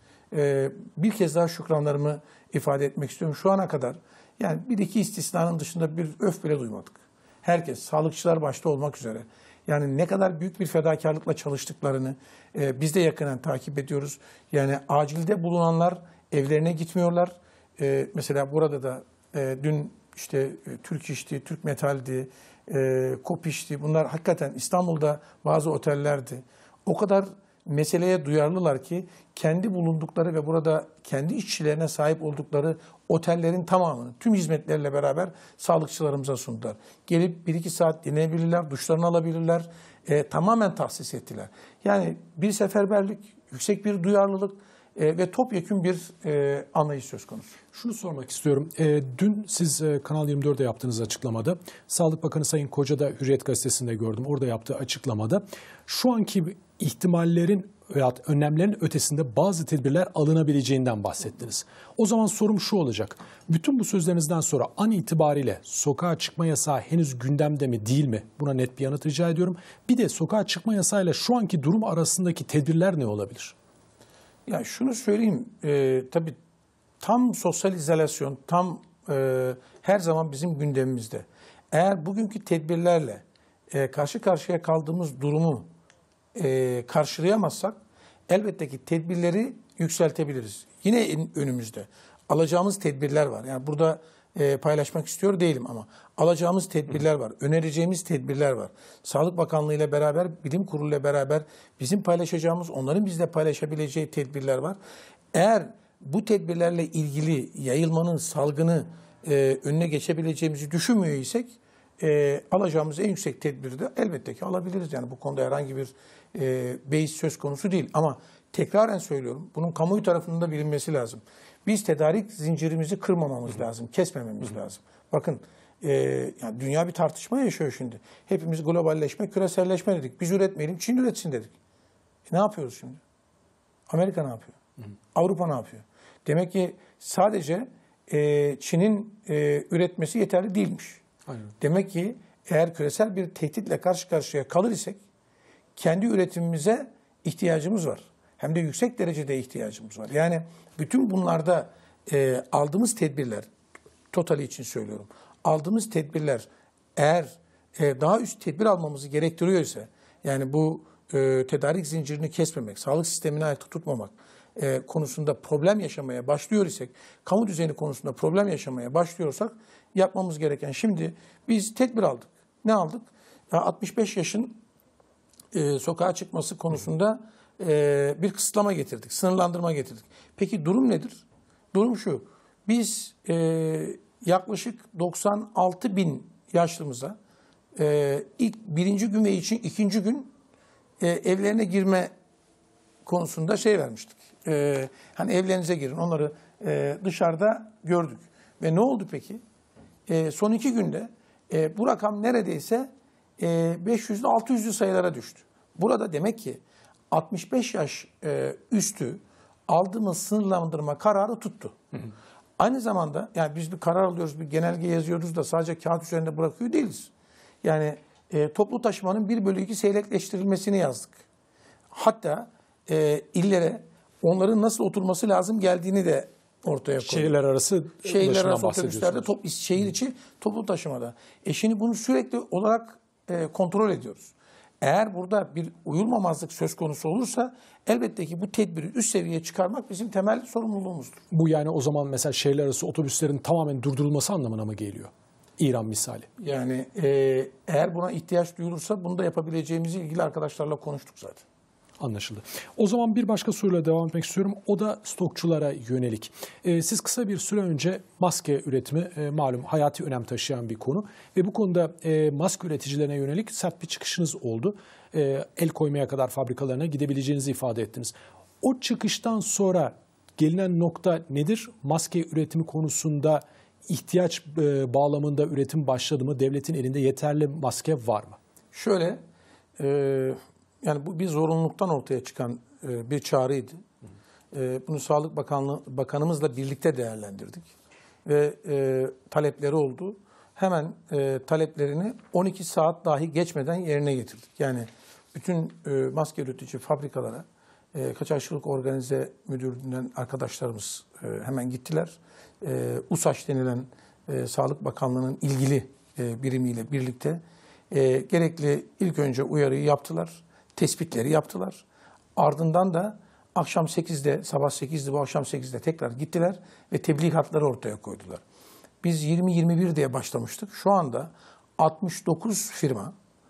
bir kez daha şükranlarımı ifade etmek istiyorum. Şu ana kadar yani bir iki istisnanın dışında bir öf bile duymadık. Herkes, sağlıkçılar başta olmak üzere. Yani ne kadar büyük bir fedakarlıkla çalıştıklarını biz de yakından takip ediyoruz. Yani acilde bulunanlar evlerine gitmiyorlar. Mesela burada da dün işte Türk İş'ti, Türk Metal'di, Kopiş'ti. Bunlar hakikaten İstanbul'da bazı otellerdi. O kadar meseleye duyarlılar ki kendi bulundukları ve burada kendi işçilerine sahip oldukları otellerin tamamını tüm hizmetlerle beraber sağlıkçılarımıza sundular. Gelip 1-2 saat dinleyebilirler, duşlarını alabilirler. Tamamen tahsis ettiler. Yani bir seferberlik, yüksek bir duyarlılık ve topyekün bir anlayış söz konusu. Şunu sormak istiyorum. Dün siz Kanal 24'de yaptığınız açıklamada, Sağlık Bakanı Sayın Koca da Hürriyet Gazetesi'nde gördüm. Orada yaptığı açıklamada şu anki ihtimallerin veya önlemlerin ötesinde bazı tedbirler alınabileceğinden bahsettiniz. O zaman sorum şu olacak. Bütün bu sözlerinizden sonra an itibariyle sokağa çıkma yasağı henüz gündemde mi değil mi? Buna net bir yanıt rica ediyorum. Bir de sokağa çıkma yasağıyla şu anki durum arasındaki tedbirler ne olabilir? Ya şunu söyleyeyim, tabii tam sosyal izolasyon, tam her zaman bizim gündemimizde. Eğer bugünkü tedbirlerle karşı karşıya kaldığımız durumu karşılayamazsak elbette ki tedbirleri yükseltebiliriz. Yine önümüzde alacağımız tedbirler var. Yani burada paylaşmak istiyor değilim ama alacağımız tedbirler var. Önereceğimiz tedbirler var. Sağlık Bakanlığı ile beraber, Bilim Kurulu ile beraber bizim paylaşacağımız, onların bizle paylaşabileceği tedbirler var. Eğer bu tedbirlerle ilgili yayılmanın, salgını önüne geçebileceğimizi düşünmüyor isek alacağımız en yüksek tedbiri de elbette ki alabiliriz. Yani bu konuda herhangi bir beis söz konusu değil. Ama tekraren söylüyorum, bunun kamuoyu tarafından da bilinmesi lazım. Biz tedarik zincirimizi kırmamamız lazım, kesmememiz lazım. Bakın yani dünya bir tartışma yaşıyor şimdi. Hepimiz globalleşme, küreselleşme dedik. Biz üretmeyelim, Çin üretsin dedik. Ne yapıyoruz şimdi? Amerika ne yapıyor? Avrupa ne yapıyor? Demek ki sadece Çin'in üretmesi yeterli değilmiş. Aynen. Demek ki eğer küresel bir tehditle karşı karşıya kalır isek kendi üretimimize ihtiyacımız var. Hem de yüksek derecede ihtiyacımız var. Yani bütün bunlarda aldığımız tedbirler, totali için söylüyorum, aldığımız tedbirler eğer daha üst tedbir almamızı gerektiriyor ise, yani bu tedarik zincirini kesmemek, sağlık sistemini ayakta tutmamak konusunda problem yaşamaya başlıyor isek, kamu düzeni konusunda problem yaşamaya başlıyorsak yapmamız gereken, şimdi biz tedbir aldık. Ne aldık? 65 yaşın sokağa çıkması konusunda bir kısıtlama getirdik, sınırlandırma getirdik. Peki durum nedir? Durum şu, biz yaklaşık 96 bin yaşlımıza ilk birinci gün ve ikinci gün evlerine girme konusunda vermiştik. Hani evlerinize girin, onları dışarıda gördük. Ve ne oldu peki? Son 2 günde bu rakam neredeyse 500'lü 600'lü sayılara düştü. Burada demek ki 65 yaş üstü aldığımız sınırlandırma kararı tuttu. Aynı zamanda yani biz bir karar alıyoruz, bir genelge yazıyoruz da sadece kağıt üzerinde bırakıyor değiliz. Yani toplu taşımanın 1/2 seyrekleştirilmesini yazdık. Hatta illere onların nasıl oturması lazım geldiğini de ortaya koyduk. Şehirler arası otobüslerde, şehir içi toplu taşımada. Şimdi bunu sürekli olarak kontrol ediyoruz. Eğer burada bir uyulmamazlık söz konusu olursa elbette ki bu tedbiri üst seviyeye çıkarmak bizim temel sorumluluğumuzdur. Bu yani o zaman mesela şehirler arası otobüslerin tamamen durdurulması anlamına mı geliyor? İran misali. Yani eğer buna ihtiyaç duyulursa bunu da yapabileceğimizi ilgili arkadaşlarla konuştuk zaten. Anlaşıldı. O zaman bir başka soruyla devam etmek istiyorum. O da stokçulara yönelik. Siz kısa bir süre önce maske üretimi malum hayati önem taşıyan bir konu. Ve bu konuda maske üreticilerine yönelik sert bir çıkışınız oldu. El koymaya kadar fabrikalarına gidebileceğinizi ifade ettiniz. O çıkıştan sonra gelinen nokta nedir? Maske üretimi konusunda ihtiyaç bağlamında üretim başladı mı? Devletin elinde yeterli maske var mı? Şöyle, yani bu bir zorunluluktan ortaya çıkan bir çağrıydı. Bunu Sağlık Bakanımızla birlikte değerlendirdik. Ve talepleri oldu. Hemen taleplerini 12 saat dahi geçmeden yerine getirdik. Yani bütün maske üretici fabrikalara Kaçakçılık Organize Müdürlüğü'nden arkadaşlarımız hemen gittiler. USAŞ denilen Sağlık Bakanlığı'nın ilgili birimiyle birlikte gerekli ilk önce uyarıyı yaptılar. Tespitleri yaptılar. Ardından da akşam 8'de, sabah 8'de, bu akşam 8'de tekrar gittiler ve tebligatları ortaya koydular. Biz 20-21 diye başlamıştık. Şu anda 69 firma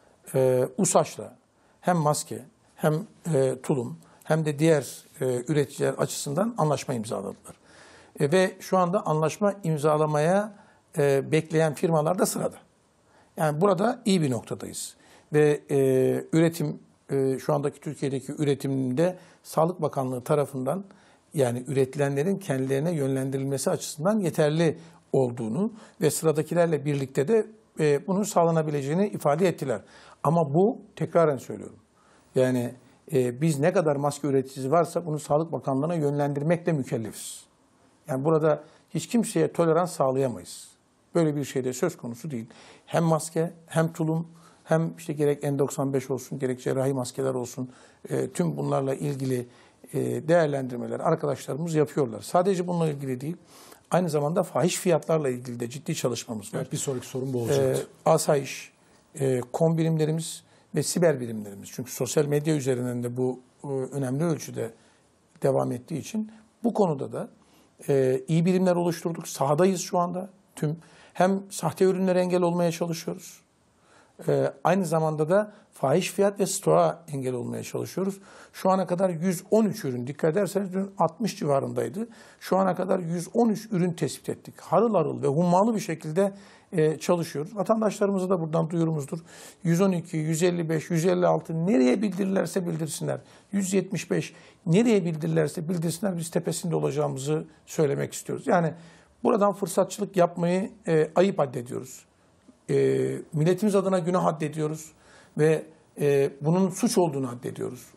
USAŞ'la hem maske hem tulum hem de diğer üreticiler açısından anlaşma imzaladılar. Ve şu anda anlaşma imzalamaya bekleyen firmalar da sırada. Yani burada iyi bir noktadayız. Ve üretim, şu andaki Türkiye'deki üretimde Sağlık Bakanlığı tarafından yani üretilenlerin kendilerine yönlendirilmesi açısından yeterli olduğunu ve sıradakilerle birlikte de bunun sağlanabileceğini ifade ettiler. Ama bu, tekraren söylüyorum, yani biz ne kadar maske üreticisi varsa bunu Sağlık Bakanlığı'na yönlendirmekle mükellefiz. Yani burada hiç kimseye tolerans sağlayamayız. Böyle bir şey de söz konusu değil. Hem maske hem tulum hem işte gerek N95 olsun gerek cerrahi maskeler olsun tüm bunlarla ilgili değerlendirmeler arkadaşlarımız yapıyorlar. Sadece bununla ilgili değil, aynı zamanda fahiş fiyatlarla ilgili de ciddi çalışmamız var. Evet, bir sonraki sorun bu olacaktı. Asayiş, kom birimlerimiz ve siber birimlerimiz. Çünkü sosyal medya üzerinden de bu önemli ölçüde devam ettiği için bu konuda da iyi birimler oluşturduk. Sahadayız şu anda. Hem sahte ürünlere engel olmaya çalışıyoruz. Aynı zamanda da fahiş fiyat ve stoğa engel olmaya çalışıyoruz. Şu ana kadar 113 ürün, dikkat ederseniz dün 60 civarındaydı. Şu ana kadar 113 ürün tespit ettik. Harıl harıl ve hummalı bir şekilde çalışıyoruz. Vatandaşlarımıza da buradan duyurumuzdur. 112, 155, 156 nereye bildirirlerse bildirsinler. 175 nereye bildirirlerse bildirsinler. Biz tepesinde olacağımızı söylemek istiyoruz. Yani buradan fırsatçılık yapmayı ayıp addediyoruz. Milletimiz adına günah addediyoruz ve bunun suç olduğunu addediyoruz.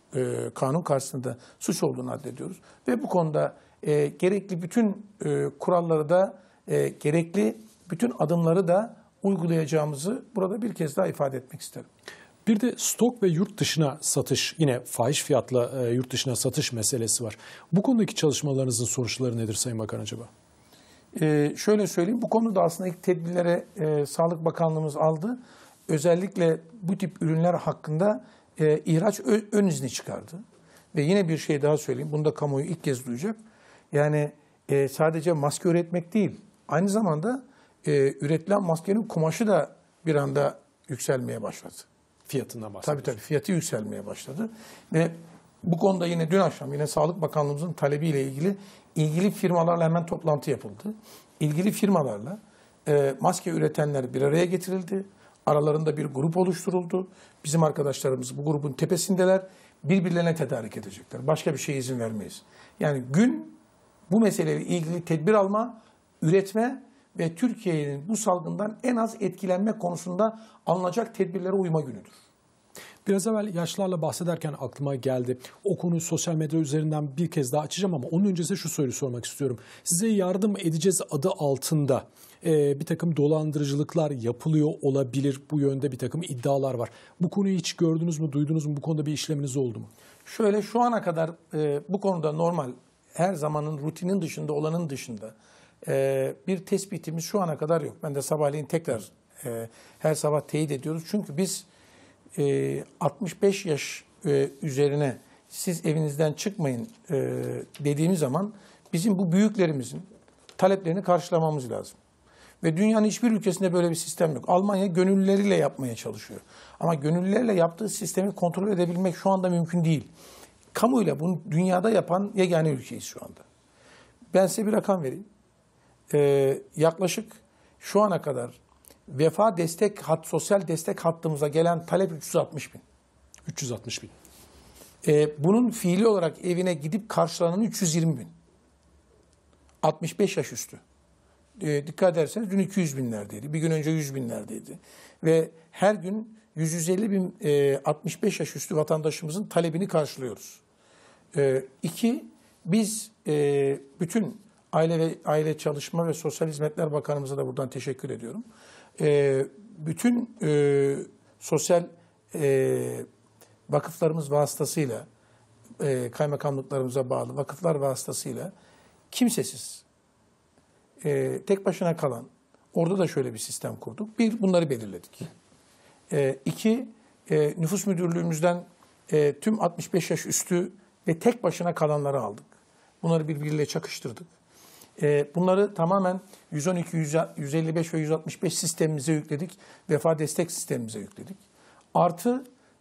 kanun karşısında suç olduğunu addediyoruz. Ve bu konuda gerekli bütün kuralları da gerekli bütün adımları da uygulayacağımızı burada bir kez daha ifade etmek isterim. Bir de stok ve yurt dışına satış, yine fahiş fiyatla yurt dışına satış meselesi var. Bu konudaki çalışmalarınızın sonuçları nedir Sayın Bakan acaba? Şöyle söyleyeyim, bu konuda aslında ilk tedbirlere Sağlık Bakanlığımız aldı. Özellikle bu tip ürünler hakkında ihraç ön izni çıkardı. Ve yine bir şey daha söyleyeyim, bunu da kamuoyu ilk kez duyacak. Yani sadece maske üretmek değil, aynı zamanda üretilen maskenin kumaşı da bir anda yükselmeye başladı. Fiyatından bahsediyoruz. Tabii fiyatı yükselmeye başladı. Ve bu konuda yine dün akşam yine Sağlık Bakanlığımızın talebiyle ilgili firmalarla hemen toplantı yapıldı. İlgili firmalarla maske üretenler bir araya getirildi. Aralarında bir grup oluşturuldu. Bizim arkadaşlarımız bu grubun tepesindeler. Birbirlerine tedarik edecekler. Başka bir şeye izin vermeyiz. Yani gün bu meseleyle ilgili tedbir alma, üretme ve Türkiye'nin bu salgından en az etkilenme konusunda alınacak tedbirlere uyma günüdür. Biraz evvel yaşlarla bahsederken aklıma geldi. O konuyu sosyal medya üzerinden bir kez daha açacağım ama onun öncesinde şu soruyu sormak istiyorum. Size yardım edeceğiz adı altında bir takım dolandırıcılıklar yapılıyor olabilir. Bu yönde bir takım iddialar var. Bu konuyu hiç gördünüz mü, duydunuz mu? Bu konuda bir işleminiz oldu mu? Şöyle, şu ana kadar bu konuda normal, her zamanın rutinin dışında olanın dışında bir tespitimiz şu ana kadar yok. Ben de sabahleyin tekrar her sabah teyit ediyoruz. Çünkü biz 65 yaş üzerine siz evinizden çıkmayın dediğimiz zaman bizim bu büyüklerimizin taleplerini karşılamamız lazım. Ve dünyanın hiçbir ülkesinde böyle bir sistem yok. Almanya gönüllüleriyle yapmaya çalışıyor. Ama gönüllülerle yaptığı sistemi kontrol edebilmek şu anda mümkün değil. Kamuyla bunu dünyada yapan yegane ülkeyiz şu anda. Ben size bir rakam vereyim. Yaklaşık şu ana kadar vefa destek sosyal destek hattımıza gelen talep 360 bin. 360 bin. Bunun fiili olarak evine gidip karşılanan 320 bin. 65 yaş üstü. Dikkat ederseniz dün 200 binlerdeydi. Bir gün önce 100 binlerdeydi. Ve her gün 150 bin 65 yaş üstü vatandaşımızın talebini karşılıyoruz. Biz bütün Aile Çalışma ve Sosyal Hizmetler Bakanımıza da buradan teşekkür ediyorum. Bütün sosyal vakıflarımız vasıtasıyla, kaymakamlıklarımıza bağlı vakıflar vasıtasıyla kimsesiz, tek başına kalan, orada da şöyle bir sistem kurduk. Bir, bunları belirledik. İki, nüfus müdürlüğümüzden tüm 65 yaş üstü ve tek başına kalanları aldık. Bunları birbiriyle çakıştırdık. Bunları tamamen 112, 155 ve 165 sistemimize yükledik. Vefa destek sistemimize yükledik. Artı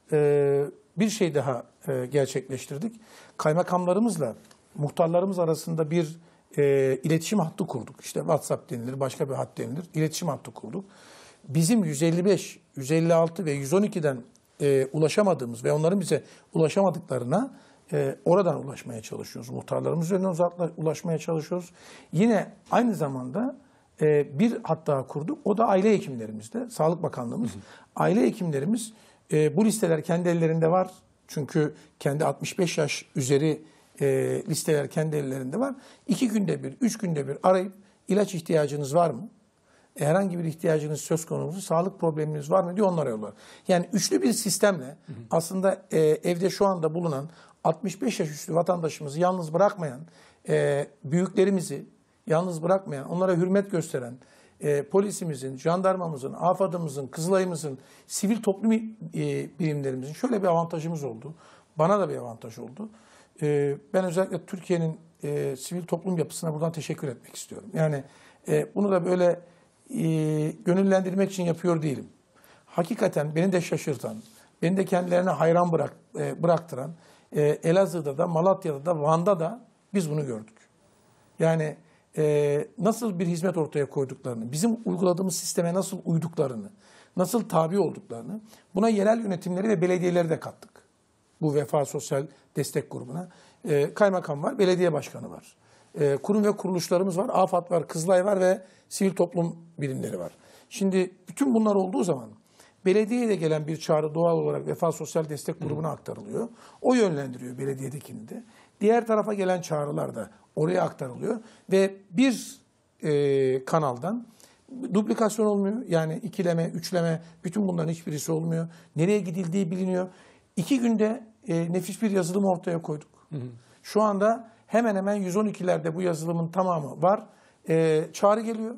bir şey daha gerçekleştirdik. Kaymakamlarımızla muhtarlarımız arasında bir iletişim hattı kurduk. İşte WhatsApp denilir, başka bir hat denilir. İletişim hattı kurduk. Bizim 155, 156 ve 112'den ulaşamadığımız ve onların bize ulaşamadıklarına oradan ulaşmaya çalışıyoruz. Muhtarlarımız üzerinden ulaşmaya çalışıyoruz. Yine aynı zamanda bir hat daha kurduk. O da aile hekimlerimizde, Sağlık Bakanlığımız. Aile hekimlerimiz, bu listeler kendi ellerinde var. Çünkü kendi 65 yaş üzeri listeler kendi ellerinde var. 2 günde bir, 3 günde bir arayıp ilaç ihtiyacınız var mı? Herhangi bir ihtiyacınız söz konusu, sağlık probleminiz var mı diye onlara yollar. Yani üçlü bir sistemle aslında evde şu anda bulunan 65 yaş üstü vatandaşımızı yalnız bırakmayan, büyüklerimizi yalnız bırakmayan, onlara hürmet gösteren polisimizin, jandarmamızın, AFAD'ımızın, Kızılay'ımızın, sivil toplum birimlerimizin şöyle bir avantajımız oldu. Bana da bir avantaj oldu. Ben özellikle Türkiye'nin sivil toplum yapısına buradan teşekkür etmek istiyorum. Yani bunu da böyle gönüllendirmek için yapıyor değilim. Hakikaten beni de şaşırtan, beni de kendilerine hayran bıraktıran, Elazığ'da da, Malatya'da da, Van'da da biz bunu gördük. Yani nasıl bir hizmet ortaya koyduklarını, bizim uyguladığımız sisteme nasıl uyduklarını, nasıl tabi olduklarını, buna yerel yönetimleri ve belediyeleri de kattık. Bu Vefa Sosyal Destek Grubu'na. Kaymakam var, belediye başkanı var. Kurum ve kuruluşlarımız var, AFAD var, Kızılay var ve sivil toplum birimleri var. Şimdi bütün bunlar olduğu zaman Belediyeye de gelen bir çağrı doğal olarak Vefa Sosyal Destek Grubu'na aktarılıyor. O yönlendiriyor belediyedekini de. Diğer tarafa gelen çağrılar da oraya aktarılıyor. Ve bir kanaldan duplikasyon olmuyor. Yani ikileme, üçleme, bütün bunların hiçbirisi olmuyor. Nereye gidildiği biliniyor. 2 günde nefis bir yazılım ortaya koyduk. Şu anda hemen hemen 112'lerde bu yazılımın tamamı var. Çağrı geliyor.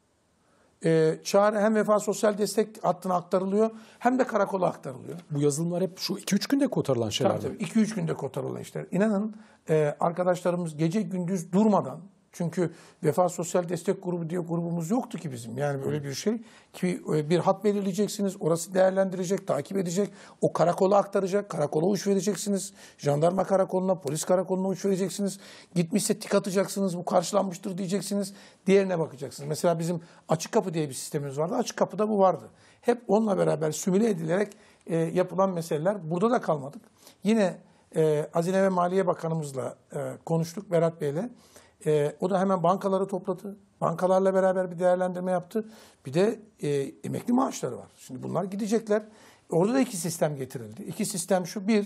Çağrı hem Vefa Sosyal Destek hattına aktarılıyor hem de karakola aktarılıyor. Bu yazılımlar hep şu 2-3 günde kotarılan şeyler. Tabii 2-3 günde kotarılan işler. İnanın arkadaşlarımız gece gündüz durmadan, çünkü Vefa Sosyal Destek Grubu diye grubumuz yoktu ki bizim. Yani böyle bir şey ki bir hat belirleyeceksiniz, orası değerlendirecek, takip edecek, o karakola aktaracak, karakola uç vereceksiniz, jandarma karakoluna, polis karakoluna uç vereceksiniz. Gitmişse tik atacaksınız, bu karşılanmıştır diyeceksiniz, diğerine bakacaksınız. Mesela bizim Açık Kapı diye bir sistemimiz vardı, Açık Kapı'da bu vardı. Hep onunla beraber simüle edilerek yapılan meseleler. Burada da kalmadık. Yine Hazine ve Maliye Bakanımızla konuştuk, Berat Bey'le. O da hemen bankaları topladı. Bankalarla beraber bir değerlendirme yaptı. Bir de emekli maaşları var. Şimdi bunlar gidecekler. Orada da 2 sistem getirildi. 2 sistem şu: bir,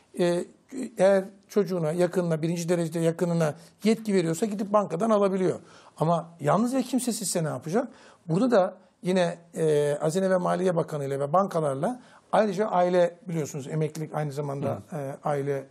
eğer çocuğuna, yakınına, 1. derecede yakınına yetki veriyorsa gidip bankadan alabiliyor. Ama yalnız ve kimsesizse ne yapacak? Burada da yine Hazine ve Maliye Bakanı ile ve bankalarla, ayrıca aile, biliyorsunuz emeklilik aynı zamanda aile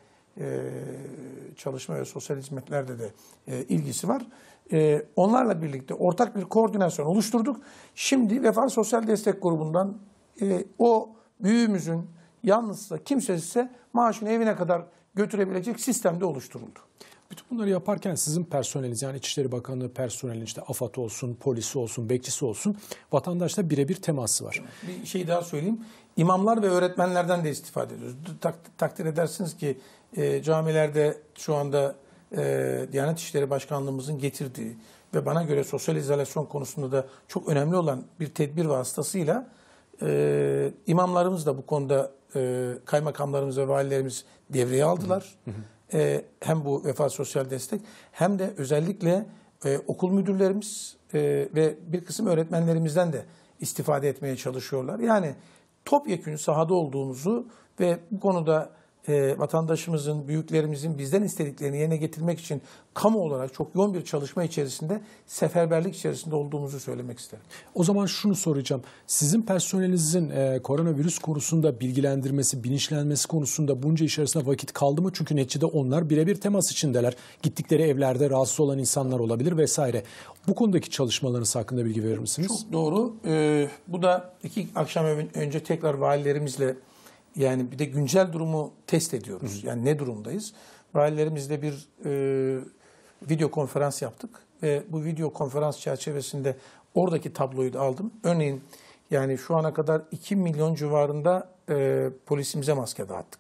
çalışma ve sosyal hizmetlerde de ilgisi var. Onlarla birlikte ortak bir koordinasyon oluşturduk. Şimdi Vefa Sosyal Destek Grubu'ndan o büyüğümüzün yalnızsa, kimsesizse maaşını evine kadar götürebilecek sistemde oluşturuldu. Bütün bunları yaparken sizin personeliniz, yani İçişleri Bakanlığı personelinin, işte AFAD olsun, polisi olsun, bekçisi olsun, vatandaşla birebir teması var. Bir şey daha söyleyeyim. İmamlar ve öğretmenlerden de istifade ediyoruz. Takdir edersiniz ki camilerde şu anda Diyanet İşleri Başkanlığımızın getirdiği ve bana göre sosyal izolasyon konusunda da çok önemli olan bir tedbir vasıtasıyla imamlarımız da bu konuda kaymakamlarımız ve valilerimiz devreye aldılar. Hem bu Vefa Sosyal Destek hem de özellikle okul müdürlerimiz ve bir kısım öğretmenlerimizden de istifade etmeye çalışıyorlar. Yani topyekün sahada olduğumuzu ve bu konuda vatandaşımızın, büyüklerimizin bizden istediklerini yerine getirmek için kamu olarak çok yoğun bir çalışma içerisinde, seferberlik içerisinde olduğumuzu söylemek isterim. O zaman şunu soracağım. Sizin personelinizin koronavirüs konusunda bilgilendirmesi, bilinçlenmesi konusunda bunca içerisinde vakit kaldı mı? Çünkü neticede onlar birebir temas içindeler. Gittikleri evlerde rahatsız olan insanlar olabilir vesaire. Bu konudaki çalışmalarınız hakkında bilgi verir misiniz? Çok doğru. Bu da 2 akşam önce tekrar valilerimizle, yani bir de güncel durumu test ediyoruz. Yani ne durumdayız? Valilerimizle bir video konferans yaptık. Ve bu video konferans çerçevesinde oradaki tabloyu da aldım. Örneğin yani şu ana kadar 2 milyon civarında polisimize maske dağıttık.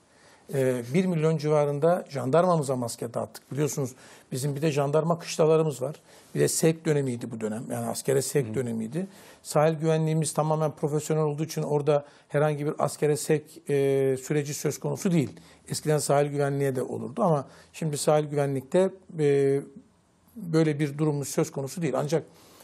1 milyon civarında jandarmamıza maske dağıttık. Biliyorsunuz bizim bir de jandarma kışlalarımız var. Bir de sevk dönemiydi bu dönem. Yani askere sevk dönemiydi. Sahil güvenliğimiz tamamen profesyonel olduğu için orada herhangi bir askere sevk süreci söz konusu değil. Eskiden sahil güvenliğe de olurdu ama şimdi sahil güvenlikte böyle bir durumumuz söz konusu değil. Ancak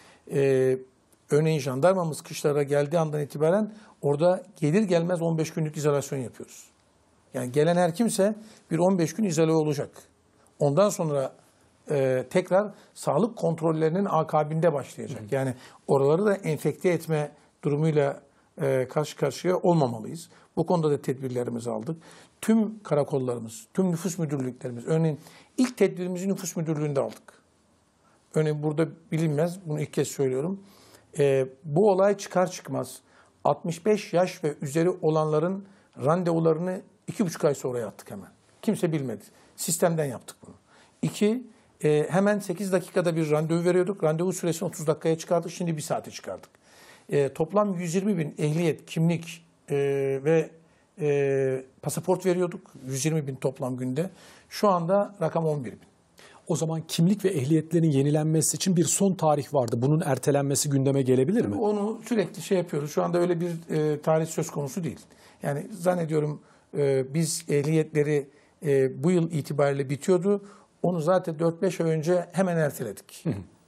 örneğin jandarmamız kışlara geldiği andan itibaren orada gelir gelmez 15 günlük izolasyon yapıyoruz. Yani gelen her kimse bir 15 gün izole olacak. Ondan sonra tekrar sağlık kontrollerinin akabinde başlayacak. Yani oraları da enfekte etme durumuyla karşı karşıya olmamalıyız. Bu konuda da tedbirlerimizi aldık. Tüm karakollarımız, tüm nüfus müdürlüklerimiz, örneğin ilk tedbirimizi nüfus müdürlüğünde aldık. Örneğin burada bilinmez, bunu ilk kez söylüyorum. Bu olay çıkar çıkmaz 65 yaş ve üzeri olanların randevularını 2,5 ay sonra yaptık hemen. Kimse bilmedi. Sistemden yaptık bunu. 2, hemen 8 dakikada bir randevu veriyorduk. Randevu süresini 30 dakikaya çıkardık. Şimdi 1 saate çıkardık. Toplam 120 bin ehliyet, kimlik ve pasaport veriyorduk. 120 bin toplam günde. Şu anda rakam 11 bin. O zaman kimlik ve ehliyetlerin yenilenmesi için bir son tarih vardı. Bunun ertelenmesi gündeme gelebilir mi? Onu sürekli yapıyoruz. Şu anda öyle bir tarih söz konusu değil. Yani zannediyorum biz ehliyetleri bu yıl itibariyle bitiyordu. Onu zaten 4-5 ay önce hemen erteledik.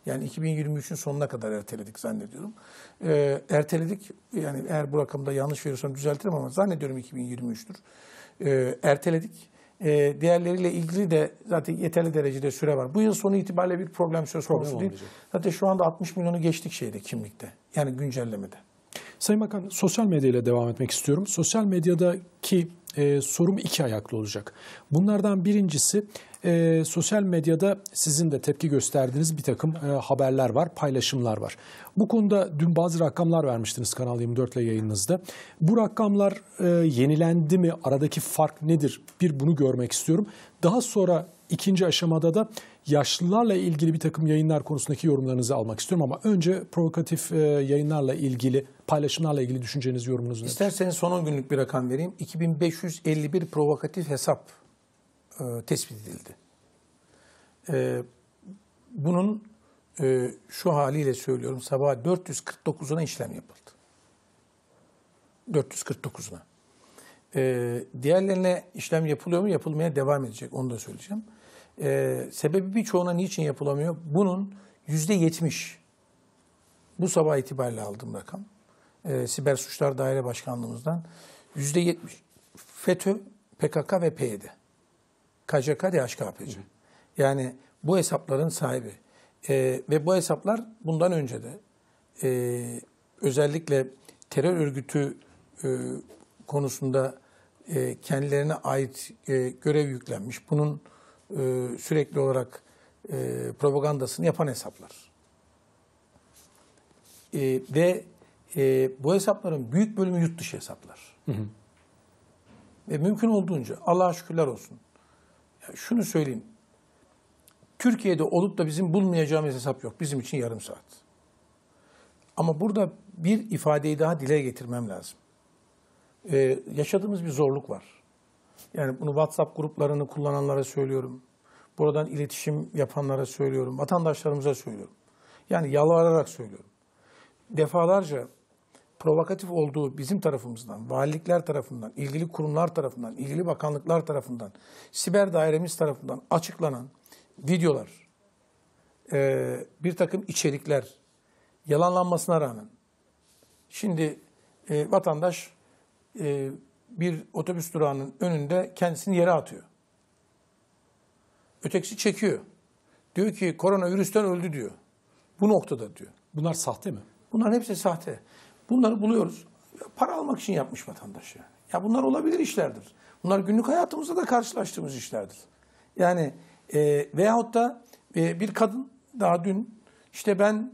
Yani 2023'ün sonuna kadar erteledik zannediyorum. Erteledik, yani eğer bu rakamda yanlış veriyorsam düzeltirim ama zannediyorum 2023'tür. Erteledik. Diğerleriyle ilgili de zaten yeterli derecede süre var. Bu yıl sonu itibariyle bir problem söz konusu değil. Zaten şu anda 60 milyonu geçtik kimlikte. Yani güncellemede. Sayın Bakan, sosyal medyayla devam etmek istiyorum. Sosyal medyadaki sorum iki ayaklı olacak. Bunlardan birincisi sosyal medyada sizin de tepki gösterdiğiniz bir takım haberler var, paylaşımlar var. Bu konuda dün bazı rakamlar vermiştiniz Kanal 24 ile yayınınızda. Bu rakamlar yenilendi mi? Aradaki fark nedir? Bir, bunu görmek istiyorum. Daha sonra ikinci aşamada da yaşlılarla ilgili bir takım yayınlar konusundaki yorumlarınızı almak istiyorum ama önce provokatif yayınlarla ilgili, paylaşımlarla ilgili düşünceniz, yorumunuz nedir? İsterseniz son 10 günlük bir rakam vereyim. 2551 provokatif hesap tespit edildi. Bunun şu haliyle söylüyorum, sabah 449'una işlem yapıldı. 449'una. Diğerlerine işlem yapılıyor mu? Yapılmaya devam edecek. Onu da söyleyeceğim. Sebebi birçoğuna niçin yapılamıyor? Bunun %70. Bu sabah itibariyle aldığım rakam. Siber Suçlar Daire Başkanlığımızdan. %70. FETÖ, PKK ve PYD. KCK, DHKPC. Yani bu hesapların sahibi. Ve bu hesaplar bundan önce de özellikle terör örgütü konusunda kendilerine ait görev yüklenmiş. Bunun sürekli olarak propagandasını yapan hesaplar. Ve bu hesapların büyük bölümü yurt dışı hesaplar. Ve mümkün olduğunca Allah'a şükürler olsun. Ya şunu söyleyeyim. Türkiye'de olup da bizim bulmayacağımız hesap yok. Bizim için yarım saat. Ama burada bir ifadeyi daha dile getirmem lazım. Yaşadığımız bir zorluk var. Yani bunu WhatsApp gruplarını kullananlara söylüyorum. Buradan iletişim yapanlara söylüyorum. Vatandaşlarımıza söylüyorum. Yani yalvararak söylüyorum. Defalarca provokatif olduğu bizim tarafımızdan, valilikler tarafından, ilgili kurumlar tarafından, ilgili bakanlıklar tarafından, siber dairemiz tarafından açıklanan videolar, bir takım içerikler yalanlanmasına rağmen şimdi vatandaş bir otobüs durağının önünde kendisini yere atıyor. Ötekisi çekiyor. Diyor ki koronavirüsten öldü diyor. Bu noktada diyor. Bunlar sahte mi? Bunların hepsi sahte. Bunları buluyoruz. Para almak için yapmış vatandaş yani. Ya bunlar olabilir işlerdir. Bunlar günlük hayatımızda da karşılaştığımız işlerdir. Yani veyahut da bir kadın daha dün işte ben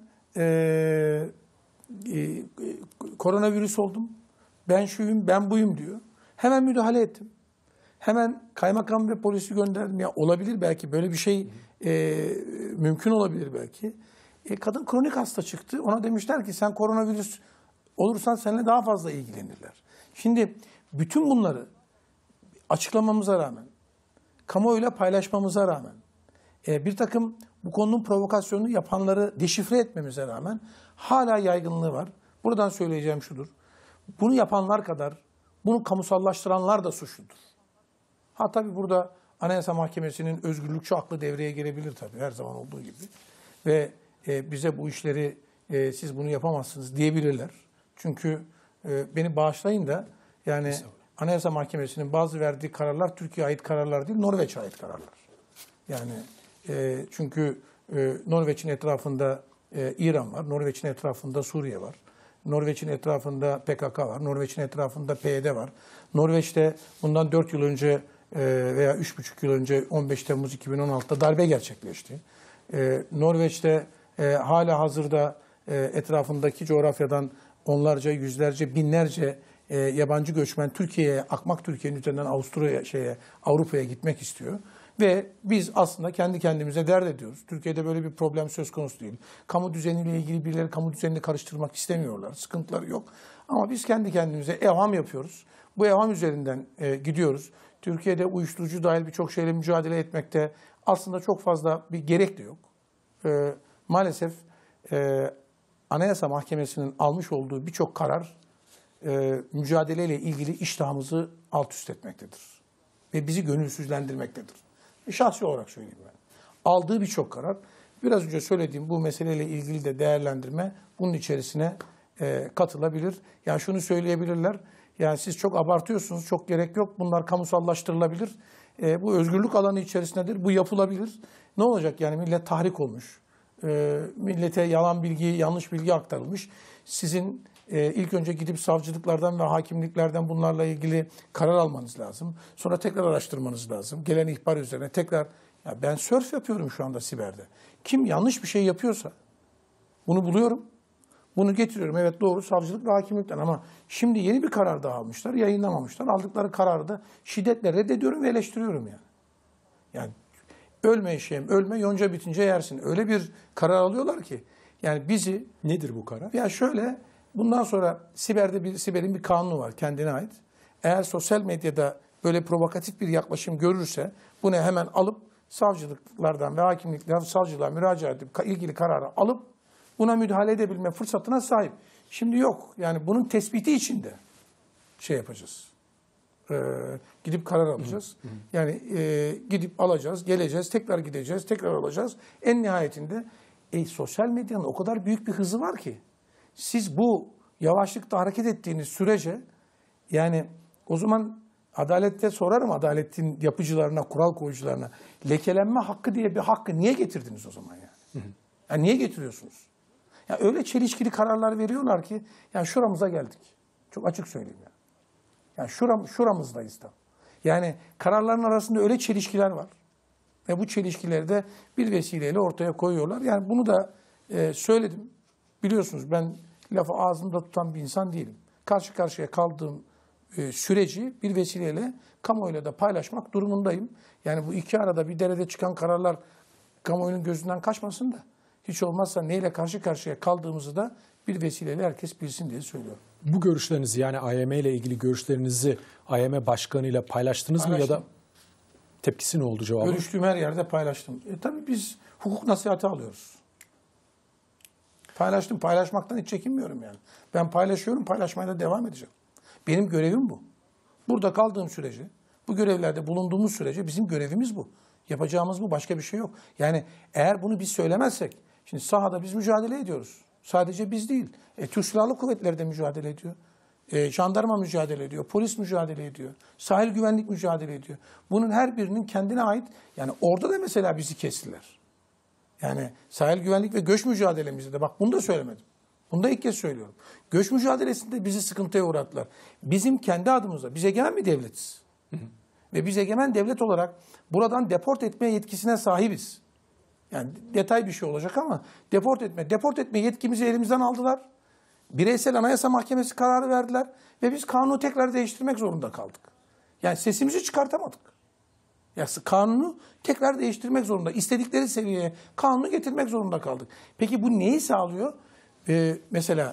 koronavirüs oldum. Ben şuyum, ben buyum diyor. Hemen müdahale ettim. Hemen kaymakam ve polisi gönderdim. Ya olabilir belki böyle bir şey mümkün olabilir belki. Kadın kronik hasta çıktı. Ona demişler ki sen koronavirüs olursan seninle daha fazla ilgilenirler. Şimdi bütün bunları açıklamamıza rağmen, kamuoyuyla paylaşmamıza rağmen, bir takım bu konunun provokasyonunu yapanları deşifre etmemize rağmen hala yaygınlığı var. Buradan söyleyeceğim şudur. Bunu yapanlar kadar bunu kamusallaştıranlar da suçludur. Ha tabii burada Anayasa Mahkemesi'nin özgürlükçü aklı devreye girebilir tabii her zaman olduğu gibi. Ve bize bu işleri siz bunu yapamazsınız diyebilirler. Çünkü beni bağışlayın da yani Anayasa Mahkemesi'nin bazı verdiği kararlar Türkiye'ye ait kararlar değil, Norveç'e ait kararlar. Yani çünkü Norveç'in etrafında İran var, Norveç'in etrafında Suriye var. Norveç'in etrafında PKK var, Norveç'in etrafında PYD var. Norveç'te bundan 4 yıl önce veya 3,5 yıl önce 15 Temmuz 2016'da darbe gerçekleşti. Norveç'te hala hazırda etrafındaki coğrafyadan onlarca, yüzlerce, binlerce yabancı göçmen Türkiye'ye akmak, Türkiye'nin üzerinden Avrupa'ya gitmek istiyor. Ve biz aslında kendi kendimize dert ediyoruz. Türkiye'de böyle bir problem söz konusu değil. Kamu düzeniyle ilgili birileri kamu düzenini karıştırmak istemiyorlar. Sıkıntıları yok. Ama biz kendi kendimize evham yapıyoruz. Bu evham üzerinden gidiyoruz. Türkiye'de uyuşturucu dahil birçok şeyle mücadele etmekte aslında çok fazla bir gerek de yok. Maalesef Anayasa Mahkemesi'nin almış olduğu birçok karar mücadeleyle ilgili iştahımızı alt üst etmektedir. Ve bizi gönülsüzlendirmektedir. Şahsi olarak söyleyeyim ben. Aldığı birçok karar biraz önce söylediğim bu meseleyle ilgili de değerlendirme bunun içerisine katılabilir. Yani şunu söyleyebilirler. Yani siz çok abartıyorsunuz, çok gerek yok. Bunlar kamusallaştırılabilir. Bu özgürlük alanı içerisindedir. Bu yapılabilir. Ne olacak yani millet tahrik olmuş. Millete yalan bilgi, yanlış bilgi aktarılmış. Sizin ilk önce gidip savcılıklardan ve hakimliklerden bunlarla ilgili karar almanız lazım. Sonra tekrar araştırmanız lazım. Gelen ihbar üzerine tekrar... Ya ben sörf yapıyorum şu anda Siber'de. Kim yanlış bir şey yapıyorsa bunu buluyorum. Bunu getiriyorum. Evet doğru savcılık ve hakimlikten ama şimdi yeni bir karar daha almışlar. Yayınlamamışlar. Aldıkları kararı da şiddetle reddediyorum ve eleştiriyorum yani. Yani ölme eşeğim ölme yonca bitince yersin. Öyle bir karar alıyorlar ki yani bizi... Nedir bu karar? Ya şöyle bundan sonra Siber'in bir kanunu var kendine ait. Eğer sosyal medyada böyle provokatif bir yaklaşım görürse bunu hemen alıp savcılıklardan ve hakimliklerden savcılığa müracaat edip ilgili kararı alıp buna müdahale edebilme fırsatına sahip. Şimdi yok. Yani bunun tespiti için de şey yapacağız. Gidip karar alacağız. Yani gidip alacağız, geleceğiz, tekrar gideceğiz, tekrar alacağız. En nihayetinde sosyal medyanın o kadar büyük bir hızı var ki siz bu yavaşlıkta hareket ettiğiniz sürece yani o zaman adalette sorarım adaletin yapıcılarına, kural koyucularına lekelenme hakkı diye bir hakkı niye getirdiniz o zaman yani? Yani niye getiriyorsunuz? Ya öyle çelişkili kararlar veriyorlar ki yani şuramıza geldik. Çok açık söyleyeyim yani. Yani şuramızdayız tam. Yani kararların arasında öyle çelişkiler var. Ve bu çelişkileri de bir vesileyle ortaya koyuyorlar. Yani bunu da söyledim. Biliyorsunuz ben lafı ağzımda tutan bir insan değilim. Karşı karşıya kaldığım süreci bir vesileyle kamuoyuyla da paylaşmak durumundayım. Yani bu iki arada bir derede çıkan kararlar kamuoyunun gözünden kaçmasın da hiç olmazsa neyle karşı karşıya kaldığımızı da bir vesileyle herkes bilsin diye söylüyorum. Bu görüşlerinizi yani AYM ile ilgili görüşlerinizi AYM Başkanı'yla paylaştınız mı ya da tepkisi ne oldu cevabı? Görüştüğüm her yerde paylaştım. Tabii biz hukuk nasihati alıyoruz. Paylaştım. Paylaşmaktan hiç çekinmiyorum yani. Ben paylaşıyorum, paylaşmaya da devam edeceğim. Benim görevim bu. Burada kaldığım sürece, bu görevlerde bulunduğumuz sürece bizim görevimiz bu. Yapacağımız bu, başka bir şey yok. Yani eğer bunu biz söylemezsek, şimdi sahada biz mücadele ediyoruz. Sadece biz değil. Türk Silahlı Kuvvetleri de mücadele ediyor. Jandarma mücadele ediyor, polis mücadele ediyor, sahil güvenlik mücadele ediyor. Bunun her birinin kendine ait, yani orada da mesela bizi kestiler. Yani sahil güvenlik ve göç mücadelemizde de, bak bunu da söylemedim. Bunu da ilk kez söylüyorum. Göç mücadelesinde bizi sıkıntıya uğrattılar. Bizim kendi adımıza, biz egemen bir devletiz. Ve biz egemen devlet olarak buradan deport etme yetkisine sahibiz. Yani detay bir şey olacak ama deport etme yetkimizi elimizden aldılar. Bireysel Anayasa Mahkemesi kararı verdiler ve biz kanunu tekrar değiştirmek zorunda kaldık. Yani sesimizi çıkartamadık. Yani kanunu tekrar değiştirmek zorunda. İstedikleri seviyeye kanunu getirmek zorunda kaldık. Peki bu neyi sağlıyor? Mesela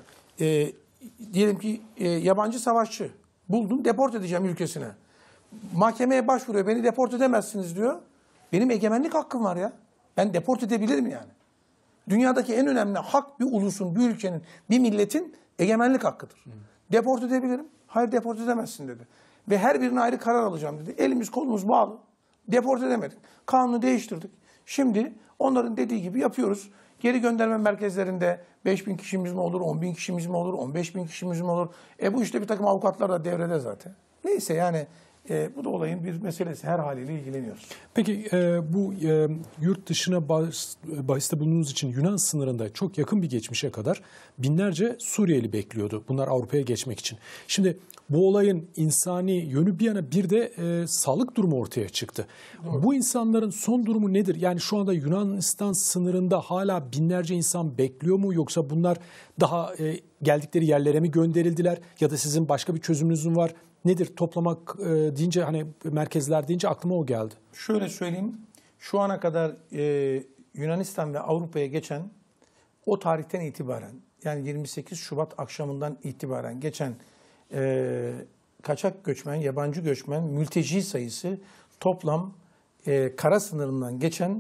diyelim ki yabancı savaşçı buldum, deport edeceğim ülkesine. Mahkemeye başvuruyor, beni deport edemezsiniz diyor. Benim egemenlik hakkım var ya. Ben deport edebilirim yani. Dünyadaki en önemli hak bir ulusun, bir ülkenin, bir milletin egemenlik hakkıdır. Deport edebilirim. Hayır, deport edemezsin dedi. Ve her birine ayrı karar alacağım dedi. Elimiz kolumuz bağlı. Deport edemedik. Kanunu değiştirdik. Şimdi onların dediği gibi yapıyoruz. Geri gönderme merkezlerinde 5.000 kişimiz mi olur, 10.000 kişimiz mi olur, 15.000 kişimiz mi olur? Bu işte bir takım avukatlar da devrede zaten. Neyse yani bu da olayın bir meselesi. Her haliyle ilgileniyoruz. Peki bu yurt dışına bahiste bulunduğunuz için Yunan sınırında çok yakın bir geçmişe kadar binlerce Suriyeli bekliyordu. Bunlar Avrupa'ya geçmek için. Şimdi bu olayın insani yönü bir yana bir de sağlık durumu ortaya çıktı. Doğru. Bu insanların son durumu nedir? Yani şu anda Yunanistan sınırında hala binlerce insan bekliyor mu? Yoksa bunlar daha geldikleri yerlere mi gönderildiler? Ya da sizin başka bir çözümünüz mü var? Nedir toplamak deyince, hani merkezler deyince aklıma o geldi. Şöyle söyleyeyim. Şu ana kadar Yunanistan ve Avrupa'ya geçen o tarihten itibaren, yani 28 Şubat akşamından itibaren geçen kaçak göçmen, yabancı göçmen, mülteci sayısı toplam kara sınırından geçen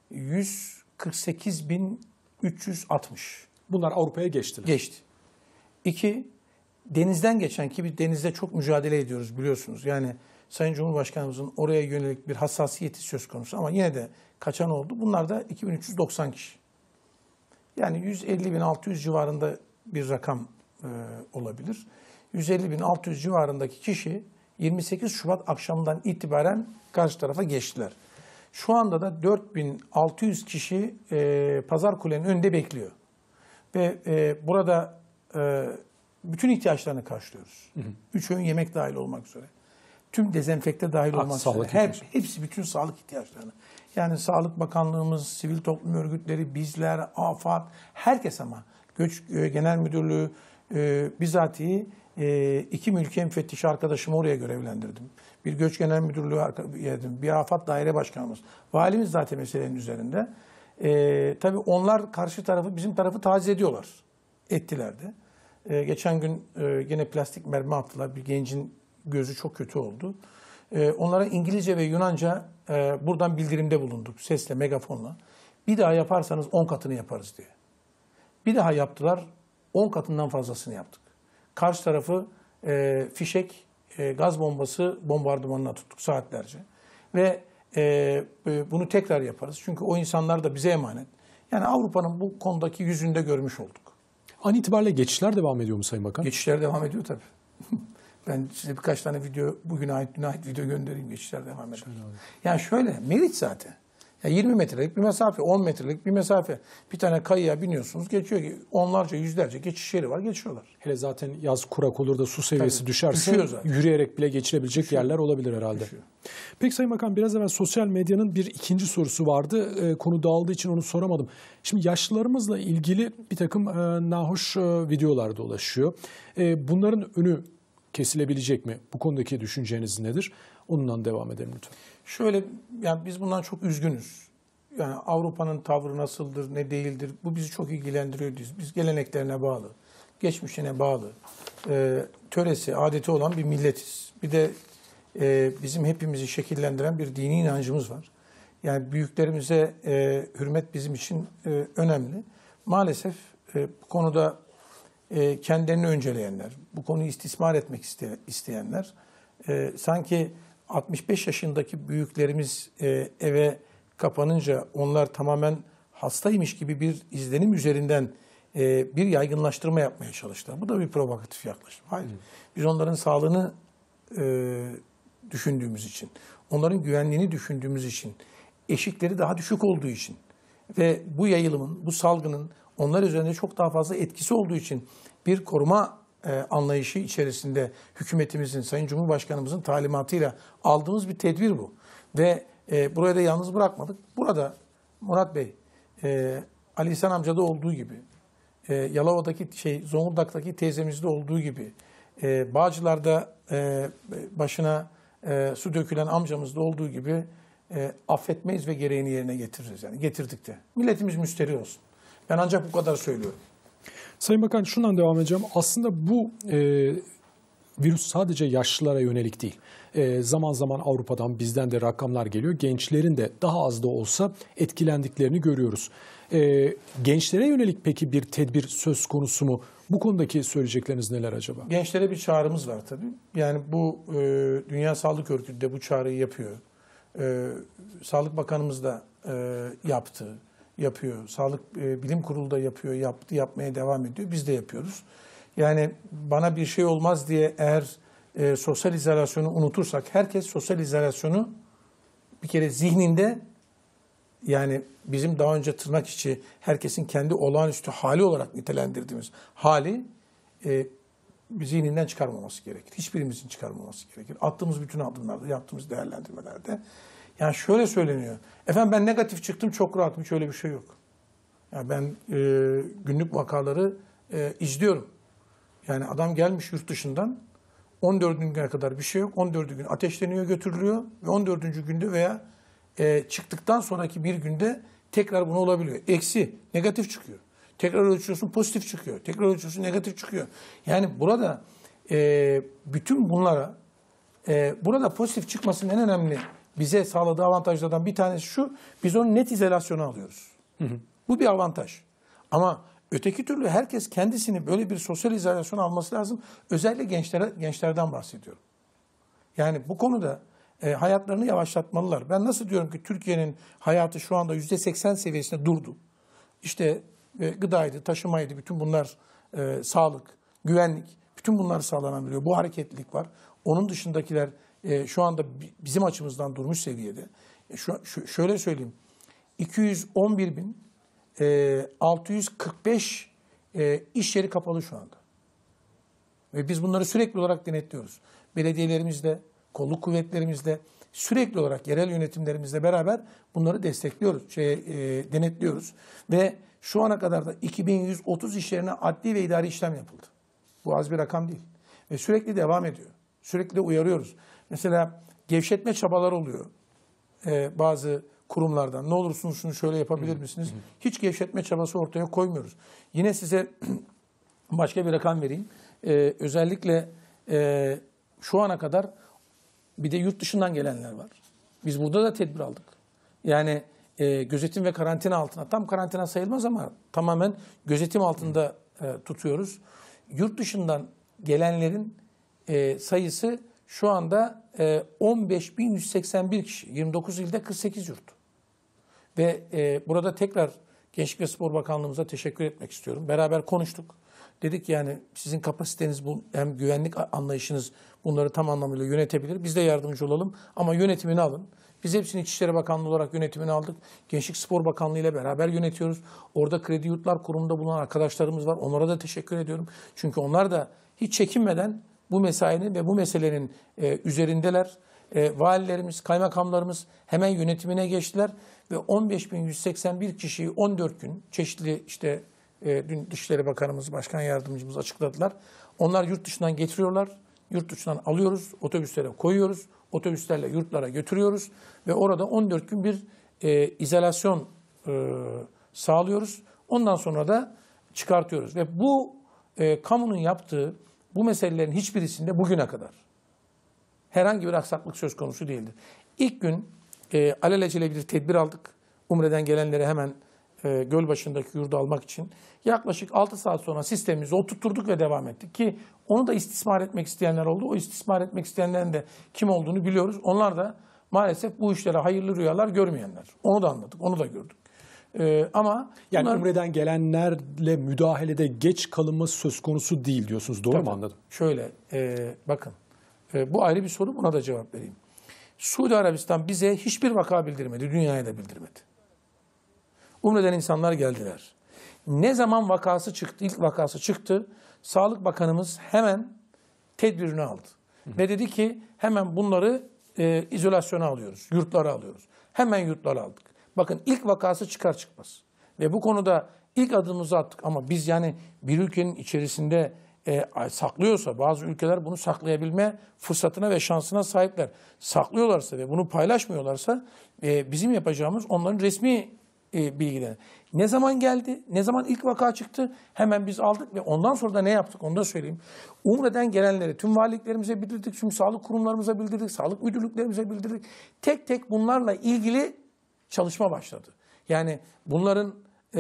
148.360. Bunlar Avrupa'ya geçtiler. Geçti. 2. Denizden geçen, ki biz denizde çok mücadele ediyoruz biliyorsunuz. Yani Sayın Cumhurbaşkanımızın oraya yönelik bir hassasiyeti söz konusu ama yine de kaçan oldu. Bunlar da 2390 kişi. Yani 150.600 civarında bir rakam olabilir. 150.600 civarındaki kişi 28 Şubat akşamından itibaren karşı tarafa geçtiler. Şu anda da 4.600 kişi Pazarkule'nin önünde bekliyor. Ve burada bütün ihtiyaçlarını karşılıyoruz. 3 öğün yemek dahil olmak üzere. Tüm dezenfekte dahil olmak üzere. Hepsi bütün sağlık ihtiyaçlarını. Yani Sağlık Bakanlığımız, sivil toplum örgütleri, bizler, AFAD, herkes ama Göç Genel Müdürlüğü bizatihi 2 mülki müfettişi arkadaşımı oraya görevlendirdim. Bir Göç Genel Müdürlüğü bir AFAD daire başkanımız. Valimiz zaten meselenin üzerinde. Tabii onlar karşı tarafı, bizim tarafı taciz ediyorlar. Ettiler de. Geçen gün yine plastik mermi attılar. Bir gencin gözü çok kötü oldu. Onlara İngilizce ve Yunanca buradan bildirimde bulunduk. Sesle, megafonla. Bir daha yaparsanız 10 katını yaparız diye. Bir daha yaptılar. 10 katından fazlasını yaptık. Karşı tarafı fişek, gaz bombası bombardımanına tuttuk saatlerce. Ve bunu tekrar yaparız. Çünkü o insanlar da bize emanet. Yani Avrupa'nın bu konudaki yüzünde görmüş olduk. An itibariyle geçişler devam ediyor mu Sayın Bakan? Geçişler devam ediyor tabii. Ben size birkaç tane video, bugüne ait, düne ait video göndereyim. Geçişler devam ediyor. Yani şöyle, Meriç zaten. Ya 20 metrelik bir mesafe, 10 metrelik bir mesafe. Bir tane kayaya biniyorsunuz, geçiyor ki onlarca, yüzlerce geçiş yeri var, geçiyorlar. Hele zaten yaz kurak olur da su seviyesi düşerse yürüyerek bile geçilebilecek yerler olabilir herhalde. Düşüyor. Peki Sayın Bakan, biraz evvel sosyal medyanın bir ikinci sorusu vardı. Konu dağıldığı için onu soramadım. Şimdi yaşlılarımızla ilgili bir takım nahoş videolar dolaşıyor. Bunların önü kesilebilecek mi? Bu konudaki düşünceniz nedir? Onunla devam edelim lütfen. Şöyle, yani biz bundan çok üzgünüz. Yani Avrupa'nın tavrı nasıldır, ne değildir, bu bizi çok ilgilendiriyor. Biz geleneklerine bağlı, geçmişine bağlı, töresi, adeti olan bir milletiz. Bir de bizim hepimizi şekillendiren bir dini inancımız var. Yani büyüklerimize hürmet bizim için önemli. Maalesef bu konuda kendilerini önceleyenler, bu konuyu istismar etmek isteyenler, sanki 65 yaşındaki büyüklerimiz eve kapanınca onlar tamamen hastaymış gibi bir izlenim üzerinden bir yaygınlaştırma yapmaya çalıştılar. Bu da bir provokatif yaklaşım. Hayır. Biz onların sağlığını düşündüğümüz için, onların güvenliğini düşündüğümüz için, eşikleri daha düşük olduğu için ve bu yayılımın, bu salgının onlar üzerinde çok daha fazla etkisi olduğu için bir koruma anlayışı içerisinde hükümetimizin, Sayın Cumhurbaşkanımızın talimatıyla aldığımız bir tedbir bu. Ve buraya da yalnız bırakmadık. Burada Murat Bey, Ali İhsan amcada olduğu gibi, Yalova'daki Zonguldak'taki teyzemizde olduğu gibi, Bağcılar'da başına su dökülen amcamızda olduğu gibi affetmeyiz ve gereğini yerine getiririz. Yani getirdik de. Milletimiz müsterih olsun. Ben ancak bu kadar söylüyorum. Sayın Bakan, şundan devam edeceğim. Aslında bu virüs sadece yaşlılara yönelik değil. Zaman zaman Avrupa'dan, bizden de rakamlar geliyor. Gençlerin de daha az da olsa etkilendiklerini görüyoruz. Gençlere yönelik peki bir tedbir söz konusu mu? Bu konudaki söyleyecekleriniz neler acaba? Gençlere bir çağrımız var tabii. Yani bu Dünya Sağlık Örgütü de bu çağrıyı yapıyor. Sağlık Bakanımız da yapıyor. Sağlık Bilim Kurulu da yapıyor, yapmaya devam ediyor. Biz de yapıyoruz. Yani bana bir şey olmaz diye eğer sosyal izolasyonu unutursak, herkes sosyal izolasyonu bir kere zihninde, yani bizim daha önce tırnak içi herkesin kendi olağanüstü hali olarak nitelendirdiğimiz hali zihninden çıkarmaması gerekir. Hiçbirimizin çıkarmaması gerekir. Attığımız bütün adımlarda, yaptığımız değerlendirmelerde. Yani şöyle söyleniyor. Efendim ben negatif çıktım, çok rahatım. Hiç öyle bir şey yok. Yani ben günlük vakaları izliyorum. Yani adam gelmiş yurt dışından, 14. güne kadar bir şey yok. 14. gün ateşleniyor, götürülüyor ve 14. günde veya çıktıktan sonraki bir günde tekrar bunu olabiliyor. Eksi, negatif çıkıyor. Tekrar ölçüyorsun, pozitif çıkıyor. Tekrar ölçüyorsun, negatif çıkıyor. Yani burada bütün bunlara, burada pozitif çıkmasının en önemli bize sağladığı avantajlardan bir tanesi şu: biz onu net izolasyona alıyoruz. Bu bir avantaj. Ama öteki türlü herkes kendisini böyle bir sosyal izolasyon alması lazım. Özellikle gençlerden bahsediyorum. Yani bu konuda hayatlarını yavaşlatmalılar. Ben nasıl diyorum ki Türkiye'nin hayatı şu anda %80 seviyesinde durdu. İşte gıdaydı, taşımaydı, bütün bunlar sağlık, güvenlik, bütün bunlar sağlanabiliyor. Bu hareketlilik var. Onun dışındakiler şu anda bizim açımızdan durmuş seviyede. Şöyle söyleyeyim, 211.645 iş yeri kapalı şu anda. Ve biz bunları sürekli olarak denetliyoruz. Belediyelerimizle, kolluk kuvvetlerimizle, sürekli olarak yerel yönetimlerimizle beraber bunları destekliyoruz, denetliyoruz. Ve şu ana kadar da 2130 iş yerine adli ve idari işlem yapıldı. Bu az bir rakam değil. Ve sürekli devam ediyor. Sürekli de uyarıyoruz. Mesela gevşetme çabaları oluyor bazı kurumlardan. Ne olursunuz şunu şöyle yapabilir misiniz? Hiç gevşetme çabası ortaya koymuyoruz. Yine size başka bir rakam vereyim. Özellikle şu ana kadar bir de yurt dışından gelenler var. Biz burada da tedbir aldık. Yani gözetim ve karantina altına, tam karantina sayılmaz ama tamamen gözetim altında tutuyoruz. Yurt dışından gelenlerin sayısı şu anda 15.181 kişi. 29 ilde 48 yurt. Ve burada tekrar Gençlik ve Spor Bakanlığımıza teşekkür etmek istiyorum. Beraber konuştuk. Dedik yani sizin kapasiteniz, bu hem güvenlik anlayışınız bunları tam anlamıyla yönetebilir. Biz de yardımcı olalım ama yönetimini alın. Biz hepsini İçişleri Bakanlığı olarak yönetimini aldık. Gençlik Spor Bakanlığı ile beraber yönetiyoruz. Orada Kredi Yurtlar Kurumu'nda bulunan arkadaşlarımız var. Onlara da teşekkür ediyorum. Çünkü onlar da hiç çekinmeden bu mesainin ve bu meselenin üzerindeler. Valilerimiz, kaymakamlarımız hemen yönetimine geçtiler ve 15.181 kişiyi 14 gün çeşitli işte dün Dışişleri Bakanımız, Başkan Yardımcımız açıkladılar. Onlar yurt dışından getiriyorlar. Yurt dışından alıyoruz, otobüslere koyuyoruz. Otobüslerle yurtlara götürüyoruz ve orada 14 gün bir izolasyon sağlıyoruz. Ondan sonra da çıkartıyoruz ve bu kamunun yaptığı bu meselelerin hiçbirisinde bugüne kadar herhangi bir aksaklık söz konusu değildir. İlk gün alelacele bir tedbir aldık. Umre'den gelenleri hemen Gölbaşı'ndaki yurdu almak için. Yaklaşık 6 saat sonra sistemimizi oturtturduk ve devam ettik ki onu da istismar etmek isteyenler oldu. O istismar etmek isteyenlerin de kim olduğunu biliyoruz. Onlar da maalesef bu işlere hayırlı rüyalar görmeyenler. Onu da anladık, onu da gördük. Ama yani bunlar, Umre'den gelenlerle müdahalede geç kalınması söz konusu değil diyorsunuz. Doğru mu anladım? Şöyle bakın bu ayrı bir soru, buna da cevap vereyim. Suudi Arabistan bize hiçbir vaka bildirmedi, dünyaya da bildirmedi. Umre'den insanlar geldiler. Ne zaman vakası çıktı, ilk vakası çıktı, Sağlık Bakanımız hemen tedbirini aldı. Ve dedi ki hemen bunları izolasyona alıyoruz, yurtlara alıyoruz. Hemen yurtlara aldık. Bakın ilk vakası çıkar çıkmaz. Ve bu konuda ilk adımımızı attık ama biz yani bir ülkenin içerisinde saklıyorsa, bazı ülkeler bunu saklayabilme fırsatına ve şansına sahipler. Saklıyorlarsa ve bunu paylaşmıyorlarsa bizim yapacağımız onların resmi bilgileri. Ne zaman geldi, ne zaman ilk vaka çıktı hemen biz aldık ve ondan sonra da ne yaptık onu da söyleyeyim. Umre'den gelenleri tüm valiliklerimize bildirdik, tüm sağlık kurumlarımıza bildirdik, sağlık müdürlüklerimize bildirdik. Tek tek bunlarla ilgili çalışma başladı. Yani bunların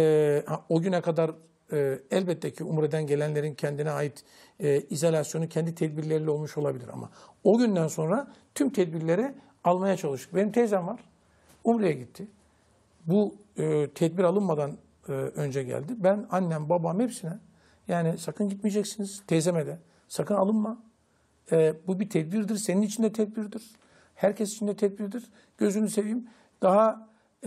o güne kadar elbette ki Umre'den gelenlerin kendine ait izolasyonu kendi tedbirleriyle olmuş olabilir ama o günden sonra tüm tedbirleri almaya çalıştık. Benim teyzem var, Umre'ye gitti. Bu tedbir alınmadan önce geldi. Ben, annem, babam hepsine yani sakın gitmeyeceksiniz, teyzeme de sakın alınma. Bu bir tedbirdir, senin için de tedbirdir. Herkes için de tedbirdir. Gözünü seveyim. Daha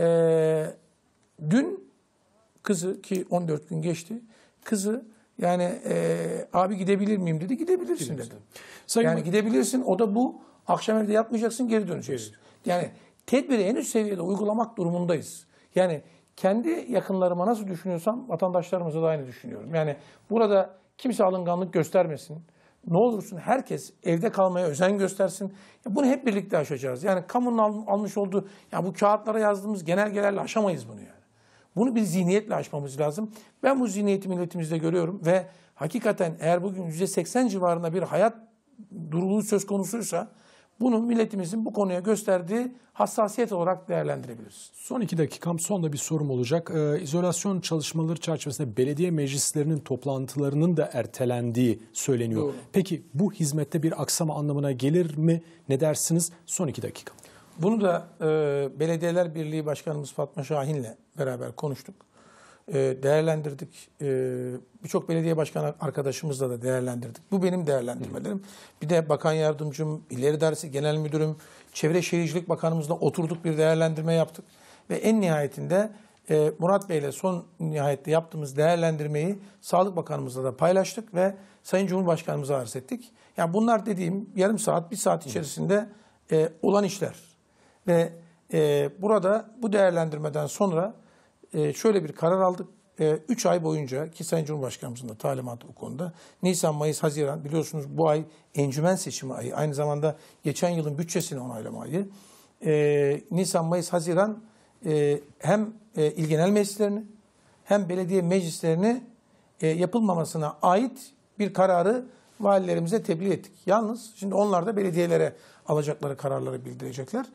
dün kızı ki 14 gün geçti. Kızı yani abi gidebilir miyim dedi. Gidebilirsin dedi. Yani gidebilirsin. O da bu. Akşam evde yatmayacaksın, geri döneceksin. Yani tedbiri en üst seviyede uygulamak durumundayız. Yani kendi yakınlarıma nasıl düşünüyorsam vatandaşlarımıza da aynı düşünüyorum. Yani burada kimse alınganlık göstermesin. Ne olursun herkes evde kalmaya özen göstersin. Bunu hep birlikte aşacağız. Yani kamunun almış olduğu, yani bu kağıtlara yazdığımız genelgelerle aşamayız bunu yani. Bunu bir zihniyetle aşmamız lazım. Ben bu zihniyeti milletimizde görüyorum ve hakikaten eğer bugün %80 civarında bir hayat duruluğu söz konusuysa bunu milletimizin bu konuya gösterdiği hassasiyet olarak değerlendirebiliriz. Son 2 dakikam, son da bir sorum olacak. İzolasyon çalışmaları çerçevesinde belediye meclislerinin toplantılarının da ertelendiği söyleniyor. Doğru. Peki bu hizmette bir aksama anlamına gelir mi? Ne dersiniz? Son 2 dakika. Bunu da Belediyeler Birliği Başkanımız Fatma Şahin'le beraber konuştuk. Değerlendirdik. Birçok belediye başkanı arkadaşımızla da değerlendirdik. Bu benim değerlendirmelerim. Bir de Bakan Yardımcım, İleri İdaresi Genel Müdürüm, Çevre Şehircilik Bakanımızla oturduk, bir değerlendirme yaptık. Ve en nihayetinde Murat Bey'le son nihayette yaptığımız değerlendirmeyi Sağlık Bakanımızla da paylaştık ve Sayın Cumhurbaşkanımıza arz ettik. Yani bunlar dediğim yarım saat, 1 saat içerisinde olan işler. Ve burada bu değerlendirmeden sonra şöyle bir karar aldık. 3 ay boyunca, ki Sayın Cumhurbaşkanımızın da talimatı bu konuda, Nisan, Mayıs, Haziran, biliyorsunuz bu ay encümen seçimi ayı, aynı zamanda geçen yılın bütçesini onaylama ayı. Nisan, Mayıs, Haziran hem il genel meclislerini hem belediye meclislerini yapılmamasına ait bir kararı valilerimize tebliğ ettik. Yalnız şimdi onlar da belediyelere alacakları kararları bildirecekler.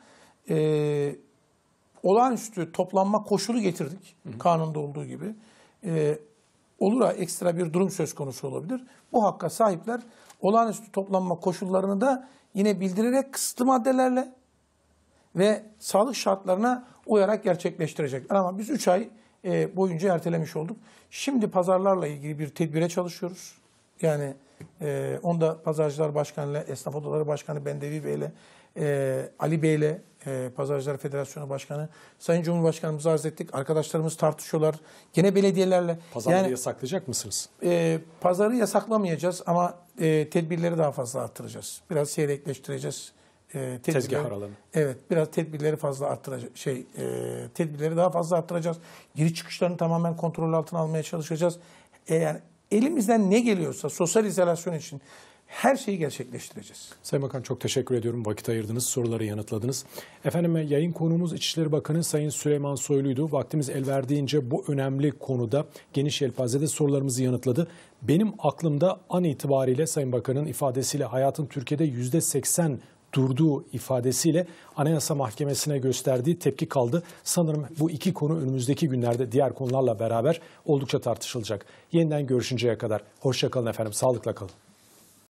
Olağanüstü toplanma koşulu getirdik. Kanunda olduğu gibi. Olur da ekstra bir durum söz konusu olabilir. Bu hakka sahipler olağanüstü toplanma koşullarını da yine bildirerek kısıtlı maddelerle ve sağlık şartlarına uyarak gerçekleştirecekler. Ama biz 3 ay boyunca ertelemiş olduk. Şimdi pazarlarla ilgili bir tedbire çalışıyoruz. Yani onda Pazarcılar Başkanı'yla, Esnaf Odaları Başkanı Bendevi Bey'le, Ali Bey'le, Pazarcılar Federasyonu Başkanı, Sayın Cumhurbaşkanımıza arz ettik. Arkadaşlarımız tartışıyorlar. Gene belediyelerle. Pazarları yasaklayacak mısınız? Pazarı yasaklamayacağız ama tedbirleri daha fazla arttıracağız. Biraz seyrekleştireceğiz. Tezgah aralarını. Evet, biraz tedbirleri fazla arttıracağız. Tedbirleri daha fazla arttıracağız. Giriş çıkışlarını tamamen kontrol altına almaya çalışacağız. Yani elimizden ne geliyorsa sosyal izolasyon için her şeyi gerçekleştireceğiz. Sayın Bakan, çok teşekkür ediyorum. Vakit ayırdınız, soruları yanıtladınız. Efendim, yayın konuğumuz İçişleri Bakanı Sayın Süleyman Soylu'ydu. Vaktimiz el verdiğince bu önemli konuda geniş yelpazede sorularımızı yanıtladı. Benim aklımda an itibariyle Sayın Bakan'ın ifadesiyle hayatın Türkiye'de %80 durduğu ifadesiyle Anayasa Mahkemesi'ne gösterdiği tepki kaldı. Sanırım bu 2 konu önümüzdeki günlerde diğer konularla beraber oldukça tartışılacak. Yeniden görüşünceye kadar hoşça kalın efendim, sağlıkla kalın.